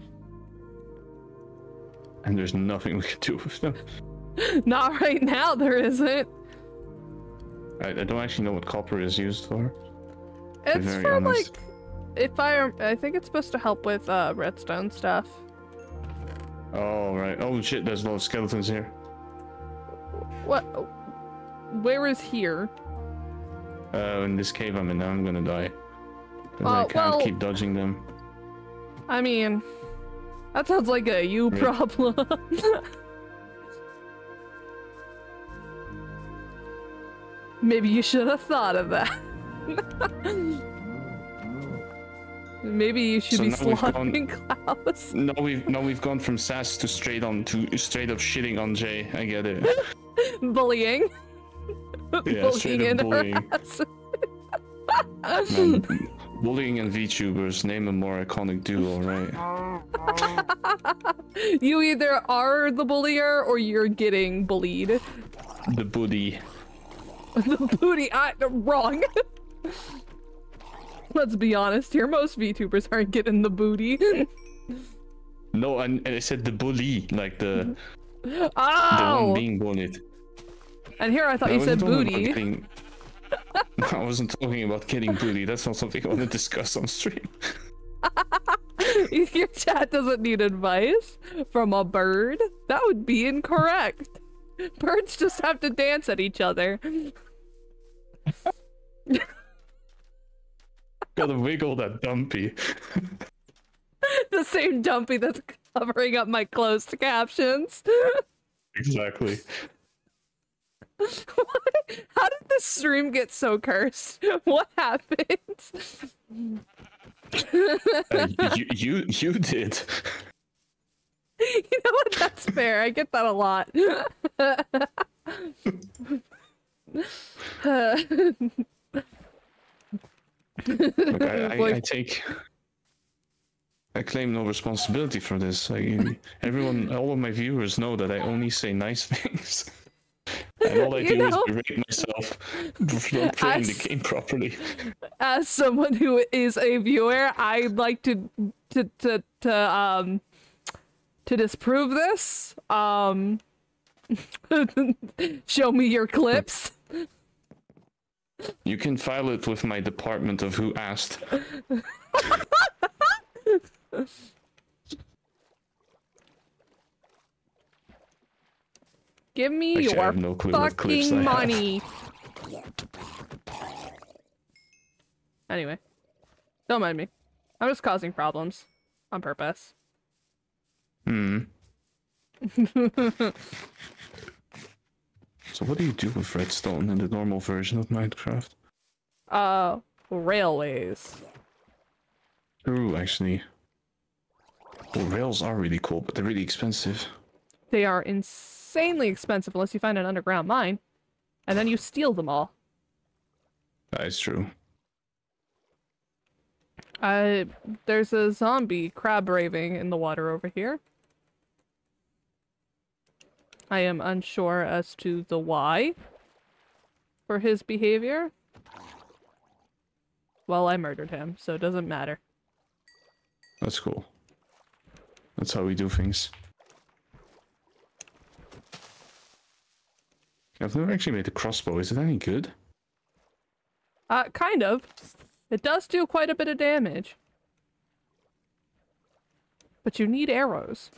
And there's nothing we can do with them. Not right now, there isn't. I, I don't actually know what copper is used for. It's for honest. like, if I, I think it's supposed to help with uh, redstone stuff. Oh right. Oh shit! There's a lot of skeletons here. What? Where is here? Uh, in this cave I'm in now, I'm gonna die. Because uh, I can't well, keep dodging them. I mean, that sounds like a you Right. problem. Maybe you should have thought of that. Maybe you should So be now we've slaughtering gone- Klaus. No, we've now we've gone from sass to straight on to straight up shitting on Jay. I get it. Bullying. Yeah, straight up bullying. bullying. Man, bullying and VTubers, name a more iconic duo, right? You either are the bullier or you're getting bullied. The booty. The booty, I, wrong. Let's be honest here, most VTubers aren't getting the booty. No, and, and I said the bully, like the, the Oh! one being bullied. And here I thought I you said wasn't talking about booty. getting- I wasn't talking about getting booty. That's not something I want to discuss on stream. Your chat doesn't need advice from a bird. That would be incorrect. Birds just have to dance at each other. Gotta wiggle that dumpy. The same dumpy that's covering up my closed captions. Exactly. What? How did this stream get so cursed? What happened? Uh, you, you, you did. You know what? That's fair. I get that a lot. Look, I, I, I take. I claim no responsibility for this. I, everyone, all of my viewers know that I only say nice things. And all I You do know, is berate myself for not playing as- the game properly. as someone who is a viewer, I'd like to to to to um to disprove this. Um, show me your clips. You can file it with my department of who asked. Give me Actually, I your have no clue what clips I fucking have. money. Anyway, don't mind me. I'm just causing problems on purpose. Hmm. So what do you do with redstone in the normal version of Minecraft? uh, railways. True, actually. Well, rails are really cool, but they're really expensive. They are insanely expensive unless you find an underground mine, and then you steal them all. That is true. Uh, there's a zombie crab raving in the water over here. I am unsure as to the why for his behavior. Well, I murdered him, so it doesn't matter. That's cool. That's how we do things. I've never actually made a crossbow. Is it any good? Uh, kind of. It does do quite a bit of damage. But you need arrows.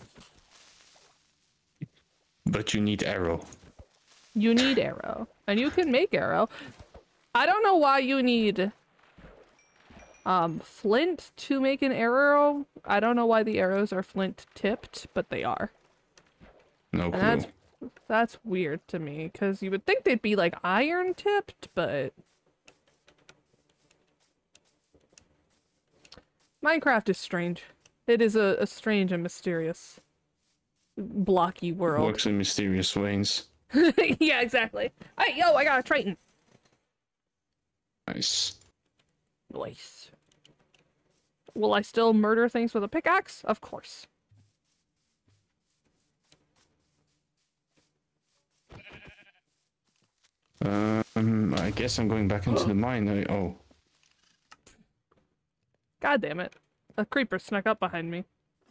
But you need arrow. You need arrow. And you can make arrow. I don't know why you need um flint to make an arrow. I don't know why the arrows are flint tipped, but they are. No And clue. that's that's weird to me, because you would think they'd be like iron tipped, but Minecraft is strange. It is a, a strange and mysterious blocky world. Works in mysterious ways. Yeah, exactly. Hey, yo, I got a Triton. Nice. Nice. Will I still murder things with a pickaxe? Of course. Um, I guess I'm going back into the mine. I, oh. God damn it. A creeper snuck up behind me.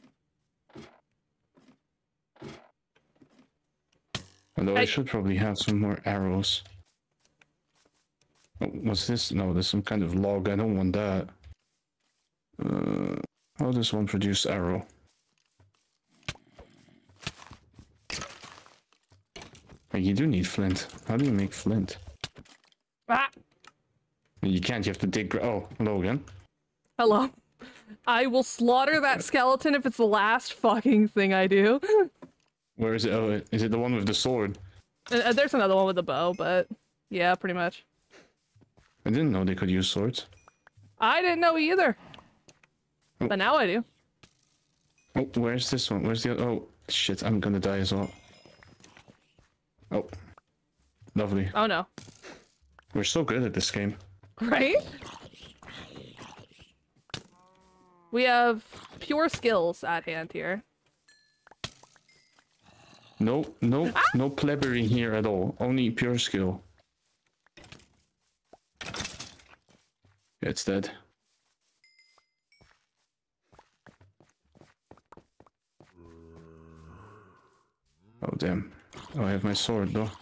Although Hey. I should probably have some more arrows. Oh, what's this? No, there's some kind of log. I don't want that. Uh, how does one produce arrow? Oh, you do need flint. How do you make flint? Ah! You can't. You have to dig. Oh, hello again. Hello. I will slaughter that skeleton if it's the last fucking thing I do. Where is it? Oh, is it the one with the sword? And, uh, there's another one with a bow, but yeah, pretty much. I didn't know they could use swords. I didn't know either. Oh. But now I do. Oh, where's this one? Where's the other? Oh, shit, I'm gonna die as well. Oh, lovely. Oh no. We're so good at this game. Right? We have pure skills at hand here. No, no, Ah! no plebery here at all. Only pure skill. Yeah, it's dead. Oh, damn. Oh, I have my sword, though.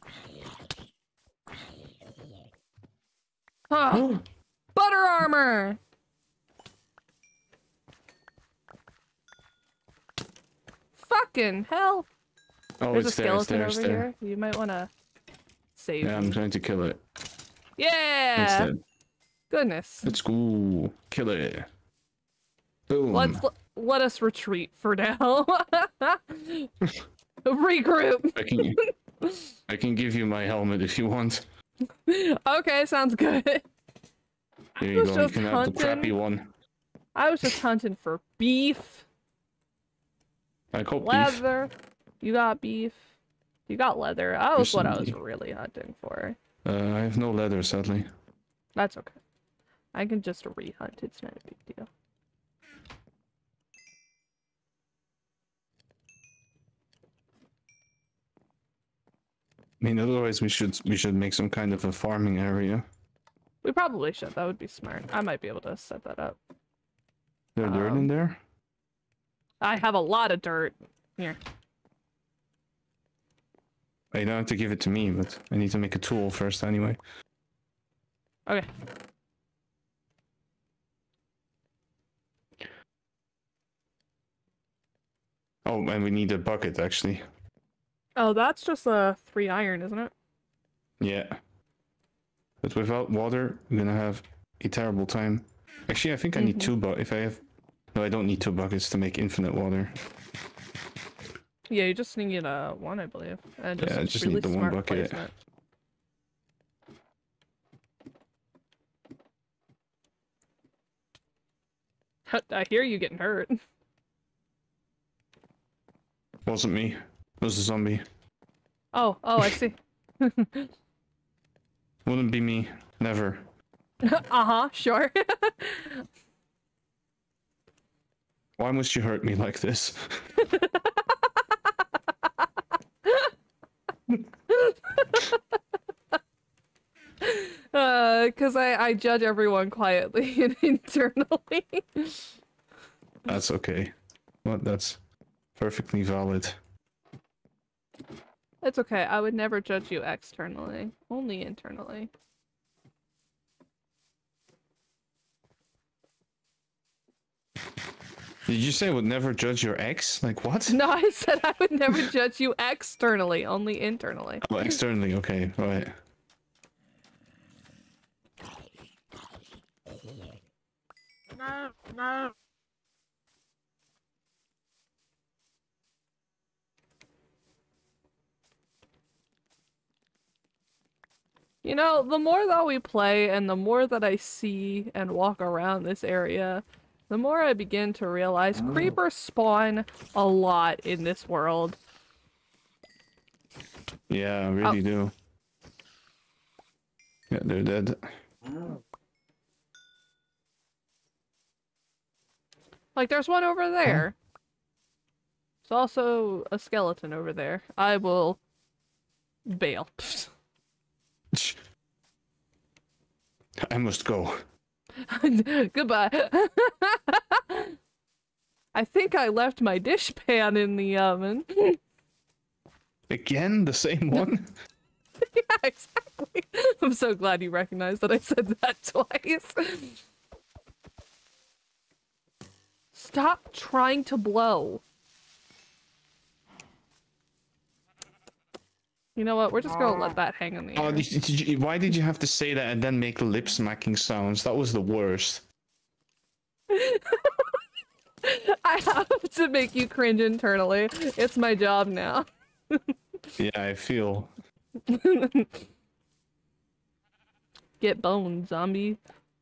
Huh. Butter armor! Fucking hell! Oh, There's a it's there, it's skeleton there, it's over there. here. You might want to save Yeah, me. I'm trying to kill it. It's Yeah! dead. Goodness. Let's go. Kill it. Boom. Let's l let us retreat for now. Regroup. I can, I can give you my helmet if you want. Okay, sounds good. Here you was go. You just can have the crappy hunting. one. I was just hunting for beef, I call beef. leather. You got beef. You got leather. That was There's what I some was beef. really hunting for. Uh, I have no leather, sadly. That's okay. I can just re-hunt. It's not a big deal. I mean, otherwise we should we should make some kind of a farming area. We probably should. That would be smart. I might be able to set that up. There dirt Um, in there? I have a lot of dirt. Here. I don't have to give it to me, but I need to make a tool first anyway. Okay. Oh, and we need a bucket actually. Oh, that's just a three iron, isn't it? Yeah. But without water, I'm gonna have a terrible time. Actually, I think I need Mhm. two buckets. If I have... No, I don't need two buckets to make infinite water. Yeah, you just need uh, one, I believe. And just, Yeah, I just really need the one smart bucket. placement. I hear you getting hurt. Wasn't me. It was a zombie. Oh, oh, I see. Wouldn't be me. Never. Uh-huh, sure. Why must you hurt me like this? Uh, cause I, I judge everyone quietly and internally. That's okay. What? That's perfectly valid. It's okay, I would never judge you externally, only internally. Did you say I would never judge your ex? Like what? No, I said I would never judge you externally, only internally. Oh, externally, okay, right. No, no. You know, the more that we play and the more that I see and walk around this area, the more I begin to realize creepers spawn a lot in this world. Yeah, I really Oh. do. Yeah, they're dead. Like, there's one over there. There's also a skeleton over there. I will bail. I must go. Goodbye. I think I left my dishpan in the oven. Again, the same one? Yeah, exactly. I'm so glad you recognized that I said that twice. Stop trying to blow. You know what? We're just gonna let that hang in the air. Oh, did, did you, why did you have to say that and then make lip smacking sounds? That was the worst. I have to make you cringe internally. It's my job now. Yeah, I feel. Get boned, zombie.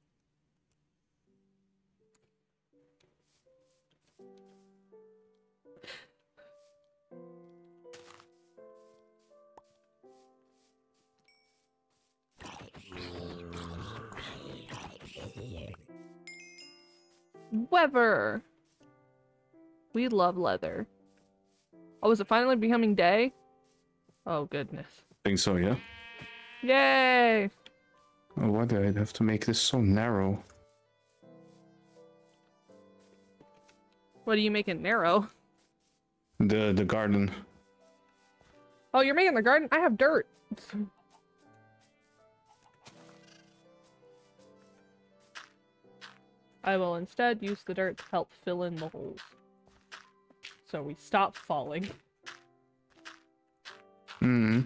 Weather. We love leather. Oh, is it finally becoming day? Oh, goodness. I think so, yeah. Yay! Oh, why did I have to make this so narrow? What are you making narrow? The the garden. Oh, you're making the garden? I have dirt. I will instead use the dirt to help fill in the holes. So we stop falling. Hmm.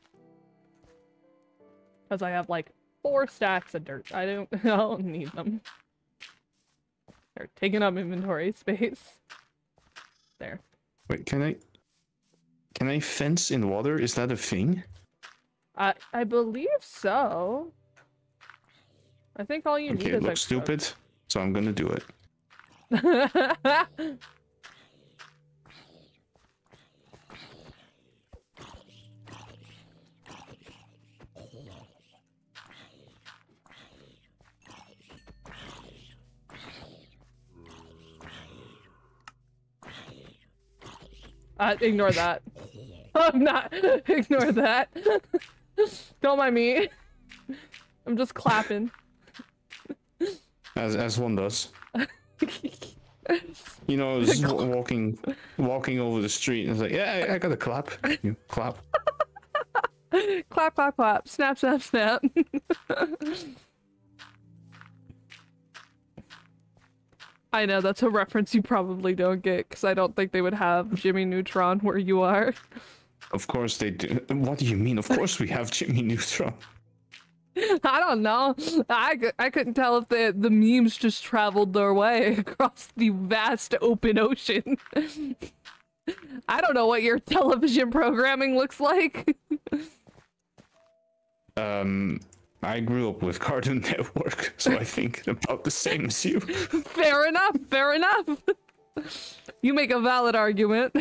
Because I have like four stacks of dirt. I don't, I don't need them. They're taking up inventory space. There. Wait, can I... Can I fence in water? Is that a thing? I I believe so. I think all you Okay, need it is looks a stupid, so I'm gonna do it. Uh, ignore that. I'm not. Ignore that. Don't mind me. I'm just clapping. As as one does. You know, just walking walking over the street and it's like, yeah, I, I gotta clap. You clap. Clap, clap, clap. Snap, snap, snap. I know, that's a reference you probably don't get, because I don't think they would have Jimmy Neutron where you are. Of course they do. What do you mean? Of course we have Jimmy Neutron. I don't know. I, I couldn't tell if the, the memes just traveled their way across the vast open ocean. I don't know what your television programming looks like. Um, I grew up with Cartoon Network, so I think about the same as you. Fair enough, fair enough. You make a valid argument.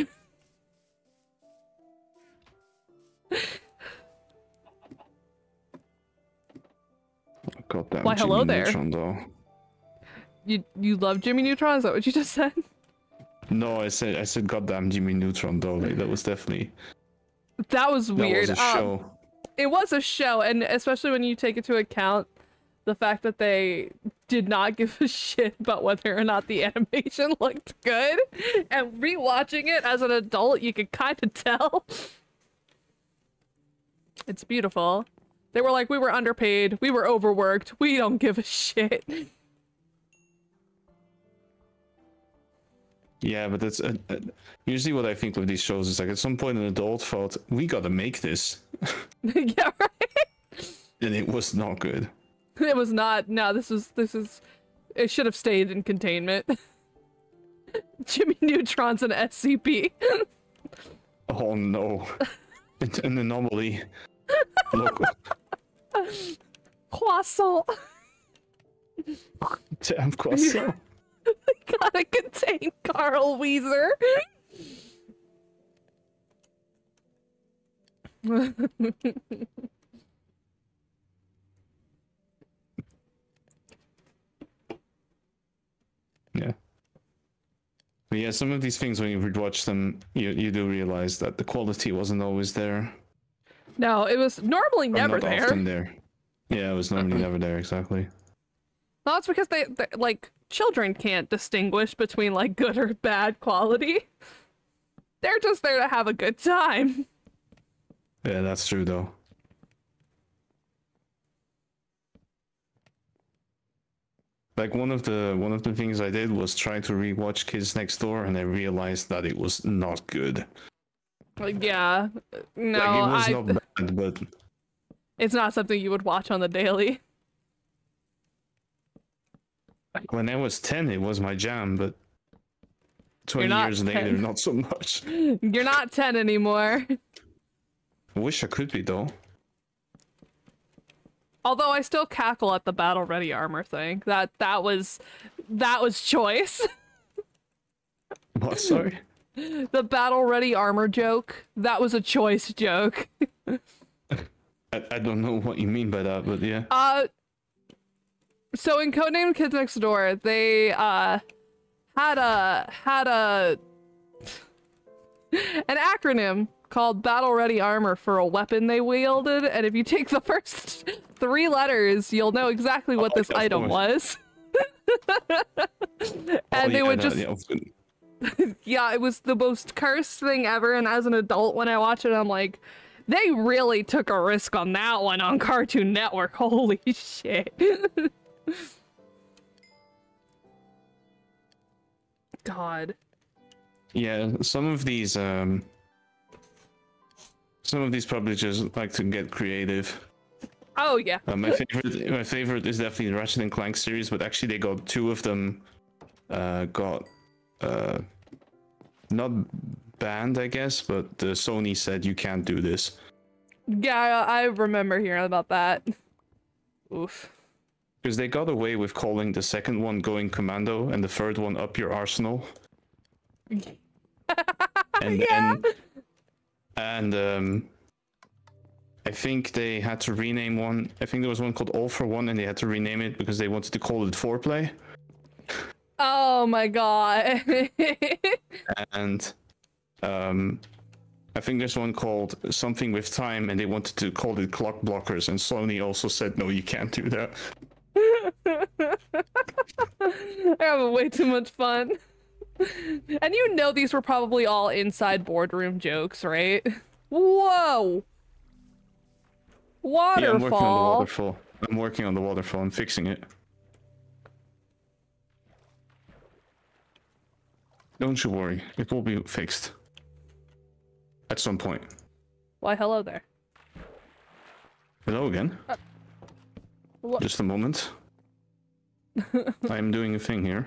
Goddamn Why, Jimmy hello there. Neutron, though. You you love Jimmy Neutron? Is that what you just said? No, I said I said goddamn Jimmy Neutron, though. Like, that was definitely That was weird. That was a Um, show. It was a show, and especially when you take into account the fact that they did not give a shit about whether or not the animation looked good. And rewatching it as an adult, you could kind of tell. It's beautiful. They were like, we were underpaid, we were overworked, we don't give a shit. Yeah, but that's uh, uh, usually what I think with these shows is like at some point an adult thought we gotta make this, Yeah, right? and it was not good. It was not. No, this was, this is, it should have stayed in containment. Jimmy Neutron's an S C P. Oh no, it's an anomaly. Look, Croissant. damn croissant. Gotta contain Carl Weezer. Yeah. But yeah, some of these things when you watch them, you you do realize that the quality wasn't always there. No, it was normally Or never not there. often there. Yeah, it was normally never there, exactly. No, it's because they, they like children can't distinguish between like good or bad quality. They're just there to have a good time. Yeah, that's true though. Like one of the one of the things I did was try to rewatch Kids Next Door, and I realized that it was not good. Like, yeah, no, like it was I, not bad, but it's not something you would watch on the daily. like when I was ten, it was my jam, but twenty not years later, ten. not so much. You're not ten anymore. I wish I could be though. Although I still cackle at the battle ready armor thing. That that was that was choice. What? Sorry. The battle ready armor joke. That was a choice joke. I, I don't know what you mean by that, but yeah. Uh, so in Codename Kids Next Door, they uh had a had a an acronym called Battle Ready Armor for a weapon they wielded, and if you take the first three letters, you'll know exactly what Oh, this yeah, of item was. And oh, they yeah, would that- just yeah, of course. yeah, it was the most cursed thing ever, and as an adult, when I watch it, I'm like, they really took a risk on that one on Cartoon Network. Holy shit. God. Yeah, some of these um some of these publishers like to get creative. Oh, yeah. Uh, my favorite my favorite is definitely the Ratchet and Clank series, but actually they got two of them uh got uh not banned, I guess, but the Sony said you can't do this. Yeah, I I remember hearing about that. Oof. Because they got away with calling the second one Going Commando and the third one Up Your Arsenal. and Yeah. and and um I think they had to rename one. I think there was one called All for One, and they had to rename it because they wanted to call it Foreplay. Oh my god. And um I think there's one called Something with Time, and they wanted to call it Clock Blockers, and Sony also said no, you can't do that. They're having way too much fun. And you know these were probably all inside boardroom jokes, right? Whoa! Waterfall. Yeah, I'm working on the waterfall. I'm working on the waterfall. I'm fixing it. Don't you worry, it will be fixed. At some point. Why, hello there. Hello again. Uh, what? Just a moment. I am doing a thing here.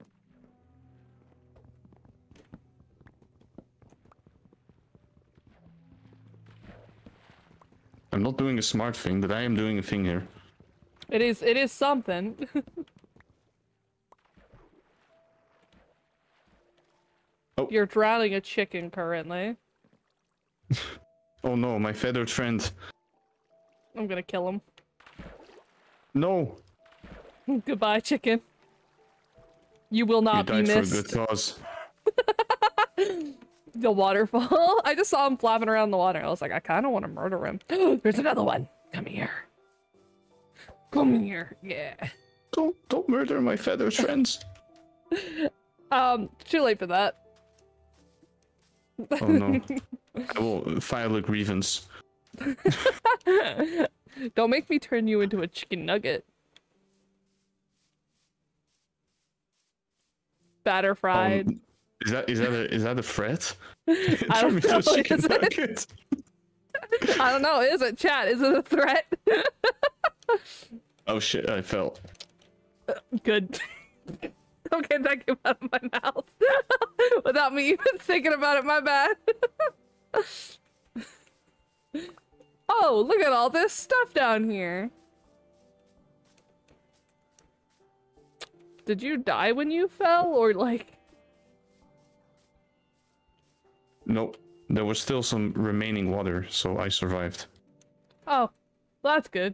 I'm not doing a smart thing, but I am doing a thing here. It is, it is something. Oh. You're drowning a chicken currently. Oh no, my feathered friend. I'm gonna kill him. No! Goodbye, chicken. You will You not be died for a missed. good cause. The waterfall. I just saw him flopping around the water. I was like, I kind of want to murder him. There's another one. Come here. Come here. Yeah. Don't don't murder my feathered friends. Um, too late for that. Oh no. I will file a grievance. Don't make me turn you into a chicken nugget. Batter fried. Um, is that is that a is that a threat? I Turn me don't to a know. chicken Is it? nugget. I don't know. Is it, chat? Is it a threat? Oh shit! I fell. Good. Okay, that came out of my mouth without me even thinking about it. My bad. Oh, look at all this stuff down here. Did you die when you fell, or like? Nope. There was still some remaining water, so I survived. Oh, well, that's good.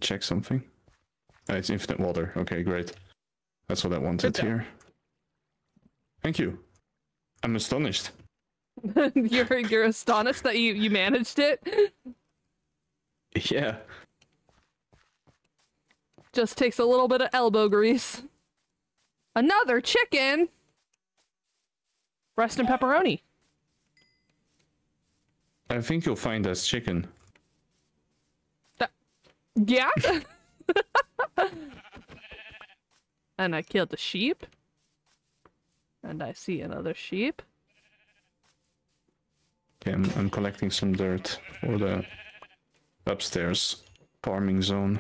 check something. Oh, it's infinite water. Okay, great. That's what I wanted here. Thank you. I'm astonished. you're you're astonished that you you managed it. Yeah. Just takes a little bit of elbow grease. Another chicken. Breast and pepperoni. I think you'll find that's chicken. That, yeah. And I killed the sheep. And I see another sheep. Okay, I'm, I'm collecting some dirt for the upstairs farming zone.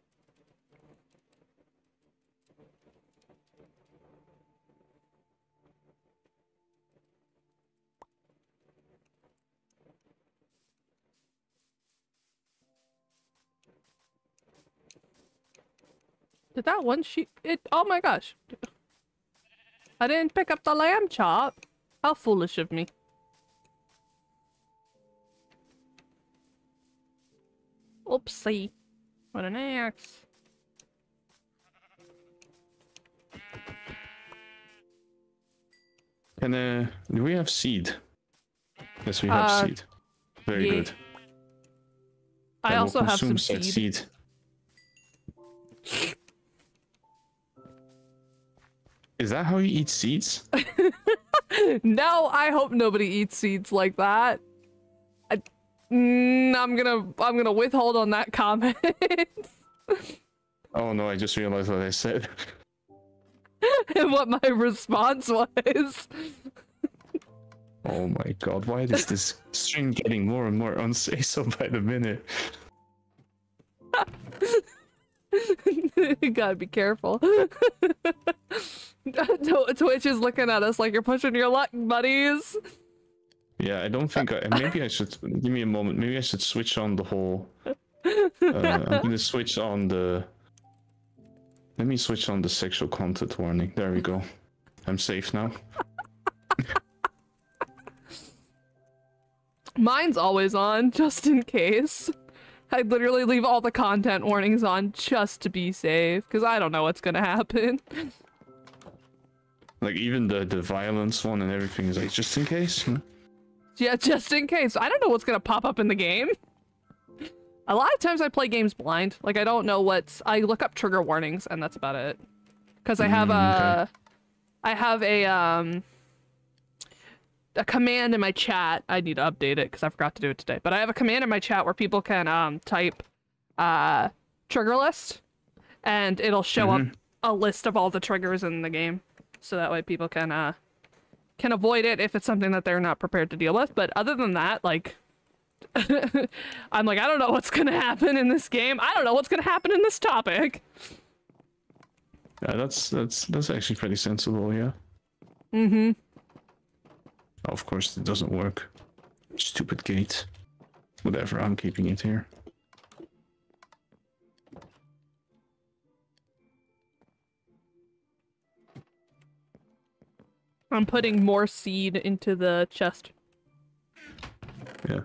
Did that one sheep? It. Oh my gosh! I didn't pick up the lamb chop. How foolish of me! Oopsie! What an axe! And uh, do we have seed? Yes, we have Uh, seed. Very yeah. good. I will also have some consume said seed. seed. Is that how you eat seeds? No, I hope nobody eats seeds like that. I, mm, I'm gonna, I'm gonna withhold on that comment. Oh no, I just realized what I said. And what my response was. Oh my god, why is this stream getting more and more unsafe by the minute? You gotta be careful. Twitch is looking at us like you're pushing your luck, buddies. Yeah, I don't think I... Maybe I should... Give me a moment. Maybe I should switch on the whole... Uh, I'm gonna switch on the... Let me switch on the sexual content warning. There we go. I'm safe now. Mine's always on, just in case. I literally leave all the content warnings on just to be safe, because I don't know what's gonna happen. Like, even the, the violence one and everything is like, just in case? Hmm? Yeah, just in case. I don't know what's gonna pop up in the game. A lot of times I play games blind. Like, I don't know what's... I look up trigger warnings, and that's about it. Because I have Mm, a... okay. I have a, um... a command in my chat. I need to update it, because I forgot to do it today. But I have a command in my chat where people can, um, type, uh, trigger list. And it'll show Mhm. up a list of all the triggers in the game. So that way people can, uh... can avoid it if it's something that they're not prepared to deal with. But other than that, like... I'm like, I don't know what's gonna happen in this game. I don't know what's gonna happen in this topic. Yeah, that's, that's, that's actually pretty sensible, yeah. Mm-hmm. Of course, it doesn't work. Stupid gate. Whatever, I'm keeping it here. I'm putting more seed into the chest. Yeah.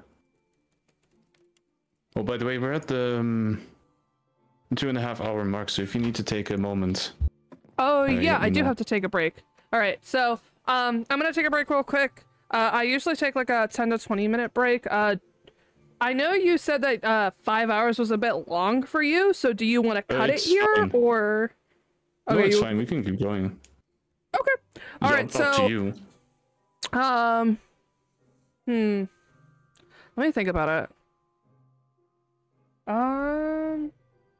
Oh, by the way, we're at the um, two and a half hour mark, so if you need to take a moment... Oh, uh, yeah, let me I do know. have to take a break. Alright, so, um, I'm gonna take a break real quick. Uh, I usually take like a ten to twenty minute break. Uh, I know you said that, uh, five hours was a bit long for you, so do you want to cut it it's here, fine. or... No, Okay, it's you- fine, we can keep going. Okay. Alright, It's up so... to you. Um... Hmm... Let me think about it. Um...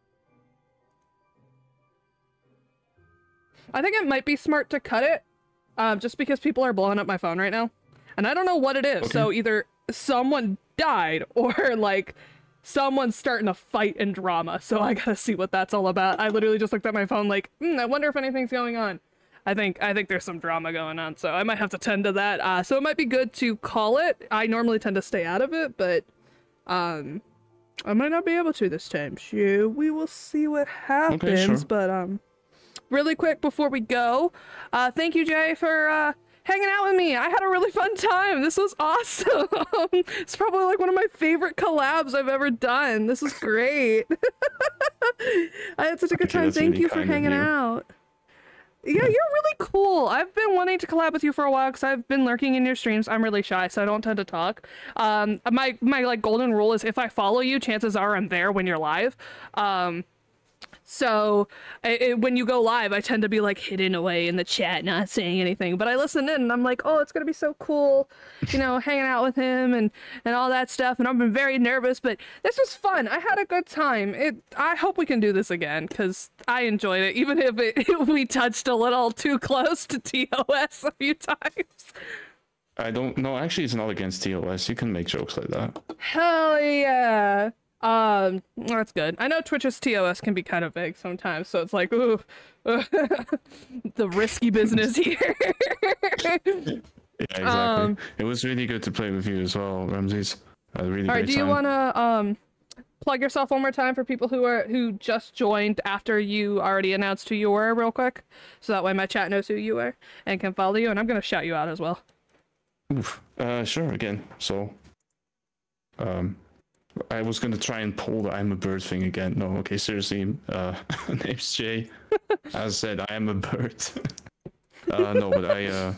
I think it might be smart to cut it, um, just because people are blowing up my phone right now. And I don't know what it is, Okay. so either someone died, or, like, someone's starting a fight and drama, so I gotta see what that's all about. I literally just looked at my phone like, hmm, I wonder if anything's going on. I think I think there's some drama going on, so I might have to tend to that. Uh, so it might be good to call it. I normally tend to stay out of it, but um, I might not be able to this time. So we will see what happens. sure. But um, really quick before we go, uh, thank you, Jay, for uh, hanging out with me. I had a really fun time. This was awesome. It's probably like one of my favorite collabs I've ever done. This was great. I had such a good Okay, time. that's Thank really you for kind of hanging you. out. Yeah, you're really cool. I've been wanting to collab with you for a while because I've been lurking in your streams. I'm really shy, so I don't tend to talk. Um, my my like golden rule is if I follow you, chances are I'm there when you're live. Um, so it, it, when you go live, I tend to be like hidden away in the chat, not saying anything. But I listen in, and I'm like, oh, it's gonna be so cool, you know, hanging out with him and and all that stuff. And I've been very nervous, but this was fun. I had a good time. It. I hope we can do this again because I enjoyed it, even if it if we touched a little too close to T O S a few times. I don't know. Actually, it's not against T O S. You can make jokes like that. Hell yeah. Um, that's good. I know Twitch's T O S can be kind of vague sometimes, so it's like, ooh, the risky business here. Yeah, exactly. Um, it was really good to play with you as well, Ramses. I had a really all right, great do you time. want to um plug yourself one more time for people who are who just joined after you already announced who you were, real quick, so that way my chat knows who you are and can follow you, and I'm gonna shout you out as well. Oof. Uh, sure. Again, so, um. I was gonna try and pull the I'm a bird thing again. No, okay, seriously. Uh, name's Jay. As said, I am a bird. uh, no, but I, uh,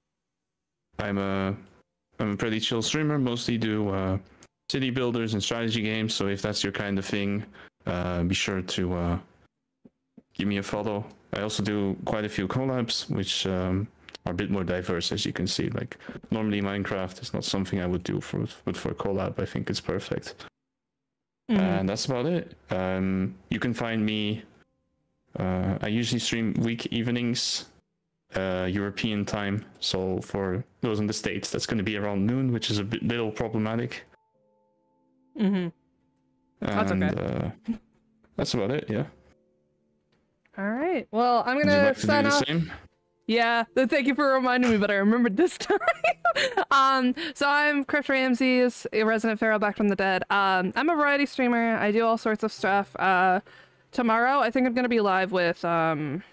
I'm a, I'm a pretty chill streamer. Mostly do uh, city builders and strategy games. So if that's your kind of thing, uh, be sure to uh, give me a follow. I also do quite a few collabs, which um, are a bit more diverse, as you can see. Like normally Minecraft is not something I would do for, but for a collab, I think it's perfect. Mm-hmm. And that's about it. Um, you can find me. Uh, I usually stream week evenings, uh, European time. So for those in the States, that's going to be around noon, which is a bit little problematic. Mm-hmm. That's and, okay. Uh, that's about it. Yeah. All right. Well, I'm Would you gonna like to sign do the off. same? Yeah, thank you for reminding me, but I remembered this time. um, so I'm Crypt Ramses, a resident pharaoh back from the dead. Um, I'm a variety streamer. I do all sorts of stuff. Uh, tomorrow, I think I'm gonna be live with um,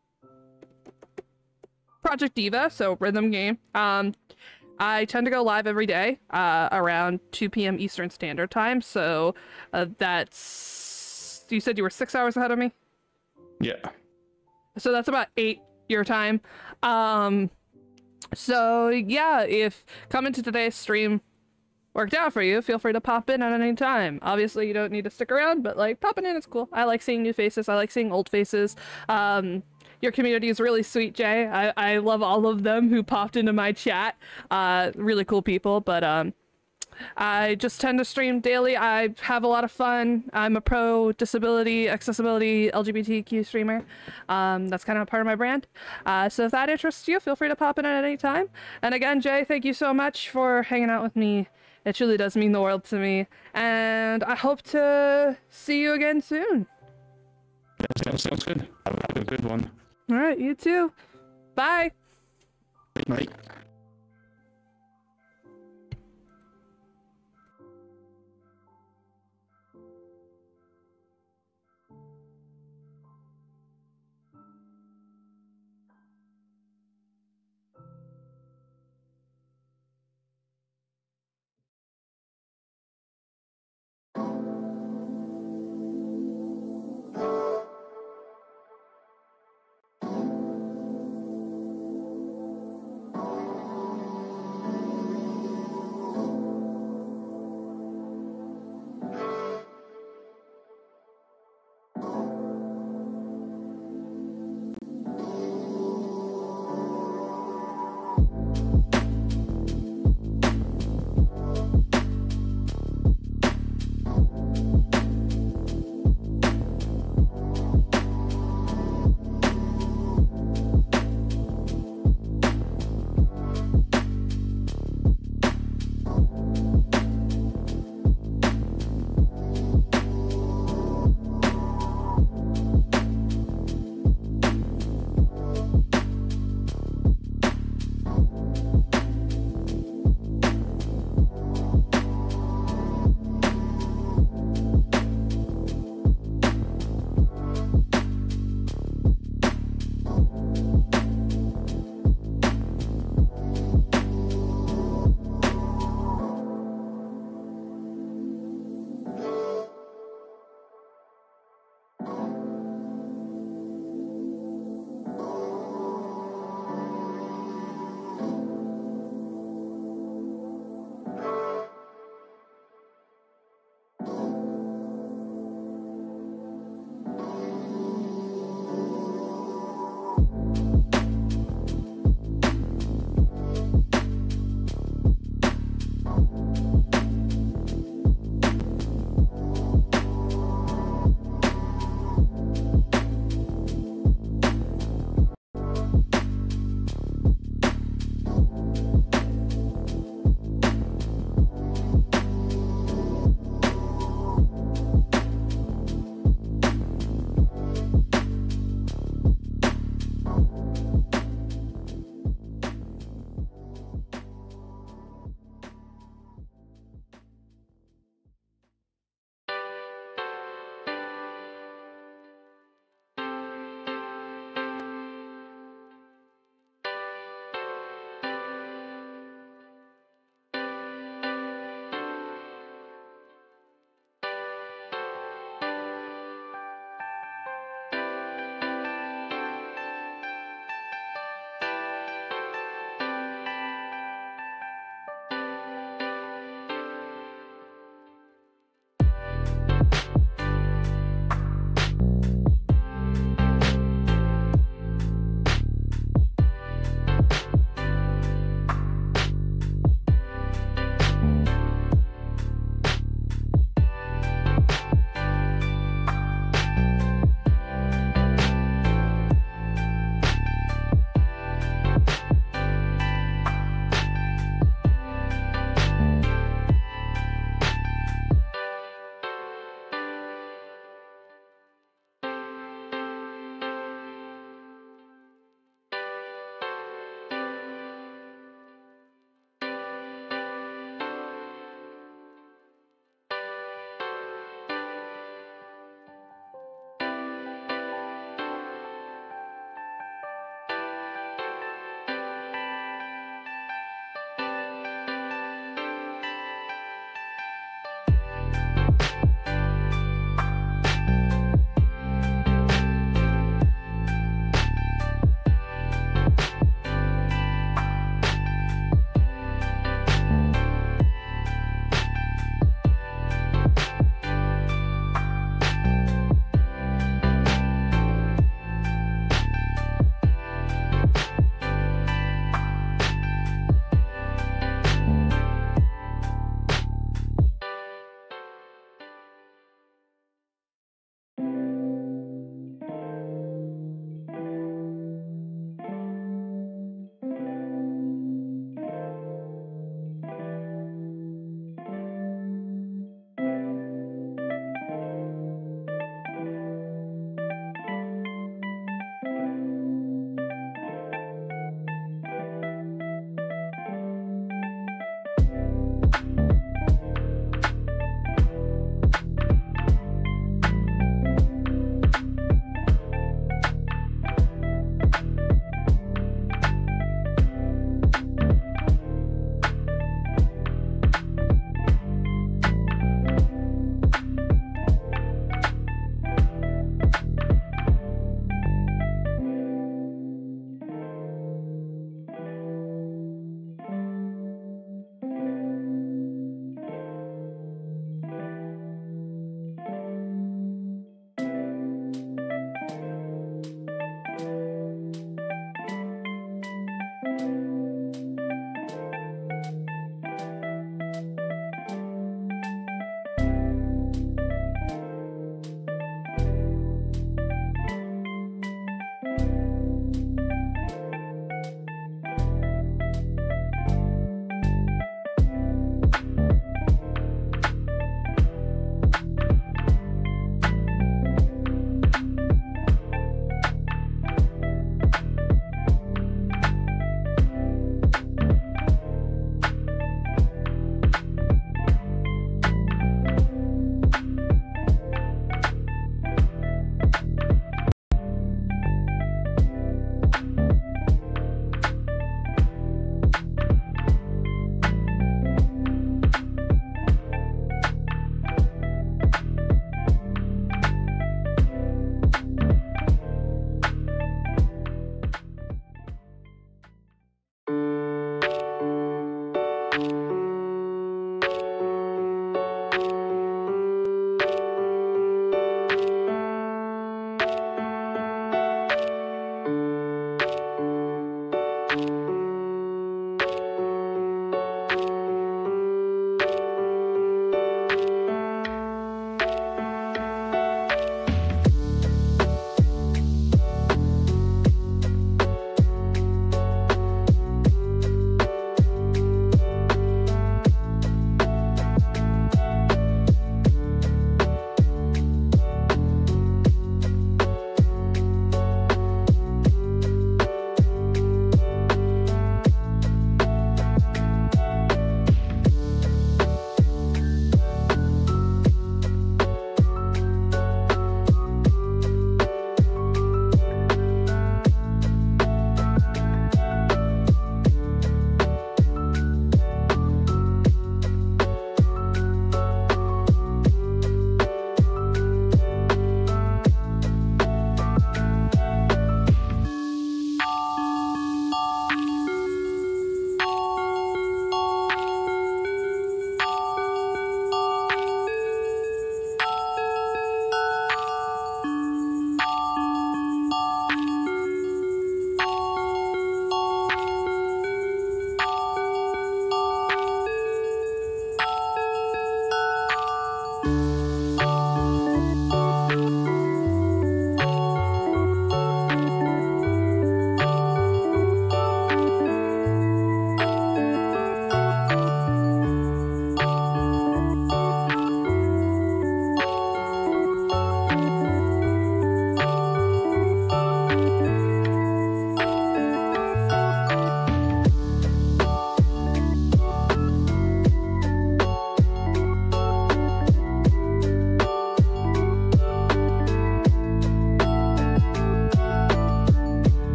Project Diva, so rhythm game. Um, I tend to go live every day uh, around two p m Eastern Standard Time. So uh, that's you said you were six hours ahead of me. Yeah. So that's about eight your time. Um so yeah, if coming to today's stream worked out for you, feel free to pop in at any time. Obviously you don't need to stick around, but like popping in is cool. I like seeing new faces. I like seeing old faces. Um your community is really sweet, Jay. I, I love all of them who popped into my chat. Uh really cool people. But um I just tend to stream daily. I have a lot of fun. I'm a pro disability, accessibility, L G B T Q streamer. Um, that's kind of part of my brand. Uh, so if that interests you, feel free to pop in at any time. And again, Jay, thank you so much for hanging out with me. It truly does mean the world to me. And I hope to see you again soon. Yeah, sounds good. Have a good one. All right, you too. Bye. Good night.